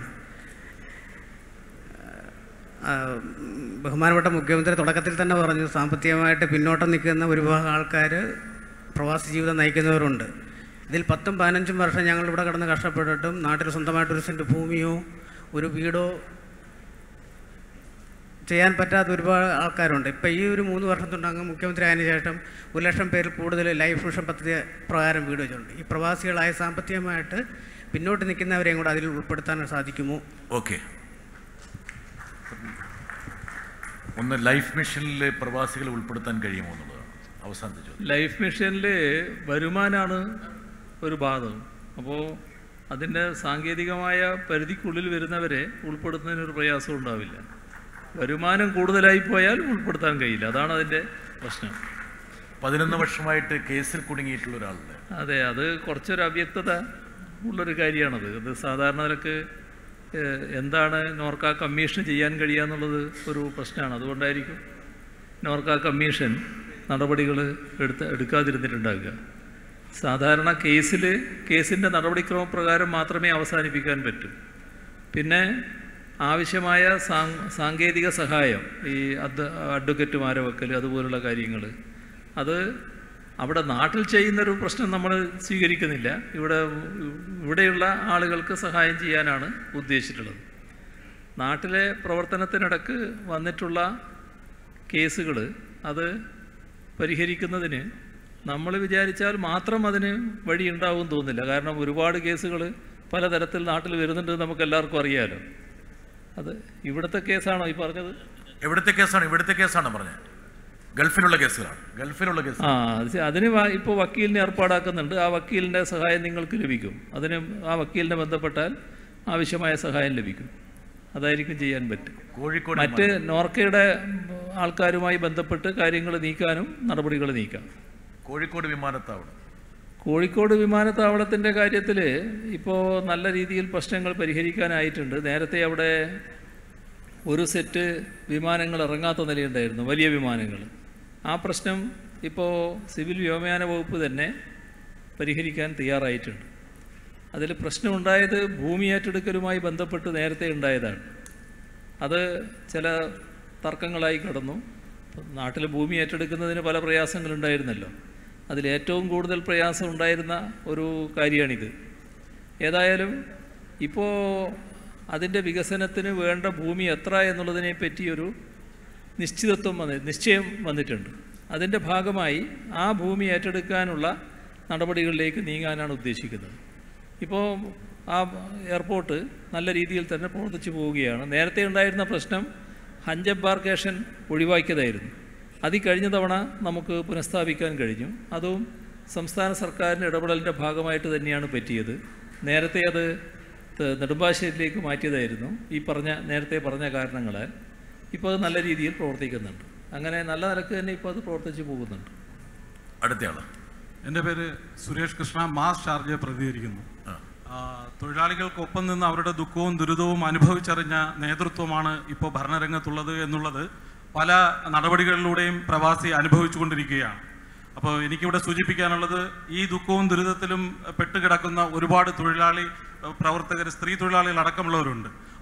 ബഹുമാനപ്പെട്ട മുഖ്യമന്ത്രി തുടക്കത്തിൽ തന്നെ പറഞ്ഞു, സാമ്പത്തികമായിട്ട് പിന്നോട്ട് നിൽക്കുന്ന ഒരു വിഭാഗം ആൾക്കാർ പ്രവാസി ജീവിതം നയിക്കുന്നവരുണ്ട്. ഇതിൽ പത്തും പതിനഞ്ചും വർഷം ഞങ്ങളിവിടെ കിടന്ന് കഷ്ടപ്പെട്ടിട്ടും നാട്ടിൽ സ്വന്തമായിട്ടൊരു സെൻറ്റ് ഭൂമിയോ ഒരു വീടോ ചെയ്യാൻ പറ്റാത്ത ഒരുപാട് ആൾക്കാരുണ്ട്. ഇപ്പോൾ ഈ ഒരു മൂന്ന് വർഷത്തുണ്ടങ്ങ് മുഖ്യമന്ത്രി ആയതിനു ശേഷം ഒരു ലക്ഷം പേരിൽ കൂടുതൽ ലൈഫ് മിഷൻ പദ്ധതി പ്രകാരം വീട് വെച്ചിട്ടുണ്ട്. ഈ പ്രവാസികളായ സാമ്പത്തികമായിട്ട് പിന്നോട്ട് നിൽക്കുന്നവരെയും കൂടെ അതിൽ ഉൾപ്പെടുത്താൻ സാധിക്കുമോ? ഓക്കെ. ഒന്ന് ലൈഫ് മിഷനിൽ പ്രവാസികളെ ഉൾപ്പെടുത്താൻ കഴിയുമോ എന്നുള്ളതാണ് അവസാനത്തെ ചോദ്യം. ലൈഫ് മിഷനിൽ വരുമാനമാണ് ഒരു ബാധകം. അപ്പോൾ അതിൻ്റെ സാങ്കേതികമായ പരിധിക്കുള്ളിൽ വരുന്നവരെ ഉൾപ്പെടുത്തുന്നതിനൊരു പ്രയാസം ഉണ്ടാവില്ല. വരുമാനം കൂടുതലായി പോയാൽ ഉൾപ്പെടുത്താൻ കഴിയില്ല. അതാണ് അതിൻ്റെ പ്രശ്നം. പതിനൊന്ന് വർഷമായിട്ട് കേസിൽ കുടുങ്ങിയിട്ടുള്ള ഒരാളുണ്ട്. അതെ, അത് കുറച്ചൊരു അവ്യക്തത ഉള്ളൊരു കാര്യമാണത്. അത് സാധാരണ നിലക്ക് എന്താണ് നോർക്ക കമ്മീഷൻ ചെയ്യാൻ കഴിയുക എന്നുള്ളത് ഒരു പ്രശ്നമാണ്. അതുകൊണ്ടായിരിക്കും നോർക്ക കമ്മീഷൻ നടപടികൾ എടുത്ത് എടുക്കാതിരുന്നിട്ടുണ്ടാകുക. സാധാരണ കേസിൽ കേസിൻ്റെ നടപടിക്രമപ്രകാരം മാത്രമേ അവസാനിപ്പിക്കാൻ പറ്റൂ. പിന്നെ ആവശ്യമായ സാങ്കേതിക സഹായം, ഈ അഡ് അഡ്വക്കറ്റുമാരെ വെക്കൽ, അതുപോലുള്ള കാര്യങ്ങൾ, അത് അവിടെ നാട്ടിൽ ചെയ്യുന്നൊരു പ്രശ്നം നമ്മൾ സ്വീകരിക്കുന്നില്ല. ഇവിടെ ഇവിടെയുള്ള ആളുകൾക്ക് സഹായം ചെയ്യാനാണ് ഉദ്ദേശിച്ചിട്ടുള്ളത്. നാട്ടിലെ പ്രവർത്തനത്തിനിടക്ക് വന്നിട്ടുള്ള കേസുകൾ അത് പരിഹരിക്കുന്നതിന് നമ്മൾ വിചാരിച്ചാൽ മാത്രം അതിന് വഴി ഉണ്ടാവും തോന്നില്ല. കാരണം ഒരുപാട് കേസുകൾ പലതരത്തിൽ നാട്ടിൽ വരുന്നുണ്ട്, നമുക്ക് എല്ലാവർക്കും അറിയാമല്ലോ. അത് ഇവിടുത്തെ കേസാണോ ഈ പറഞ്ഞത്? എവിടുത്തെ കേസാണ്? ഇവിടുത്തെ കേസാണ് പറഞ്ഞത്. ഗൾഫിലുള്ള കേസുകളാണ്. ഗൾഫിലുള്ള കേസ്. ആ അതിന് ഇപ്പോൾ വക്കീലിനെ ഏർപ്പാടാക്കുന്നുണ്ട്. ആ വക്കീലിൻ്റെ സഹായം നിങ്ങൾക്ക് ലഭിക്കും. അതിന് ആ വക്കീലിനെ ബന്ധപ്പെട്ടാൽ ആവശ്യമായ സഹായം ലഭിക്കും. അതായിരിക്കും ചെയ്യാൻ പറ്റും. കോഴിക്കോട് മറ്റ് നോർക്കയുടെ ആൾക്കാരുമായി ബന്ധപ്പെട്ട് കാര്യങ്ങൾ നീക്കാനും നടപടികൾ നീക്കാം. കോഴിക്കോട് വിമാനത്താവളം. കോഴിക്കോട് വിമാനത്താവളത്തിൻ്റെ കാര്യത്തിൽ ഇപ്പോൾ നല്ല രീതിയിൽ പ്രശ്നങ്ങൾ പരിഹരിക്കാനായിട്ടുണ്ട്. നേരത്തെ അവിടെ ഒരു സെറ്റ് വിമാനങ്ങൾ ഇറങ്ങാത്ത നിലയുണ്ടായിരുന്നു, വലിയ വിമാനങ്ങൾ. ആ പ്രശ്നം ഇപ്പോൾ സിവിൽ വ്യോമയാന വകുപ്പ് തന്നെ പരിഹരിക്കാൻ തയ്യാറായിട്ടുണ്ട്. അതിൽ പ്രശ്നമുണ്ടായത് ഭൂമി ഏറ്റെടുക്കലുമായി ബന്ധപ്പെട്ട് നേരത്തെ ഉണ്ടായതാണ്. അത് ചില തർക്കങ്ങളായി കടന്നു. നാട്ടിൽ ഭൂമി ഏറ്റെടുക്കുന്നതിന് പല പ്രയാസങ്ങളുണ്ടായിരുന്നല്ലോ. അതിലേറ്റവും കൂടുതൽ പ്രയാസം ഉണ്ടായിരുന്ന ഒരു കാര്യമാണിത്. ഏതായാലും ഇപ്പോൾ അതിൻ്റെ വികസനത്തിന് വേണ്ട ഭൂമി എത്ര എന്നുള്ളതിനെ പറ്റിയൊരു നിശ്ചിതത്വം വന്ന് നിശ്ചയം വന്നിട്ടുണ്ട്. അതിൻ്റെ ഭാഗമായി ആ ഭൂമി ഏറ്റെടുക്കാനുള്ള നടപടികളിലേക്ക് നീങ്ങാനാണ് ഉദ്ദേശിക്കുന്നത്. ഇപ്പോൾ ആ എയർപോർട്ട് നല്ല രീതിയിൽ തന്നെ പ്രവർത്തിച്ചു പോവുകയാണ്. നേരത്തെ ഉണ്ടായിരുന്ന പ്രശ്നം ഹഞ്ച് എംബാർക്കേഷൻ ഒഴിവാക്കിയതായിരുന്നു. അത് കഴിഞ്ഞ തവണ നമുക്ക് പുനഃസ്ഥാപിക്കാൻ കഴിഞ്ഞു. അതും സംസ്ഥാന സർക്കാരിൻ്റെ ഇടപെടലിൻ്റെ ഭാഗമായിട്ട് തന്നെയാണ് പറ്റിയത്. നേരത്തെ അത് നെടുമ്പാശ്ശേരിയിലേക്ക് മാറ്റിയതായിരുന്നു ഈ പറഞ്ഞ നേരത്തെ പറഞ്ഞ കാരണങ്ങളാൽ. ഇപ്പോൾ അത് നല്ല രീതിയിൽ പ്രവർത്തിക്കുന്നുണ്ട്. അങ്ങനെ നല്ല നിലക്ക് തന്നെ ഇപ്പോൾ അത് പ്രവർത്തിച്ചു പോകുന്നുണ്ട്. അടുത്തയാള്. എൻ്റെ പേര് സുരേഷ് കൃഷ്ണ, മാസ് ഷാർജയെ പ്രതികരിക്കുന്നു. തൊഴിലാളികൾക്കൊപ്പം നിന്ന് അവരുടെ ദുഃഖവും ദുരിതവും അനുഭവിച്ചറിഞ്ഞ നേതൃത്വമാണ് ഇപ്പോൾ ഭരണരംഗത്തുള്ളത് എന്നുള്ളത് പല നടപടികളിലൂടെയും പ്രവാസി അനുഭവിച്ചു കൊണ്ടിരിക്കുകയാണ്. അപ്പോൾ എനിക്കിവിടെ സൂചിപ്പിക്കാനുള്ളത്, ഈ ദുഃഖവും ദുരിതത്തിലും പെട്ടുകിടക്കുന്ന ഒരുപാട് തൊഴിലാളി പ്രവർത്തകർ, സ്ത്രീ തൊഴിലാളികൾ അടക്കമുള്ളവരുണ്ട്.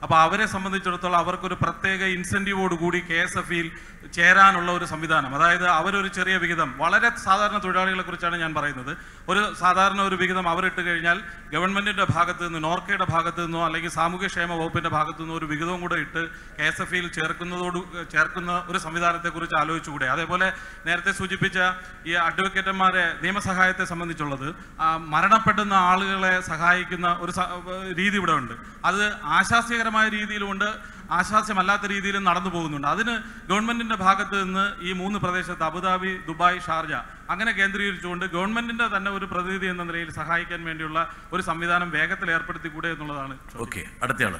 അപ്പോൾ അവരെ സംബന്ധിച്ചിടത്തോളം അവർക്കൊരു പ്രത്യേക ഇൻസെൻറ്റീവോട് കൂടി കെ എസ് എഫ് ഇയിൽ ചേരാനുള്ള ഒരു സംവിധാനം, അതായത് അവരൊരു ചെറിയ വിഹിതം, വളരെ സാധാരണ തൊഴിലാളികളെ കുറിച്ചാണ് ഞാൻ പറയുന്നത്, ഒരു സാധാരണ ഒരു വിഹിതം അവരിട്ട് കഴിഞ്ഞാൽ ഗവൺമെൻറ്റിൻ്റെ ഭാഗത്ത് നിന്ന്, നോർക്കയുടെ ഭാഗത്ത് നിന്നോ അല്ലെങ്കിൽ സാമൂഹ്യക്ഷേമ വകുപ്പിൻ്റെ ഭാഗത്ത് നിന്നോ ഒരു വിഹിതവും കൂടെ ഇട്ട് കെ എസ് എഫ് ഇയിൽ ചേർക്കുന്നതോട് ചേർക്കുന്ന ഒരു സംവിധാനത്തെക്കുറിച്ച് ആലോചിച്ചുകൂടെ? അതേപോലെ നേരത്തെ സൂചിപ്പിച്ച ഈ അഡ്വക്കേറ്റന്മാരെ നിയമസഹായത്തെ സംബന്ധിച്ചുള്ളത്, മരണപ്പെടുന്ന ആളുകളെ സഹായിക്കുന്ന ഒരു രീതി ഇവിടെ ഉണ്ട്. അത് ആശാസ്യകരമായ രീതിയിലുമുണ്ട്, ആശാസ്യമല്ലാത്ത രീതിയിലും നടന്നു പോകുന്നുണ്ട്. അതിന് ഗവൺമെൻറ്റിൻ്റെ ഭാഗത്ത് നിന്ന് ഈ മൂന്ന് പ്രദേശത്ത് അബുദാബി, ദുബായ്, ഷാർജ അങ്ങനെ കേന്ദ്രീകരിച്ചുകൊണ്ട് ഗവൺമെൻറ്റിൻ്റെ തന്നെ ഒരു പ്രതിനിധി എന്ന നിലയിൽ സഹായിക്കാൻ വേണ്ടിയുള്ള ഒരു സംവിധാനം വേഗത്തിൽ ഏർപ്പെടുത്തിക്കൂടെ എന്നുള്ളതാണ്. ഓക്കെ, അടുത്തയാൾ.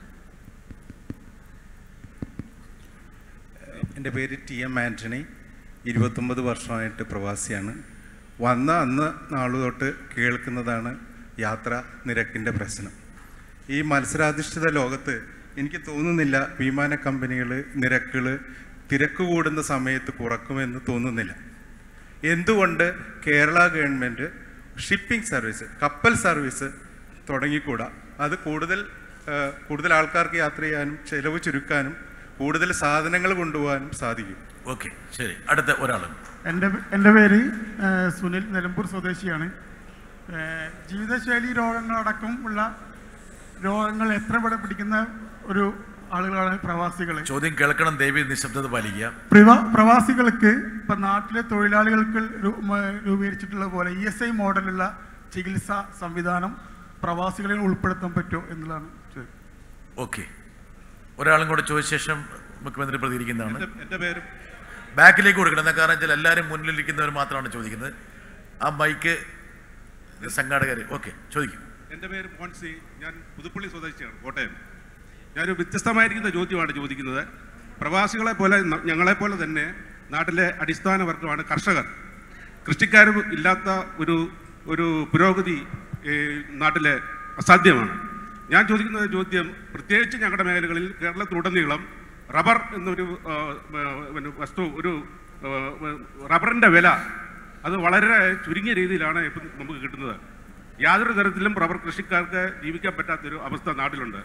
എൻ്റെ പേര് ടി എം ആൻ്റണി, ഇരുപത്തൊമ്പത് വർഷമായിട്ട് പ്രവാസിയാണ്. വന്ന അന്ന് നാളു തൊട്ട് കേൾക്കുന്നതാണ് യാത്ര നിരക്കിൻ്റെ പ്രശ്നം. ഈ മത്സരാധിഷ്ഠിത ലോകത്ത് എനിക്ക് തോന്നുന്നില്ല വിമാന കമ്പനികൾ നിരക്കുകൾ തിരക്ക് കൂടുന്ന സമയത്ത് കുറക്കുമെന്ന് തോന്നുന്നില്ല. എന്തുകൊണ്ട് കേരള ഗവൺമെൻറ് ഷിപ്പിംഗ് സർവീസ്, കപ്പൽ സർവീസ് തുടങ്ങിക്കൂടാ? അത് കൂടുതൽ കൂടുതൽ ആൾക്കാർക്ക് യാത്ര ചെയ്യാനും ചിലവ് ചുരുക്കാനും കൂടുതൽ സാധനങ്ങൾ കൊണ്ടുപോകാനും സാധിക്കും. ഓക്കെ, ശരി. അടുത്ത ഒരാൾ. എൻ്റെ എൻ്റെ പേര് സുനിൽ, നിലമ്പൂർ സ്വദേശിയാണ്. ജീവിതശൈലി രോഗങ്ങളടക്കം ഉള്ള രോഗങ്ങൾ എത്ര ഇവിടെ പിടിക്കുന്ന ഒരു ആളുകളാണ് പ്രവാസികൾ. ചോദ്യം കേൾക്കണം, ദയവ് നിശബ്ദത പാലിക്കുക. പ്രവാസികൾക്ക് ഇപ്പം നാട്ടിലെ തൊഴിലാളികൾക്ക് രൂപീകരിച്ചിട്ടുള്ള പോലെ ഇ എസ് ഐ മോഡലുള്ള ചികിത്സാ സംവിധാനം പ്രവാസികളെ ഉൾപ്പെടുത്താൻ പറ്റുമോ എന്നുള്ളതാണ്. ഓക്കെ, ഒരാളും കൂടെ ചോദിച്ച ശേഷം മുഖ്യമന്ത്രി പ്രതികരിക്കുന്നതാണ്. എൻ്റെ പേര് ബാക്കിലേക്ക് കൊടുക്കണം, എന്താ കാരണം വെച്ചാൽ എല്ലാവരും മുന്നിലിരിക്കുന്നവർ മാത്രമാണ് ചോദിക്കുന്നത്. ആ മൈക്ക് സംഘാടകർ. ഓക്കെ, ചോദിക്കും. എൻ്റെ പേര് മോൻസി, ഞാൻ പുതുപ്പള്ളി സ്വദേശിയാണ്, കോട്ടയം. ഞാനൊരു വ്യത്യസ്തമായിരിക്കുന്ന ചോദ്യമാണ് ചോദിക്കുന്നത്. പ്രവാസികളെ പോലെ ഞങ്ങളെപ്പോലെ തന്നെ നാട്ടിലെ അടിസ്ഥാന വർഗമാണ് കർഷകർ. കൃഷിക്കാരും ഇല്ലാത്ത ഒരു ഒരു പുരോഗതി നാട്ടിലെ അസാധ്യമാണ്. ഞാൻ ചോദിക്കുന്ന ചോദ്യം, പ്രത്യേകിച്ച് ഞങ്ങളുടെ മേഖലകളിൽ കേരളത്തിലുടനീളം റബ്ബർ എന്നൊരു വസ്തു, ഒരു റബ്ബറിൻ്റെ വില അത് വളരെ ചുരുങ്ങിയ രീതിയിലാണ് ഇപ്പം നമുക്ക് കിട്ടുന്നത്. യാതൊരു തരത്തിലും റബ്ബർ കൃഷിക്കാർക്ക് ജീവിക്കാൻ പറ്റാത്തൊരു അവസ്ഥ നാട്ടിലുണ്ട്.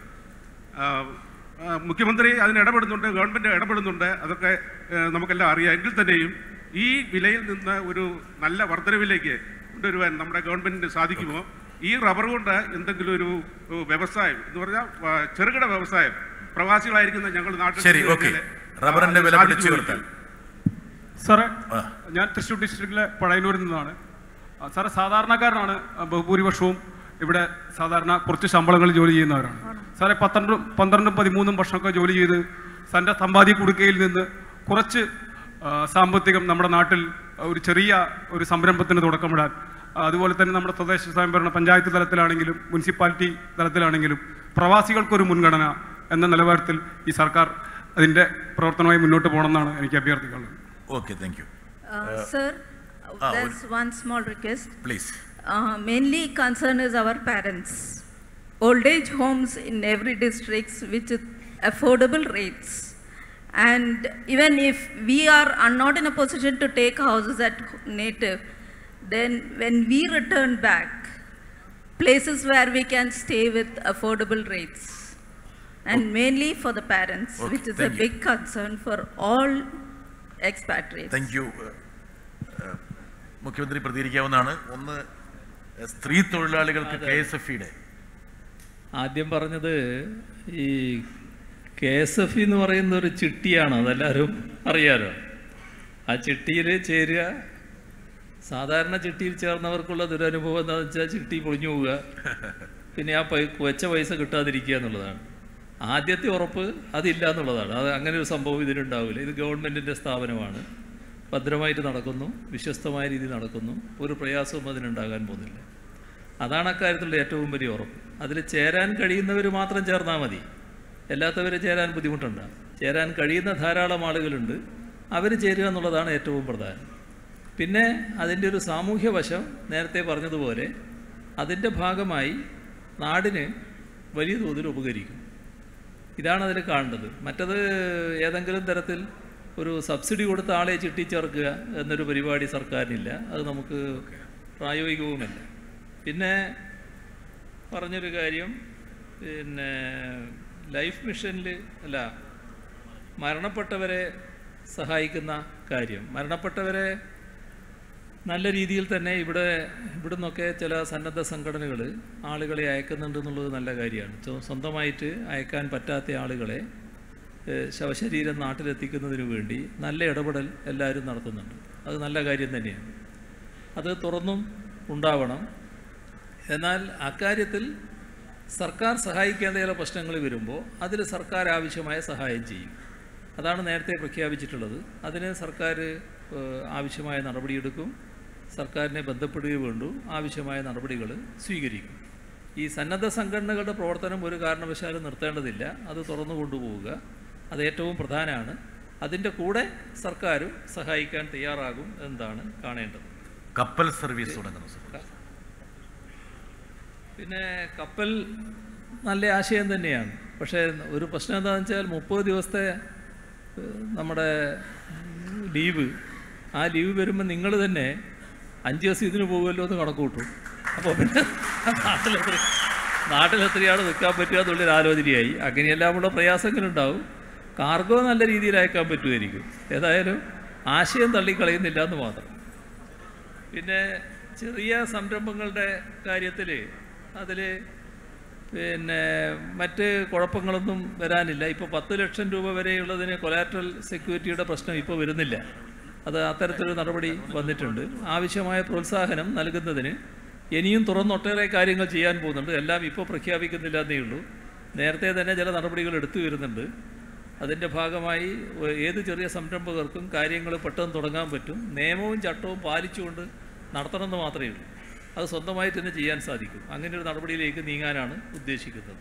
മുഖ്യമന്ത്രി അതിന് ഇടപെടുന്നുണ്ട്, ഗവൺമെൻറ് ഇടപെടുന്നുണ്ട്, അതൊക്കെ നമുക്കെല്ലാം അറിയാം. എങ്കിൽ തന്നെയും ഈ വിലയിൽ നിന്ന് ഒരു നല്ല വർധനവിലേക്ക് കൊണ്ടുവരുവാൻ നമ്മുടെ ഗവൺമെൻറ്റിന് സാധിക്കുമോ? ഈ റബ്ബർ കൊണ്ട് എന്തെങ്കിലും ഒരു വ്യവസായം എന്ന് പറഞ്ഞാൽ ചെറുകിട വ്യവസായം പ്രവാസികളായിരിക്കുന്ന ഞങ്ങൾ നാട്ടിൽ റബ്ബറിന്റെ വില പിടിച്ചു നിർത്താൻ. സാറേ, ഞാൻ തൃശ്ശൂർ ഡിസ്ട്രിക്റ്റിലെ പഴയന്നൂരിൽ നിന്നാണ്. സാറേ, സാധാരണക്കാരനാണ് ബഹുഭൂരിപക്ഷവും ഇവിടെ സാധാരണ കുറച്ച് ശമ്പളങ്ങൾ ജോലി ചെയ്യുന്നവരാണ്. സാറേ, പന്ത്രണ്ടും പന്ത്രണ്ടും പതിമൂന്നും വർഷമൊക്കെ ജോലി ചെയ്ത് തൻ്റെ സമ്പാദ്യ കുടുക്കയിൽ നിന്ന് കുറച്ച് സാമ്പത്തികം നമ്മുടെ നാട്ടിൽ ഒരു ചെറിയ ഒരു സംരംഭത്തിന് തുടക്കമിടാൻ, അതുപോലെ തന്നെ നമ്മുടെ തദ്ദേശ സ്വയംഭരണ പഞ്ചായത്ത് തലത്തിലാണെങ്കിലും മുനിസിപ്പാലിറ്റി തലത്തിലാണെങ്കിലും പ്രവാസികൾക്കൊരു മുൻഗണന എന്ന നിലവാരത്തിൽ ഈ സർക്കാർ അതിൻ്റെ പ്രവർത്തനമായി മുന്നോട്ട് പോകണമെന്നാണ് എനിക്ക് അഭ്യർത്ഥിക്കാനുള്ളത്. Okay, thank you. Sir, there's one small request. Please. Uh, mainly concern is our parents. Old age homes in every district with affordable rates. And even if we are, are not in a position to take houses at native, then when we return back, places where we can stay with affordable rates. And okay. mainly for the parents, okay, which is a big you. concern for all expatriates. Thank you. മുഖ്യമന്ത്രി പ്രതികരിക്കാവുന്നതാണ്. ഒന്ന്, സ്ത്രീ തൊഴിലാളികൾക്ക് K S F ഇയുടെ ആദ്യം പറഞ്ഞത് ഈ K S F എന്ന് പറയുന്ന ഒരു ചിട്ടിയാണ്, അതെല്ലാവരും അറിയാലോ. ആ ചിട്ടിയിൽ ചേരുക, സാധാരണ ചിട്ടിയിൽ ചേർന്നവർക്കുള്ള ദുരനുഭവം എന്താണെന്ന് വെച്ചാൽ ചിട്ടി പൊളിഞ്ഞു പോവുക, പിന്നെ ആ പൈ വെച്ച പൈസ കിട്ടാതിരിക്കുക എന്നുള്ളതാണ്. ആദ്യത്തെ ഉറപ്പ് അതില്ല എന്നുള്ളതാണ്. അത് അങ്ങനെ ഒരു സംഭവം ഇതിനുണ്ടാവില്ല. ഇത് ഗവൺമെൻറ്റിൻ്റെ സ്ഥാപനമാണ്, ഭദ്രമായിട്ട് നടക്കുന്നു, വിശ്വസ്തമായ രീതിയിൽ നടക്കുന്നു, ഒരു പ്രയാസവും അതിനുണ്ടാകാൻ പോകുന്നില്ല. അതാണ് അക്കാര്യത്തിലുള്ള ഏറ്റവും വലിയ ഉറപ്പ്. അതിൽ ചേരാൻ കഴിയുന്നവർ മാത്രം ചേർന്നാൽ മതി, അല്ലാത്തവർ ചേരാൻ ബുദ്ധിമുട്ടുണ്ടാകും. ചേരാൻ കഴിയുന്ന ധാരാളം ആളുകളുണ്ട്, അവർ ചേരുക എന്നുള്ളതാണ് ഏറ്റവും പ്രധാനം. പിന്നെ അതിൻ്റെ ഒരു സാമൂഹ്യ വശം നേരത്തെ പറഞ്ഞതുപോലെ അതിൻ്റെ ഭാഗമായി നാടിന് വലിയ തോതിൽ ഉപകരിക്കും. ഇതാണ് അതിൽ കാണേണ്ടത്. മറ്റത് ഏതെങ്കിലും തരത്തിൽ ഒരു സബ്സിഡി കൊടുത്ത ആളെ ചിട്ടി ചേർക്കുക എന്നൊരു പരിപാടി സർക്കാരിനില്ല, അത് നമുക്ക് പ്രായോഗികവുമല്ല. പിന്നെ പറഞ്ഞൊരു കാര്യം, പിന്നെ ലൈഫ് മിഷനിൽ അല്ല മരണപ്പെട്ടവരെ സഹായിക്കുന്ന കാര്യം, മരണപ്പെട്ടവരെ നല്ല രീതിയിൽ തന്നെ ഇവിടെ ഇവിടെ നിന്നൊക്കെ ചില സന്നദ്ധ സംഘടനകൾ ആളുകളെ അയക്കുന്നുണ്ട് എന്നുള്ളത് നല്ല കാര്യമാണ്. സ്വന്തമായിട്ട് അയക്കാൻ പറ്റാത്ത ആളുകളെ ശവശരീരം നാട്ടിലെത്തിക്കുന്നതിന് വേണ്ടി നല്ല ഇടപെടൽ എല്ലാവരും നടത്തുന്നുണ്ട്. അത് നല്ല കാര്യം തന്നെയാണ്. അത് തുറന്നും ഉണ്ടാവണം. എന്നാൽ അക്കാര്യത്തിൽ സർക്കാർ സഹായിക്കേണ്ട ചില പ്രശ്നങ്ങൾ വരുമ്പോൾ അതിൽ സർക്കാർ ആവശ്യമായ സഹായം ചെയ്യും. അതാണ് നേരത്തെ പ്രഖ്യാപിച്ചിട്ടുള്ളത്. അതിന് സർക്കാർ ആവശ്യമായ നടപടിയെടുക്കും. സർക്കാരിനെ ബന്ധപ്പെടുകയേ വേണ്ടൂ, ആവശ്യമായ നടപടികൾ സ്വീകരിക്കും. ഈ സന്നദ്ധ സംഘടനകളുടെ പ്രവർത്തനം ഒരു കാരണവശാലും നിർത്തേണ്ടതില്ല. അത് തുറന്നു കൊണ്ടുപോവുക, അത് ഏറ്റവും പ്രധാനമാണ്. അതിൻ്റെ കൂടെ സർക്കാരും സഹായിക്കാൻ തയ്യാറാകും എന്നതാണ് കാണേണ്ടത്. കപ്പൽ സർവീസ് തുടങ്ങുന്നു. പിന്നെ കപ്പൽ നല്ല ആശയം തന്നെയാണ്. പക്ഷേ ഒരു പ്രശ്നം എന്താണെന്ന് വെച്ചാൽ മുപ്പത് ദിവസത്തെ നമ്മുടെ ലീവ്, ആ ലീവ് വരുമ്പോൾ നിങ്ങൾ തന്നെ അഞ്ച് ദിവസം ഇതിന് പോകുമല്ലോ എന്ന് കണക്ക് കൂട്ടും. അപ്പോൾ പിന്നെ നാട്ടിലെത്ര നാട്ടിലെത്രയാണ് നിൽക്കാൻ പറ്റുക എന്നുള്ളൊരു ആലോചനയായി. അങ്ങനെയെല്ലാമുള്ള പ്രയാസങ്ങളുണ്ടാവും. കാർഗോ നല്ല രീതിയിൽ അയക്കാൻ പറ്റുമായിരിക്കും. ഏതായാലും ആശയം തള്ളിക്കളയുന്നില്ല എന്ന് മാത്രം. പിന്നെ ചെറിയ സംരംഭങ്ങളുടെ കാര്യത്തിൽ അതിൽ പിന്നെ മറ്റ് കുഴപ്പങ്ങളൊന്നും വരാനില്ല. ഇപ്പോൾ പത്ത് ലക്ഷം രൂപ വരെയുള്ളതിന് കൊലാറ്ററൽ സെക്യൂരിറ്റിയുടെ പ്രശ്നം ഇപ്പോൾ വരുന്നില്ല. അത് അത്തരത്തിലൊരു നടപടി വന്നിട്ടുണ്ട്. ആവശ്യമായ പ്രോത്സാഹനം നൽകുന്നതിന് ഇനിയും തുറന്നൊട്ടേറെ കാര്യങ്ങൾ ചെയ്യാൻ പോകുന്നുണ്ട്. എല്ലാം ഇപ്പോൾ പ്രഖ്യാപിക്കുന്നില്ല എന്നേ ഉള്ളൂ. നേരത്തെ തന്നെ ചില നടപടികൾ എടുത്തു വരുന്നുണ്ട്. അതിൻ്റെ ഭാഗമായി ഏത് ചെറിയ സംരംഭകർക്കും കാര്യങ്ങൾ പെട്ടെന്ന് തുടങ്ങാൻ പറ്റും. നിയമവും ചട്ടവും പാലിച്ചുകൊണ്ട് നടത്തണമെന്ന് മാത്രമേ ഉള്ളൂ. അത് സ്വന്തമായിട്ട് തന്നെ ചെയ്യാൻ സാധിക്കും. അങ്ങനെ ഒരു നടപടിയിലേക്ക് നീങ്ങാനാണ് ഉദ്ദേശിക്കുന്നത്.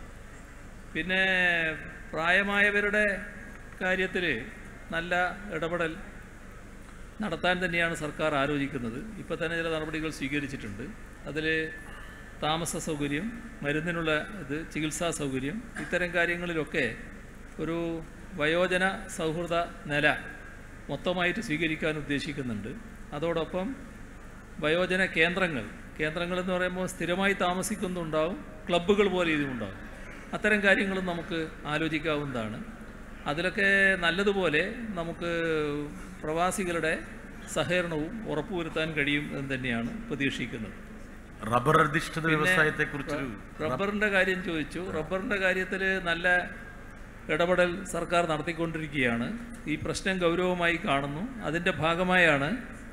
പിന്നെ പ്രായമായവരുടെ കാര്യത്തിൽ നല്ല ഇടപെടൽ നടത്താൻ തന്നെയാണ് സർക്കാർ ആലോചിക്കുന്നത്. ഇപ്പോൾ തന്നെ ചില നടപടികൾ സ്വീകരിച്ചിട്ടുണ്ട്. അതിൽ താമസ സൗകര്യം, മരുന്നിനുള്ള ഇത്, ചികിത്സാ സൗകര്യം, ഇത്തരം കാര്യങ്ങളിലൊക്കെ ഒരു വയോജന സൗഹൃദ നില മൊത്തമായിട്ട് സ്വീകരിക്കാൻ ഉദ്ദേശിക്കുന്നുണ്ട്. അതോടൊപ്പം വയോജന കേന്ദ്രങ്ങൾ കേന്ദ്രങ്ങളെന്ന് പറയുമ്പോൾ സ്ഥിരമായി താമസിക്കുന്നുണ്ടാവും, ക്ലബ്ബുകൾ പോലെ ഇതുമുണ്ടാവും. അത്തരം കാര്യങ്ങളും നമുക്ക് ആലോചിക്കാവുന്നതാണ്. അതിലൊക്കെ നല്ലതുപോലെ നമുക്ക് പ്രവാസികളുടെ സഹകരണവും ഉറപ്പുവരുത്താൻ കഴിയും എന്ന് തന്നെയാണ് പ്രതീക്ഷിക്കുന്നത്. റബ്ബർ അധിഷ്ഠിത വ്യവസായത്തെക്കുറിച്ച് റബ്ബറിൻ്റെ കാര്യം ചോദിച്ചു. റബ്ബറിൻ്റെ കാര്യത്തിൽ നല്ല ഇടപെടൽ സർക്കാർ നടത്തിക്കൊണ്ടിരിക്കുകയാണ്. ഈ പ്രശ്നം ഗൗരവമായി കാണുന്നു. അതിൻ്റെ ഭാഗമായാണ്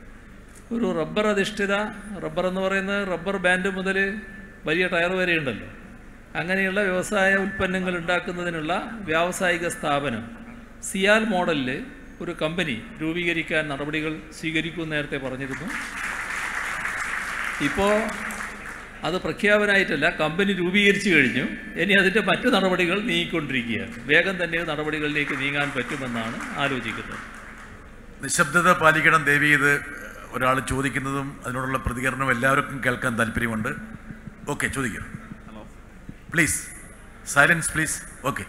ഒരു റബ്ബർ അധിഷ്ഠിത, റബ്ബർ എന്ന് പറയുന്നത് റബ്ബർ ബാൻഡ് മുതൽ വലിയ ടയർ വരെ ഉണ്ടല്ലോ, അങ്ങനെയുള്ള വ്യവസായ ഉൽപ്പന്നങ്ങൾ ഉണ്ടാക്കുന്നതിനുള്ള വ്യാവസായിക സ്ഥാപനം സിയാൽ മോഡലിൽ ഒരു കമ്പനി രൂപീകരിക്കാൻ നടപടികൾ സ്വീകരിക്കുമെന്ന് നേരത്തെ പറഞ്ഞിരുന്നു. ഇപ്പോൾ അത് പ്രഖ്യാപനമായിട്ടല്ല, കമ്പനി രൂപീകരിച്ചു കഴിഞ്ഞു. ഇനി അതിൻ്റെ മറ്റ് നടപടികൾ നീങ്ങിക്കൊണ്ടിരിക്കുകയാണ്. വേഗം തന്നെ നടപടികളിലേക്ക് നീങ്ങാൻ പറ്റുമെന്നാണ് ആലോചിക്കുന്നത്. നിശബ്ദത പാലിക്കണം ദേവി. ഇത് ഒരാൾ ചോദിക്കുന്നതും അതിനോടുള്ള പ്രതികരണവും എല്ലാവർക്കും കേൾക്കാൻ താല്പര്യമുണ്ട്. ഓക്കെ, ചോദിക്കൂ. Hello, please silence please. Okay,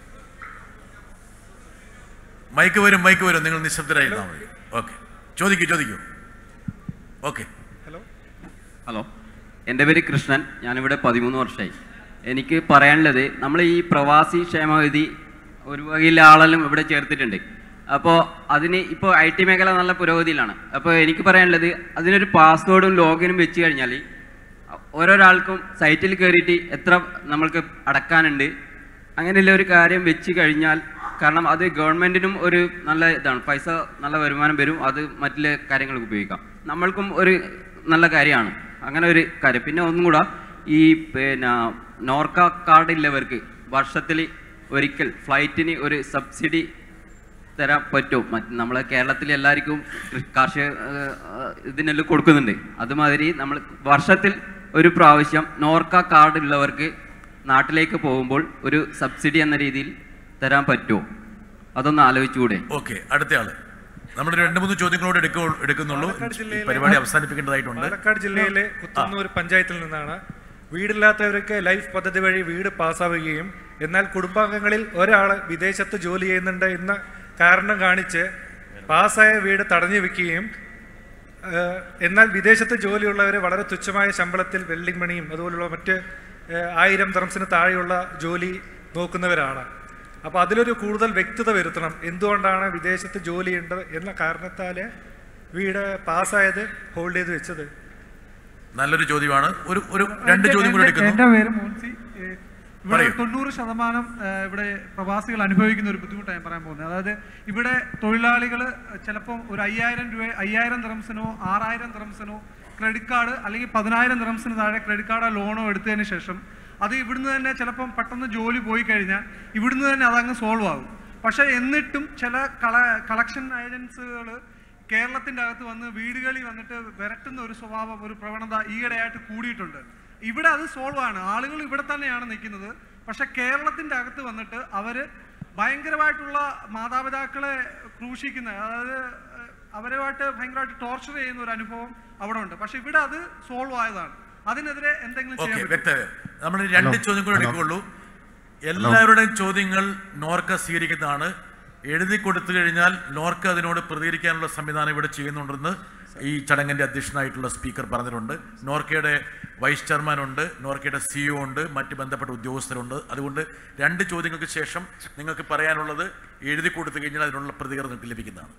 mike വരും മൈക്ക് വരും നിങ്ങൾ നിശബ്ദരായിരുന്നാൽ മതി. ഓക്കെ, ചോദിക്കൂ ചോദിക്കൂ. ഓക്കെ, ഹലോ ഹലോ എൻ്റെ പേര് കൃഷ്ണൻ. ഞാനിവിടെ പതിമൂന്ന് വർഷമായി. എനിക്ക് പറയാനുള്ളത്, നമ്മൾ ഈ പ്രവാസി ക്ഷേമനിധി ഒരു വകയിലെ ആളെല്ലാം ഇവിടെ ചേർത്തിട്ടുണ്ട്. അപ്പോൾ അതിന് ഇപ്പോൾ ഐ ടി മേഖല നല്ല പുരോഗതിയിലാണ്. അപ്പോൾ എനിക്ക് പറയാനുള്ളത്, അതിനൊരു പാസ്വേഡും ലോഗിനും വെച്ച് കഴിഞ്ഞാൽ ഓരോരാൾക്കും സൈറ്റിൽ കയറിയിട്ട് എത്ര നമ്മൾക്ക് അടക്കാനുണ്ട് അങ്ങനെയുള്ള ഒരു കാര്യം വെച്ച് കഴിഞ്ഞാൽ, കാരണം അത് ഗവൺമെൻറ്റിനും ഒരു നല്ല ഇതാണ്, പൈസ നല്ല വരുമാനം വരും, അത് മറ്റുള്ള കാര്യങ്ങൾക്ക് ഉപയോഗിക്കാം, നമ്മൾക്കും ഒരു നല്ല കാര്യമാണ് അങ്ങനെ ഒരു കാര്യം. പിന്നെ ഒന്നും കൂടെ, ഈ പിന്നെ നോർക്ക കാർഡ് ഉള്ളവർക്ക് വർഷത്തിൽ ഒരിക്കൽ ഫ്ലൈറ്റിന് ഒരു സബ്സിഡി തരാൻ പറ്റും. മറ്റ് നമ്മളെ കേരളത്തിൽ എല്ലാവർക്കും കാർഷിക ഇതിനെല്ലാം കൊടുക്കുന്നുണ്ട്. അതുമാതിരി നമ്മൾ വർഷത്തിൽ ഒരു പ്രാവശ്യം നോർക്ക കാർഡ് ഉള്ളവർക്ക് നാട്ടിലേക്ക് പോകുമ്പോൾ ഒരു സബ്സിഡി എന്ന രീതിയിൽ തരാൻ പറ്റുമോ? അതൊന്ന് ആലോചിച്ചുകൂടെ? ഓക്കെ, അടുത്ത ആള്. നമ്മൾ രണ്ട് മൂന്ന് ചോദ്യങ്ങളോട് എടുക്കുന്നുള്ളൂ. പരിപാടി അവസാനിപ്പിക്കേണ്ടതായിട്ടുണ്ട്. പാലക്കാട് ജില്ലയിലെ കുത്തന്നൂർ പഞ്ചായത്തിൽ നിന്നാണ്. വീടില്ലാത്തവർക്ക് ലൈഫ് പദ്ധതി വഴി വീട് പാസ്സാവുകയും എന്നാൽ കുടുംബാംഗങ്ങളിൽ ഒരാൾ വിദേശത്ത് ജോലി ചെയ്യുന്നുണ്ട് എന്ന കാരണം കാണിച്ച് പാസ്സായ വീട് തടഞ്ഞു വെക്കുകയും എന്നാൽ വിദേശത്ത് ജോലിയുള്ളവരെ വളരെ തുച്ഛമായ ശമ്പളത്തിൽ വെൽഡിംഗ് പണിയും അതുപോലുള്ള മറ്റ് ആയിരം ദർഹംസിന് താഴെയുള്ള ജോലി നോക്കുന്നവരാണ്. അപ്പോൾ അതിലൊരു കൂടുതൽ വ്യക്തത വരുത്തണം. എന്തുകൊണ്ടാണ് വിദേശത്ത് ജോലിയുണ്ട് എന്ന കാരണത്താൽ വീട് പാസ്സായത് ഹോൾഡ് ചെയ്ത് വെച്ചത്? നല്ലൊരു ചോദ്യമാണ്. ഒരു ഒരു രണ്ട് ചോദ്യം കൂടി എടുക്കുന്നു. എൻ്റെ പേര് മോൻസി. ഇവിടെ തൊണ്ണൂറ് ശതമാനം ഇവിടെ പ്രവാസികൾ അനുഭവിക്കുന്ന ഒരു ബുദ്ധിമുട്ടാണ് ഞാൻ പറയാൻ പോകുന്നത്. അതായത് ഇവിടെ തൊഴിലാളികൾ ചിലപ്പോൾ ഒരു അയ്യായിരം രൂപ അയ്യായിരം ദിറംസിനോ ആറായിരം ദിറംസിനോ ക്രെഡിറ്റ് കാർഡ് അല്ലെങ്കിൽ പതിനായിരം ദിറംസിന് താഴെ ക്രെഡിറ്റ് കാർഡോ ലോണോ എടുത്തതിന് ശേഷം അത് ഇവിടുന്ന് തന്നെ ചിലപ്പം പെട്ടെന്ന് ജോലി പോയി കഴിഞ്ഞാൽ ഇവിടുന്ന് തന്നെ അതങ്ങ് സോൾവ് ആകും. പക്ഷേ എന്നിട്ടും ചില കള കളക്ഷൻ ഏജൻസികൾ കേരളത്തിൻ്റെ അകത്ത് വന്ന് വീടുകളിൽ വന്നിട്ട് വിരട്ടുന്ന ഒരു സ്വഭാവം, ഒരു പ്രവണത ഈയിടെയായിട്ട് കൂടിയിട്ടുണ്ട്. ഇവിടെ അത് സോൾവ് ആണ്, ആളുകൾ ഇവിടെ തന്നെയാണ് നിൽക്കുന്നത്. പക്ഷെ കേരളത്തിൻ്റെ അകത്ത് വന്നിട്ട് അവർ ഭയങ്കരമായിട്ടുള്ള മാതാപിതാക്കളെ ക്രൂശിക്കുന്ന, അതായത് അവരുമായിട്ട് ഭയങ്കരമായിട്ട് ടോർച്ചർ ചെയ്യുന്ന ഒരു അനുഭവം അവിടെ ഉണ്ട്. പക്ഷെ ഇവിടെ അത് സോൾവ് ആയതാണ്. അതിനെതിരെ എന്തെങ്കിലും ചെയ്യാൻ വ്യക്തത. നമ്മൾ രണ്ട് ചോദ്യം കൂടെ എടുക്കുകയുള്ളൂ. എല്ലാവരുടെയും ചോദ്യങ്ങൾ നോർക്ക സ്വീകരിക്കുന്നതാണ്. എഴുതി കൊടുത്തു കഴിഞ്ഞാൽ നോർക്ക അതിനോട് പ്രതികരിക്കാനുള്ള സംവിധാനം ഇവിടെ ചെയ്യുന്നുണ്ടെന്ന് ഈ ചടങ്ങിൻ്റെ അധ്യക്ഷനായിട്ടുള്ള സ്പീക്കർ പറഞ്ഞിട്ടുണ്ട്. നോർക്കയുടെ വൈസ് ചെയർമാൻ ഉണ്ട്, നോർക്കയുടെ സിഇഒ ഉണ്ട്, മറ്റ് ബന്ധപ്പെട്ട ഉദ്യോഗസ്ഥരുണ്ട്. അതുകൊണ്ട് രണ്ട് ചോദ്യങ്ങൾക്ക് ശേഷം നിങ്ങൾക്ക് പറയാനുള്ളത് എഴുതി കൊടുത്തു കഴിഞ്ഞാൽ അതിനുള്ള പ്രതികരണം നിങ്ങൾക്ക് ലഭിക്കുന്നതാണ്.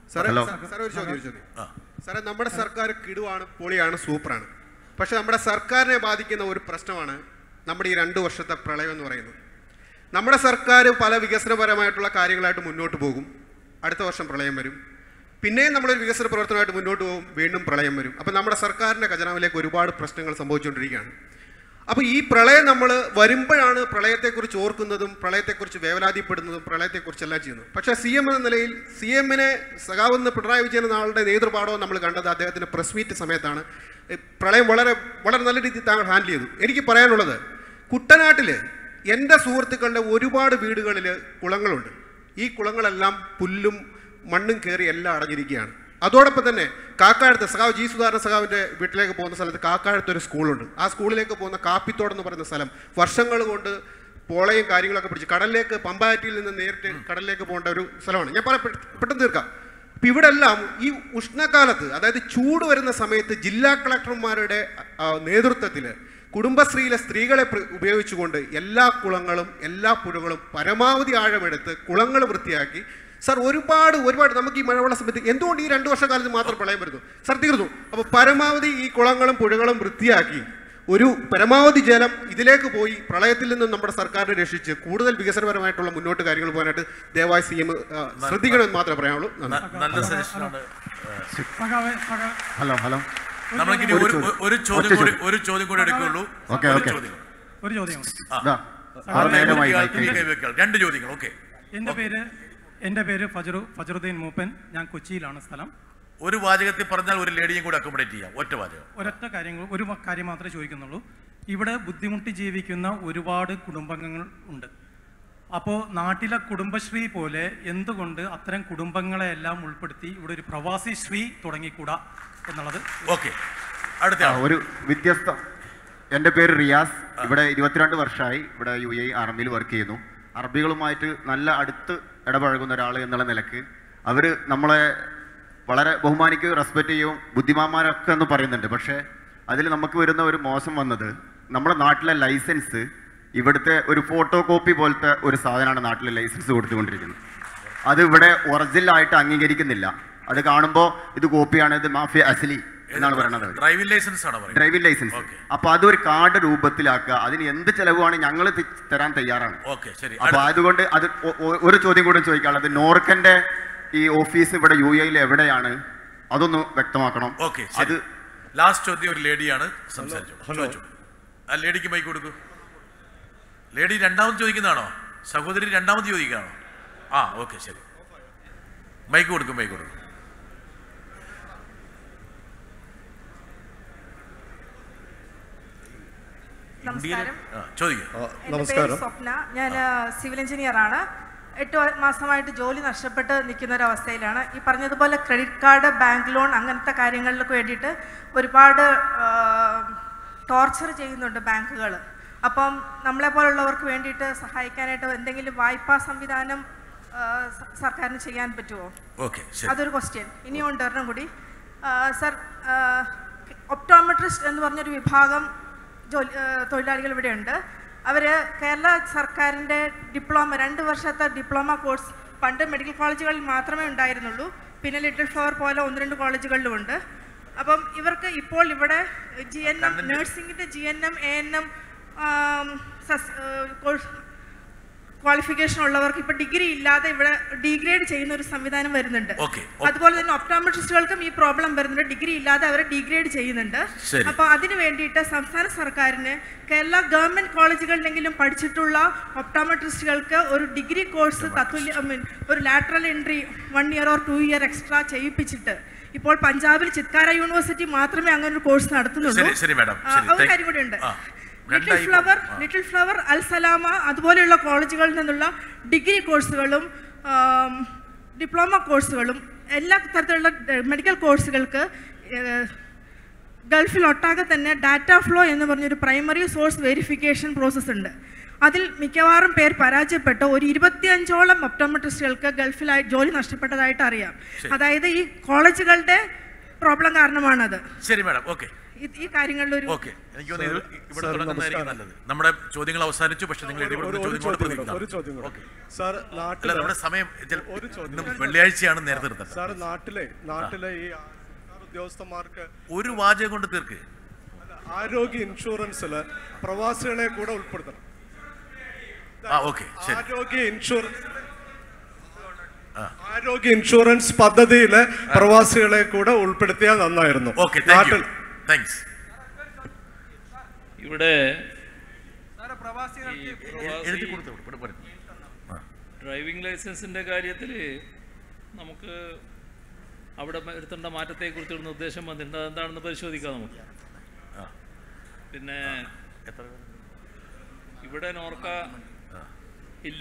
സാറേ, നമ്മുടെ സർക്കാർ കിടുവാണ്, പൊളിയാണ്, സൂപ്പറാണ്. പക്ഷെ നമ്മുടെ സർക്കാരിനെ ബാധിക്കുന്ന ഒരു പ്രശ്നമാണ് നമ്മുടെ ഈ രണ്ടു വർഷത്തെ പ്രളയം എന്ന് പറയുന്നത്. നമ്മുടെ സർക്കാർ പല വികസനപരമായിട്ടുള്ള കാര്യങ്ങളായിട്ട് മുന്നോട്ട് പോകും, അടുത്ത വർഷം പ്രളയം വരും, പിന്നെയും നമ്മളൊരു വികസന പ്രവർത്തനമായിട്ട് മുന്നോട്ട് പോകും, വീണ്ടും പ്രളയം വരും. അപ്പം നമ്മുടെ സർക്കാരിൻ്റെ ഖജനാവിലേക്ക് ഒരുപാട് പ്രശ്നങ്ങൾ സംഭവിച്ചുകൊണ്ടിരിക്കുകയാണ്. അപ്പോൾ ഈ പ്രളയം നമ്മൾ വരുമ്പോഴാണ് പ്രളയത്തെക്കുറിച്ച് ഓർക്കുന്നതും പ്രളയത്തെക്കുറിച്ച് വേവലാതിപ്പെടുന്നതും പ്രളയത്തെക്കുറിച്ചെല്ലാം ചെയ്യുന്നത്. പക്ഷേ സി എം എന്ന നിലയിൽ സി എമ്മിനെ സഖാവെന്ന് പിണറായി വിജയൻ എന്ന ആളുടെ നേതൃപാഠവും നമ്മൾ കണ്ടത് അദ്ദേഹത്തിൻ്റെ പ്രസ് മീറ്റ് സമയത്താണ്. പ്രളയം വളരെ വളരെ നല്ല രീതിയിൽ താങ്കൾ ഹാൻഡിൽ ചെയ്തു. എനിക്ക് പറയാനുള്ളത്, കുട്ടനാട്ടിൽ എൻ്റെ സുഹൃത്തുക്കളുടെ ഒരുപാട് വീടുകളിൽ കുളങ്ങളുണ്ട്. ഈ കുളങ്ങളെല്ലാം പുല്ലും മണ്ണും കയറി എല്ലാം അടഞ്ഞിരിക്കുകയാണ്. അതോടൊപ്പം തന്നെ കാക്കാഴത്ത് സഖാവ് ജി സുധാകരൻ സഖാവിൻ്റെ വീട്ടിലേക്ക് പോകുന്ന സ്ഥലത്ത് കാക്കാഴത്ത് ഒരു സ്കൂളുണ്ട്. ആ സ്കൂളിലേക്ക് പോകുന്ന കാപ്പിത്തോടെന്ന് പറയുന്ന സ്ഥലം വർഷങ്ങൾ കൊണ്ട് പോളയും കാര്യങ്ങളൊക്കെ പിടിച്ച് കടലിലേക്ക് പമ്പാറ്റിയിൽ നിന്ന് നേരിട്ട് കടലിലേക്ക് പോകേണ്ട ഒരു സ്ഥലമാണ്. ഞാൻ പറയാം, പെട്ടെന്ന് തീർക്കാം. ഇപ്പം ഇവിടെ എല്ലാം ഈ ഉഷ്ണകാലത്ത്, അതായത് ചൂട് വരുന്ന സമയത്ത് ജില്ലാ കളക്ടർമാരുടെ നേതൃത്വത്തിൽ കുടുംബശ്രീയിലെ സ്ത്രീകളെ ഉപയോഗിച്ചുകൊണ്ട് എല്ലാ കുളങ്ങളും എല്ലാ പുഴകളും പരമാവധി ആഴമെടുത്ത് കുളങ്ങൾ വൃത്തിയാക്കി. സാർ, ഒരുപാട് ഒരുപാട് നമുക്ക് ഈ മഴവെള്ള സമയത്ത് എന്തുകൊണ്ട് ഈ രണ്ടു വർഷക്കാലത്ത് മാത്രം പ്രളയം വരുന്നു? സാർ, തീർന്നു. അപ്പോൾ പരമാവധി ഈ കുളങ്ങളും പുഴകളും വൃത്തിയാക്കി ഒരു പരമാവധി ജലം ഇതിലേക്ക് പോയി പ്രളയത്തിൽ നിന്നും നമ്മുടെ സർക്കാരിനെ രക്ഷിച്ച് കൂടുതൽ വികസനപരമായിട്ടുള്ള മുന്നോട്ട് കാര്യങ്ങൾ പോകാനായിട്ട് ദയവായി സി എം ശ്രദ്ധിക്കണമെന്ന് മാത്രമേ പറയാനുള്ളൂ. ഹലോ ഹലോ ഒരു ചോദ്യം കൂടി ഒരു ചോദ്യം കൂടി എടുക്കുള്ളൂ. ഒരു ചോദ്യം രണ്ട് ചോദ്യങ്ങൾ. ഓക്കെ. എൻ്റെ പേര് എൻ്റെ പേര് ഫജറു ഫജറുദ്ദീൻ മൂപ്പൻ. ഞാൻ കൊച്ചിയിലാണ് സ്ഥലം. ഒരു വാചകത്തിൽ പറഞ്ഞാൽ ഒരു ലേഡിയും കൂടി അക്കോമഡേറ്റ് ചെയ്യാം. ഒറ്റ വാചകം. ഒരൊറ്റ കാര്യങ്ങൾ ഒരു കാര്യം മാത്രമേ ചോദിക്കുന്നുള്ളൂ. ഇവിടെ ബുദ്ധിമുട്ടി ജീവിക്കുന്ന ഒരുപാട് കുടുംബാംഗങ്ങൾ ഉണ്ട്. അപ്പോൾ നാട്ടിലെ കുടുംബശ്രീ പോലെ എന്തുകൊണ്ട് അത്തരം കുടുംബങ്ങളെ എല്ലാം ഉൾപ്പെടുത്തി ഇവിടെ ഒരു പ്രവാസി ശ്രീ തുടങ്ങിക്കൂടാ എന്നുള്ളത്. ഓക്കെ. അടുത്ത ഒരു വ്യത്യസ്ത. എൻ്റെ പേര് റിയാസ്. ഇവിടെ ഇരുപത്തിരണ്ട് വർഷമായി ഇവിടെ യു എ ആർമിയിൽ വർക്ക് ചെയ്യുന്നു. അറബികളുമായിട്ട് നല്ല അടുത്ത് ഇടപഴകുന്ന ഒരാൾ എന്നുള്ള നിലക്ക് അവർ നമ്മളെ വളരെ ബഹുമാനിക്കുകയും റെസ്പെക്റ്റ് ചെയ്യുകയും ബുദ്ധിമാന്മാരൊക്കെ എന്ന് പറയുന്നുണ്ട്. പക്ഷേ അതിൽ നമുക്ക് വരുന്ന ഒരു മോശം വന്നത്, നമ്മുടെ നാട്ടിലെ ലൈസൻസ് ഇവിടുത്തെ ഒരു ഫോട്ടോ കോപ്പി പോലത്തെ ഒരു സാധനമാണ് നാട്ടിലെ ലൈസൻസ് കൊടുത്തുകൊണ്ടിരിക്കുന്നത്. അത് ഇവിടെ ഒറിജിനലായിട്ട് അംഗീകരിക്കുന്നില്ല. അത് കാണുമ്പോൾ ഇത് കോപ്പിയാണ്, ഇത് മാഫിയ അസലി എന്നാണ് പറയുന്നത്. ഡ്രൈവിംഗ് ലൈസൻസ് ആണ്, ഡ്രൈവിംഗ് ലൈസൻസ്. അപ്പൊ അതൊരു കാർഡ് രൂപത്തിലാക്കുക. അതിന് എന്ത് ചെലവാണ് ഞങ്ങൾ തരാൻ തയ്യാറാണ്. അപ്പൊ അതുകൊണ്ട് അത് ഒരു ചോദ്യം കൂടെ ചോദിക്കാനുള്ളത്, നോർക്കന്റെ ഈ ഓഫീസ് ഇവിടെ യു എയിൽ എവിടെയാണ്? അതൊന്ന് വ്യക്തമാക്കണം. അത് ലാസ്റ്റ് ചോദ്യം ഒരു ലേഡിയാണ് സംസാരിച്ചു. ആ ലേഡിക്ക് മൈക്ക് കൊടുക്കൂ. ലേഡി രണ്ടാമത് ചോദിക്കുന്നതാണോ? സഹോദരി രണ്ടാമത് ചോദിക്കുകയാണോ? ആ ഓക്കെ, ശരി. മൈക്ക് കൊടുക്കും മൈക്ക് കൊടുക്കും നമസ്കാരം. നമസ്കാരം. സ്വപ്ന. ഞാൻ സിവിൽ എഞ്ചിനീയർ ആണ്. എട്ട് മാസമായിട്ട് ജോലി നഷ്ടപ്പെട്ട് നിൽക്കുന്ന ഒരു അവസ്ഥയിലാണ്. ഈ പറഞ്ഞതുപോലെ ക്രെഡിറ്റ് കാർഡ്, ബാങ്ക് ലോൺ അങ്ങനത്തെ കാര്യങ്ങൾക്ക് വേണ്ടിയിട്ട് ഒരുപാട് ടോർച്ചർ ചെയ്യുന്നുണ്ട് ബാങ്കുകൾ. അപ്പം നമ്മളെ പോലുള്ളവർക്ക് വേണ്ടിയിട്ട് സഹായിക്കാനായിട്ട് എന്തെങ്കിലും വായ്പാ സംവിധാനം സർക്കാരിന് ചെയ്യാൻ പറ്റുമോ? അതൊരു ക്വസ്റ്റ്യൻ. ഇനിയുണ്ട് ഒരെണ്ണം കൂടി. സർ, ഒപ്റ്റോമെട്രിസ്റ്റ് എന്ന് പറഞ്ഞൊരു വിഭാഗം ജോലി തൊഴിലാളികൾ ഇവിടെയുണ്ട്. അവർ കേരള സർക്കാരിൻ്റെ ഡിപ്ലോമ രണ്ട് വർഷത്തെ ഡിപ്ലോമ കോഴ്സ് പണ്ട് മെഡിക്കൽ കോളേജുകളിൽ മാത്രമേ ഉണ്ടായിരുന്നുള്ളൂ, പിന്നെ ലിറ്റിൽ ഫ്ലവർ പോലെ ഒന്ന് രണ്ട് കോളേജുകളിലുമുണ്ട്. അപ്പം ഇവർക്ക് ഇപ്പോൾ ഇവിടെ ജി എൻ എം നഴ്സിംഗിൻ്റെ G N M A N M course qualification ഉള്ളവർക്ക് ഇപ്പൊ ഡിഗ്രി ഇല്ലാതെ ഇവിടെ ഡിഗ്രേഡ് ചെയ്യുന്ന ഒരു സംവിധാനം വരുന്നുണ്ട്. അതുപോലെ തന്നെ ഒപ്റ്റോമെട്രിസ്റ്റുകൾക്കും ഈ പ്രോബ്ലം വരുന്നുണ്ട്, ഡിഗ്രി ഇല്ലാതെ അവരെ ഡിഗ്രേഡ് ചെയ്യുന്നുണ്ട്. അപ്പൊ അതിന് വേണ്ടിയിട്ട് സംസ്ഥാന സർക്കാരിന് കേരള ഗവൺമെന്റ് കോളേജുകളിലെങ്കിലും പഠിച്ചിട്ടുള്ള ഒപ്റ്റോമെട്രിസ്റ്റുകൾക്ക് ഒരു ഡിഗ്രി കോഴ്സ് തത്തുല്യ ഐ മീൻ ഒരു lateral entry one year or two year extra ചെയ്യിപ്പിച്ചിട്ട്, ഇപ്പോൾ പഞ്ചാബിൽ ചിത്കാര യൂണിവേഴ്സിറ്റി മാത്രമേ അങ്ങനെ ഒരു കോഴ്സ് നടത്തുന്നുള്ളൂ. ഒരു കാര്യം കൂടി ഉണ്ട്, little flower little flower Al Salama അതുപോലെയുള്ള കോളേജുകളിൽ നിന്നുള്ള ഡിഗ്രി കോഴ്സുകളും ഡിപ്ലോമ കോഴ്സുകളും എല്ലാ തരത്തിലുള്ള മെഡിക്കൽ കോഴ്സുകൾക്ക് ഗൾഫിൽ ഒട്ടാകെ തന്നെ ഡാറ്റ ഫ്ലോ എന്ന് പറഞ്ഞൊരു പ്രൈമറി സോഴ്സ് വെരിഫിക്കേഷൻ പ്രോസസ്സ് ഉണ്ട്. അതിൽ മിക്കവാറും പേർ പരാജയപ്പെട്ട ഒരു ഇരുപത്തിയഞ്ചോളം ഒപ്റ്റോമെട്രിസ്റ്റുകൾക്ക് ഗൾഫിലായി ജോലി നഷ്ടപ്പെട്ടതായിട്ട് അറിയാം. അതായത് ഈ കോളേജുകളുടെ പ്രോബ്ലം കാരണമാണത്. ശരി മാഡം, ഓക്കെ. ഈ കാര്യങ്ങളിൽ ഒരു നമ്മുടെ ചോദ്യങ്ങൾ അവസാനിച്ചു. പക്ഷെ നിങ്ങൾ വെള്ളിയാഴ്ചയാണ് നേരത്തെ എടുത്തത്. സാർ, നാട്ടിലെ നാട്ടിലെ ഈ ഉദ്യോഗസ്ഥന്മാർക്ക് ഒരു വാചകം കൊണ്ട് തീർക്ക്. ആരോഗ്യ ഇൻഷുറൻസില് പ്രവാസികളെ കൂടെ ഉൾപ്പെടുത്തണം. ആരോഗ്യ ഇൻഷുറൻസ് ആരോഗ്യ ഇൻഷുറൻസ് പദ്ധതിയില് പ്രവാസികളെ കൂടെ ഉൾപ്പെടുത്തിയാൽ നന്നായിരുന്നു. നാട്ടിൽ ഇവിടെ ഡ്രൈവിംഗ് ലൈസൻസിന്റെ കാര്യത്തിൽ നമുക്ക് അവിടെ വരുത്തേണ്ട മാറ്റത്തെക്കുറിച്ചുള്ള നിർദ്ദേശം വന്നിട്ടുണ്ട്. അതെന്താണെന്ന് പരിശോധിക്കാം നമുക്ക്. പിന്നെ ഇവിടെ നോർക്ക ഇല്ല,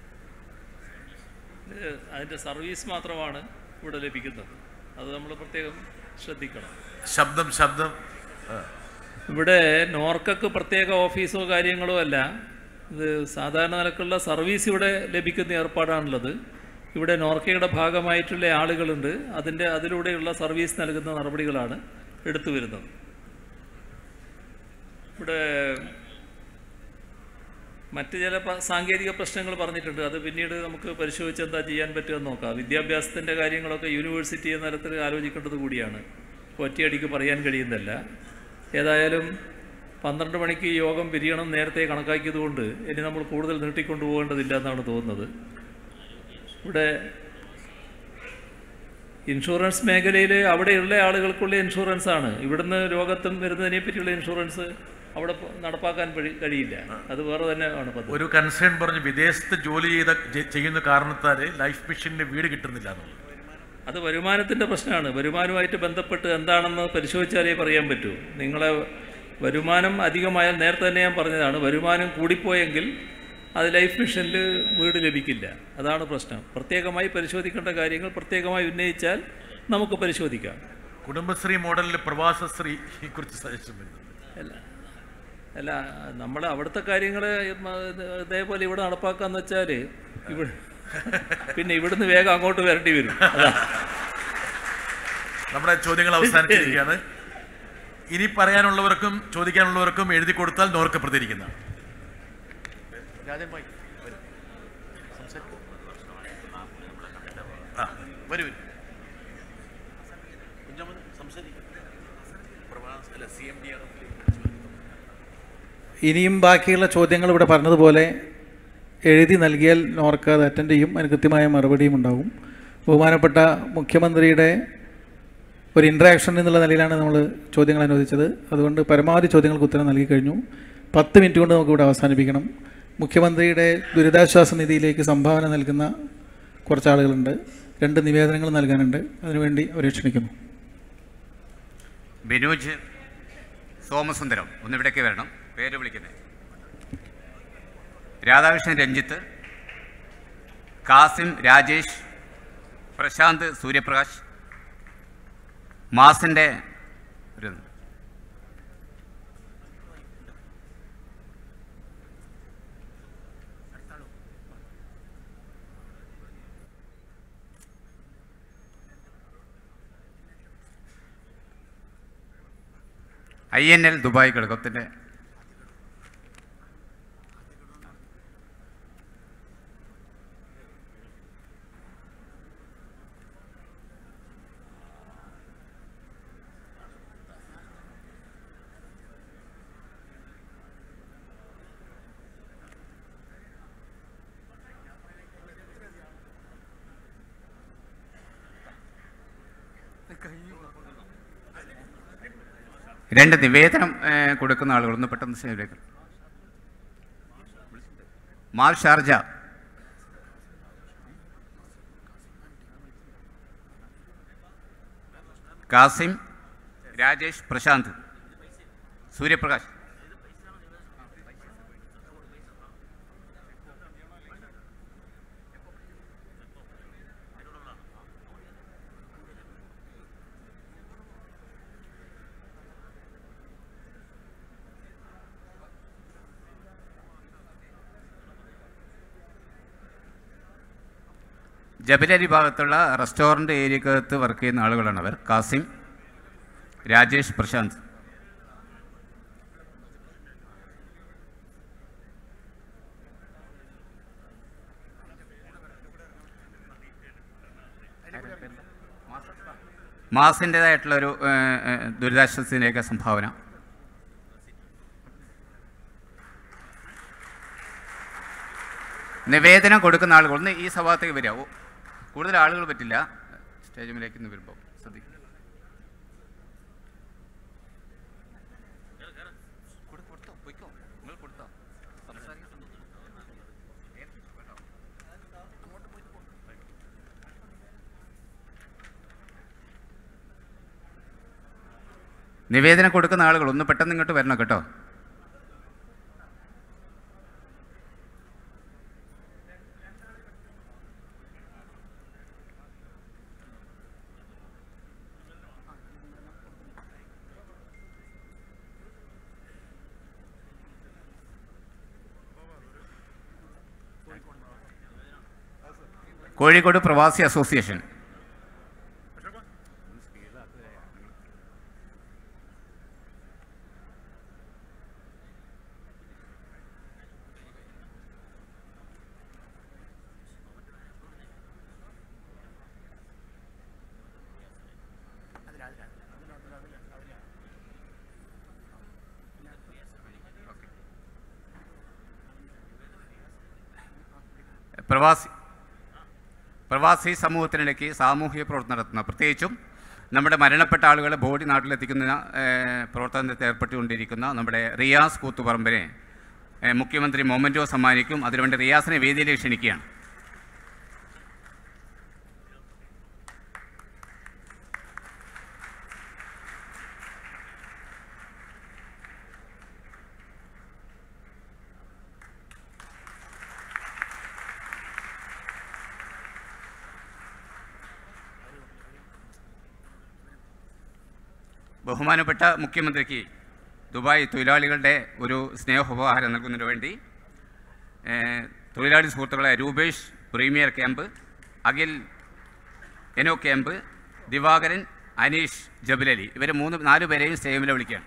അതിൻ്റെ സർവീസ് മാത്രമാണ് ഇവിടെ ലഭിക്കുന്നത്. അത് നമ്മൾ പ്രത്യേകം ശ്രദ്ധിക്കണം. ശബ്ദം ശബ്ദം ഇവിടെ നോർക്കക്ക് പ്രത്യേക ഓഫീസോ കാര്യങ്ങളോ അല്ല, ഇത് സാധാരണ നിലക്കുള്ള സർവീസ് ഇവിടെ ലഭിക്കുന്ന ഏർപ്പാടാണുള്ളത്. ഇവിടെ നോർക്കയുടെ ഭാഗമായിട്ടുള്ള ആളുകളുണ്ട്, അതിൻ്റെ അതിലൂടെയുള്ള സർവീസ് നൽകുന്ന നടപടികളാണ് എടുത്തു വരുന്നത്. ഇവിടെ മറ്റ് ചില സാങ്കേതിക പ്രശ്നങ്ങൾ പറഞ്ഞിട്ടുണ്ട്, അത് പിന്നീട് നമുക്ക് പരിശോധിച്ച് എന്താ ചെയ്യാൻ പറ്റുമെന്ന് നോക്കാം. വിദ്യാഭ്യാസത്തിൻ്റെ കാര്യങ്ങളൊക്കെ യൂണിവേഴ്സിറ്റി എന്ന തരത്തിൽ ആലോചിക്കേണ്ടത് കൂടിയാണ്, ഒറ്റയടിക്ക് പറയാൻ കഴിയുന്നില്ല. ഏതായാലും പന്ത്രണ്ട് മണിക്ക് യോഗം പിരിയണം നേരത്തെ കണക്കാക്കിയതുകൊണ്ട് ഇനി നമ്മൾ കൂടുതൽ നീട്ടിക്കൊണ്ടു പോകേണ്ടതില്ല എന്നാണ് തോന്നുന്നത്. ഇവിടെ ഇൻഷുറൻസ് മേഖലയിൽ അവിടെയുള്ള ആളുകൾക്കുള്ള ഇൻഷുറൻസാണ്. ഇവിടുന്ന് രോഗത്തും വരുന്നതിനെ പറ്റിയുള്ള ഇൻഷുറൻസ് അവിടെ നടപ്പാക്കാൻ കഴിയില്ല, അത് വേറെ തന്നെ ആണ്. ഒരു കൺസേൺ പറഞ്ഞ് വിദേശത്ത് ജോലി ചെയ്ത ചെയ്യുന്ന കാരണത്താൽ ലൈഫ് മിഷന് വീട് കിട്ടുന്നില്ല എന്നുള്ളത് അത് വരുമാനത്തിൻ്റെ പ്രശ്നമാണ്. വരുമാനവുമായിട്ട് ബന്ധപ്പെട്ട് എന്താണെന്ന് പരിശോധിച്ചാലേ പറയാൻ പറ്റൂ. നിങ്ങളെ വരുമാനം അധികമായാൽ, നേരത്തെ തന്നെ ഞാൻ പറഞ്ഞതാണ്, വരുമാനം കൂടിപ്പോയെങ്കിൽ അത് ലൈഫ് മിഷനിൽ വീട് ലഭിക്കില്ല. അതാണ് പ്രശ്നം. പ്രത്യേകമായി പരിശോധിക്കേണ്ട കാര്യങ്ങൾ പ്രത്യേകമായി ഉന്നയിച്ചാൽ നമുക്ക് പരിശോധിക്കാം. കുടുംബശ്രീ മോഡലിൽ പ്രവാസശ്രീ കുറിച്ച് സജഷൻ വരുന്നുണ്ട്. അല്ല അല്ല നമ്മൾ അവിടുത്തെ കാര്യങ്ങൾ ഇതേപോലെ ഇവിടെ നടപ്പാക്കാന്ന് വെച്ചാൽ ഇവിടെ പിന്നെ ഇവിടുന്ന് വേഗം അങ്ങോട്ട് വരേണ്ടി വരും. നമ്മുടെ ചോദ്യങ്ങൾ അവസാനിച്ചിരിക്കുകയാണ്. ഇനി പറയാനുള്ളവർക്കും ചോദിക്കാനുള്ളവർക്കും എഴുതി കൊടുത്താൽ നോർക്ക പ്രതികരിക്കുന്നതാണ്. ഇനിയും ബാക്കിയുള്ള ചോദ്യങ്ങൾ ഇവിടെ പറഞ്ഞതുപോലെ എഴുതി നൽകിയാൽ നോർക്ക അത് അറ്റൻഡ് ചെയ്യും, അതിന് കൃത്യമായ മറുപടിയും ഉണ്ടാകും. ബഹുമാനപ്പെട്ട മുഖ്യമന്ത്രിയുടെ ഒരു ഇൻട്രാക്ഷൻ എന്നുള്ള നിലയിലാണ് നമ്മൾ ചോദ്യങ്ങൾ അനുവദിച്ചത്. അതുകൊണ്ട് പരമാവധി ചോദ്യങ്ങൾക്ക് ഉത്തരം നൽകി കഴിഞ്ഞു. പത്ത് മിനിറ്റ് കൊണ്ട് നമുക്കിവിടെ അവസാനിപ്പിക്കണം. മുഖ്യമന്ത്രിയുടെ ദുരിതാശ്വാസ നിധിയിലേക്ക് സംഭാവന നൽകുന്ന കുറച്ചാളുകളുണ്ട്, രണ്ട് നിവേദനങ്ങൾ നൽകാനുണ്ട്, അതിനുവേണ്ടി അവരെ ക്ഷണിക്കുന്നു. ബിനോജ് സോമസുന്ദരം ഒന്നിവിടേക്ക് വരണം. പേര് വിളിക്കുന്നത് രാധാകൃഷ്ണൻ രഞ്ജിത്ത്, കാസിം രാജേഷ്, പ്രശാന്ത് സൂര്യപ്രകാശ്, മാസിൻ്റെ ഒരു ഐ എൻ എൽ ദുബായ് ഘടകത്തിൻ്റെ രണ്ട് നിവേദനം കൊടുക്കുന്ന ആളുകളൊന്ന് പെട്ടെന്ന് സേവിലേക്ക്. മാൽ ഷാർജ, കാസിം, രാജേഷ്, പ്രശാന്ത്, സൂര്യപ്രകാശ്. ജബലരി ഭാഗത്തുള്ള റെസ്റ്റോറൻറ്റ് ഏരിയക്കകത്ത് വർക്ക് ചെയ്യുന്ന ആളുകളാണ് അവർ. കാസിം, രാജേഷ്, പ്രശാന്ത്. മാസിൻ്റേതായിട്ടുള്ളൊരു ദുരിതാശ്വാസത്തിൻ്റെയൊക്കെ സംഭാവന. നിവേദനം കൊടുക്കുന്ന ആളുകൾ ഒന്ന് ഈ സഭാഗത്തേക്ക് വരാമോ? കൂടുതൽ ആളുകൾ പറ്റില്ല. സ്റ്റേജിലേക്ക് ഇന്ന് വരുമ്പോൾ ശ്രദ്ധിക്കും. നിവേദനം കൊടുക്കുന്ന ആളുകൾ ഒന്ന് പെട്ടെന്ന് ഇങ്ങോട്ട് വരണം കേട്ടോ. കോഴിക്കോട് പ്രവാസി അസോസിയേഷൻ. പ്രവാസി പ്രവാസി സമൂഹത്തിനിടയ്ക്ക് സാമൂഹിക പ്രവർത്തനം നടത്തുന്ന, പ്രത്യേകിച്ചും നമ്മുടെ മരണപ്പെട്ട ആളുകളെ ബോഡി നാട്ടിലെത്തിക്കുന്ന പ്രവർത്തനത്തിൽ ഏർപ്പെട്ടുകൊണ്ടിരിക്കുന്ന നമ്മുടെ റിയാസ് കൂത്തുപറമ്പിനെ മുഖ്യമന്ത്രി മൊമെൻറ്റോ സമ്മാനിക്കും. അതിനുവേണ്ടി റിയാസിനെ വേദിയിലേക്ക് ക്ഷണിക്കുകയാണ്. ബഹുമാനപ്പെട്ട മുഖ്യമന്ത്രിക്ക് ദുബായ് തൊഴിലാളികളുടെ ഒരു സ്നേഹോപഹാരം നൽകുന്നതിന് വേണ്ടി തൊഴിലാളി സുഹൃത്തുക്കളെ രൂപേഷ് പ്രീമിയർ ക്യാമ്പ്, അഖിൽ എനോ ക്യാമ്പ്, ദിവാകരൻ, അനീഷ്, ജബലലി ഇവർ മൂന്ന് നാലു പേരെയും സ്റ്റേജിൽ വിളിക്കുകയാണ്.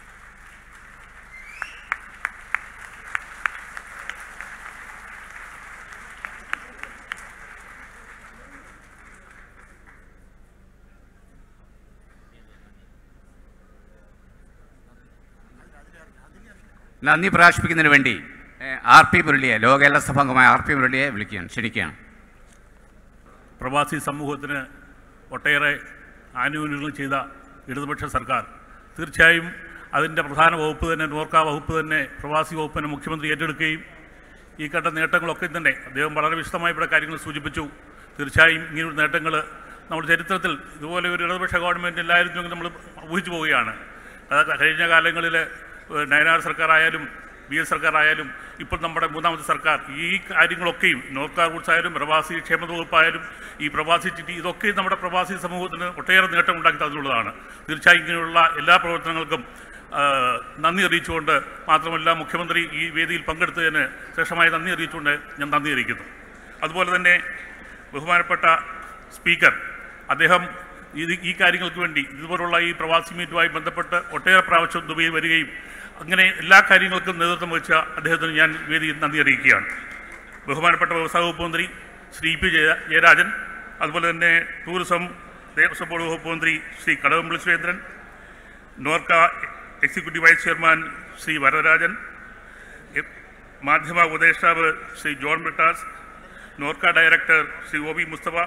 നന്ദി പ്രകാശിപ്പിക്കുന്നതിന് വേണ്ടി ആർ പി മുരളിയെ, ലോക കേരള സഭാംഗമായ ആർ പി മുരളിയെ വിളിക്കുകയാണ്, ക്ഷണിക്കുകയാണ്. പ്രവാസി സമൂഹത്തിന് ഒട്ടേറെ ആനുകൂല്യങ്ങൾ ചെയ്ത ഇടതുപക്ഷ സർക്കാർ തീർച്ചയായും അതിൻ്റെ പ്രധാന വകുപ്പ് തന്നെ, നോർക്ക വകുപ്പ് തന്നെ പ്രവാസി വകുപ്പിനെ മുഖ്യമന്ത്രി ഏറ്റെടുക്കുകയും ഈ കണ്ട നേട്ടങ്ങളൊക്കെ തന്നെ അദ്ദേഹം വളരെ വിശദമായി ഇവിടെ കാര്യങ്ങൾ സൂചിപ്പിച്ചു. തീർച്ചയായും ഇങ്ങനൊരു നേട്ടങ്ങൾ നമ്മുടെ ചരിത്രത്തിൽ ഇതുപോലെ ഒരു ഇടതുപക്ഷ ഗവൺമെൻറ് ഇല്ലായിരുന്നെങ്കിൽ നമ്മൾ ഊഹിച്ചു പോവുകയാണ്. അത് കഴിഞ്ഞ കാലങ്ങളിൽ നയനാർ സർക്കാർ ആയാലും ബി എസ് സർക്കാർ ആയാലും ഇപ്പോൾ നമ്മുടെ മൂന്നാമത്തെ സർക്കാർ ഈ കാര്യങ്ങളൊക്കെയും നോർക്ക റൂട്ട്സ് ആയാലും പ്രവാസി ക്ഷേമ വകുപ്പായാലും ഈ പ്രവാസി ചിട്ടി ഇതൊക്കെ നമ്മുടെ പ്രവാസി സമൂഹത്തിന് ഒട്ടേറെ നേട്ടം ഉണ്ടാക്കി തന്നിട്ടുള്ളതാണ്. തീർച്ചയായും ഇങ്ങനെയുള്ള എല്ലാ പ്രവർത്തനങ്ങൾക്കും നന്ദി അറിയിച്ചുകൊണ്ട്, മാത്രമല്ല മുഖ്യമന്ത്രി ഈ വേദിയിൽ പങ്കെടുത്തതിന് ശ്രേഷ്ഠമായി നന്ദി അറിയിച്ചുകൊണ്ട് ഞാൻ നന്ദി അറിയിക്കുന്നു. അതുപോലെ തന്നെ ബഹുമാനപ്പെട്ട സ്പീക്കർ അദ്ദേഹം ഇത് ഈ കാര്യങ്ങൾക്ക് വേണ്ടി ഇതുപോലുള്ള ഈ പ്രവാസി മീറ്റുമായി ബന്ധപ്പെട്ട് ഒട്ടേറെ പ്രാവശ്യം ദുബൈയിൽ വരികയും അങ്ങനെ എല്ലാ കാര്യങ്ങൾക്കും നേതൃത്വം വഹിച്ച അദ്ദേഹത്തിന് ഞാൻ വേദിയിൽ നന്ദി അറിയിക്കുകയാണ്. ബഹുമാനപ്പെട്ട വ്യവസായ വകുപ്പ് മന്ത്രി ശ്രീ പി ജയ ജയരാജൻ, അതുപോലെ തന്നെ ടൂറിസം ദേവസ്വം ബോർഡ് വകുപ്പ് മന്ത്രി Shri Kadakampally Surendran, Norka executive vice chairman Shri Varadarajan, മാധ്യമ ഉപദേഷ്ടാവ് ശ്രീ ജോൺ ബ്രിട്ടാസ്, നോർക്ക ഡയറക്ടർ ശ്രീ ഒ ബി മുസ്തഫ,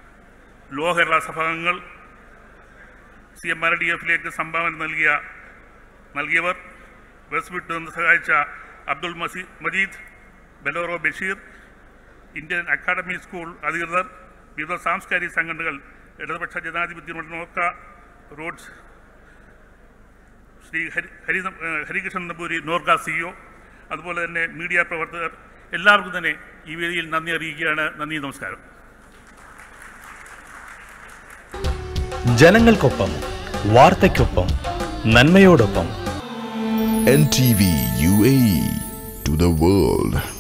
ലോ കേരള സഭാംഗങ്ങൾ, സി എം ആർ ഡി എഫിലേക്ക് സംഭാവന നൽകിയ നൽകിയവർ, വെസ്റ്റ് വിട്ട് നിന്ന് സഹായിച്ച അബ്ദുൾ മസി മജീദ്, ബലോറോ ബഷീർ, ഇന്ത്യൻ അക്കാഡമി സ്കൂൾ അധികൃതർ, വിവിധ സാംസ്കാരിക സംഘടനകൾ, ഇടതുപക്ഷ ജനാധിപത്യ നോർക്ക റോഡ്സ്, ശ്രീ ഹരി ഹരി ഹരികൃഷ്ണൻ നമ്പൂരി നോർക്ക സിഇഒ, അതുപോലെ തന്നെ മീഡിയ പ്രവർത്തകർ, എല്ലാവർക്കും തന്നെ ഈ വേദിയിൽ നന്ദി അറിയിക്കുകയാണ്. നന്ദി, നമസ്കാരം. ജനങ്ങൾക്കൊപ്പം, വാർത്തയ്ക്കൊപ്പം, നന്മയോടൊപ്പം. N T V U A E to the world.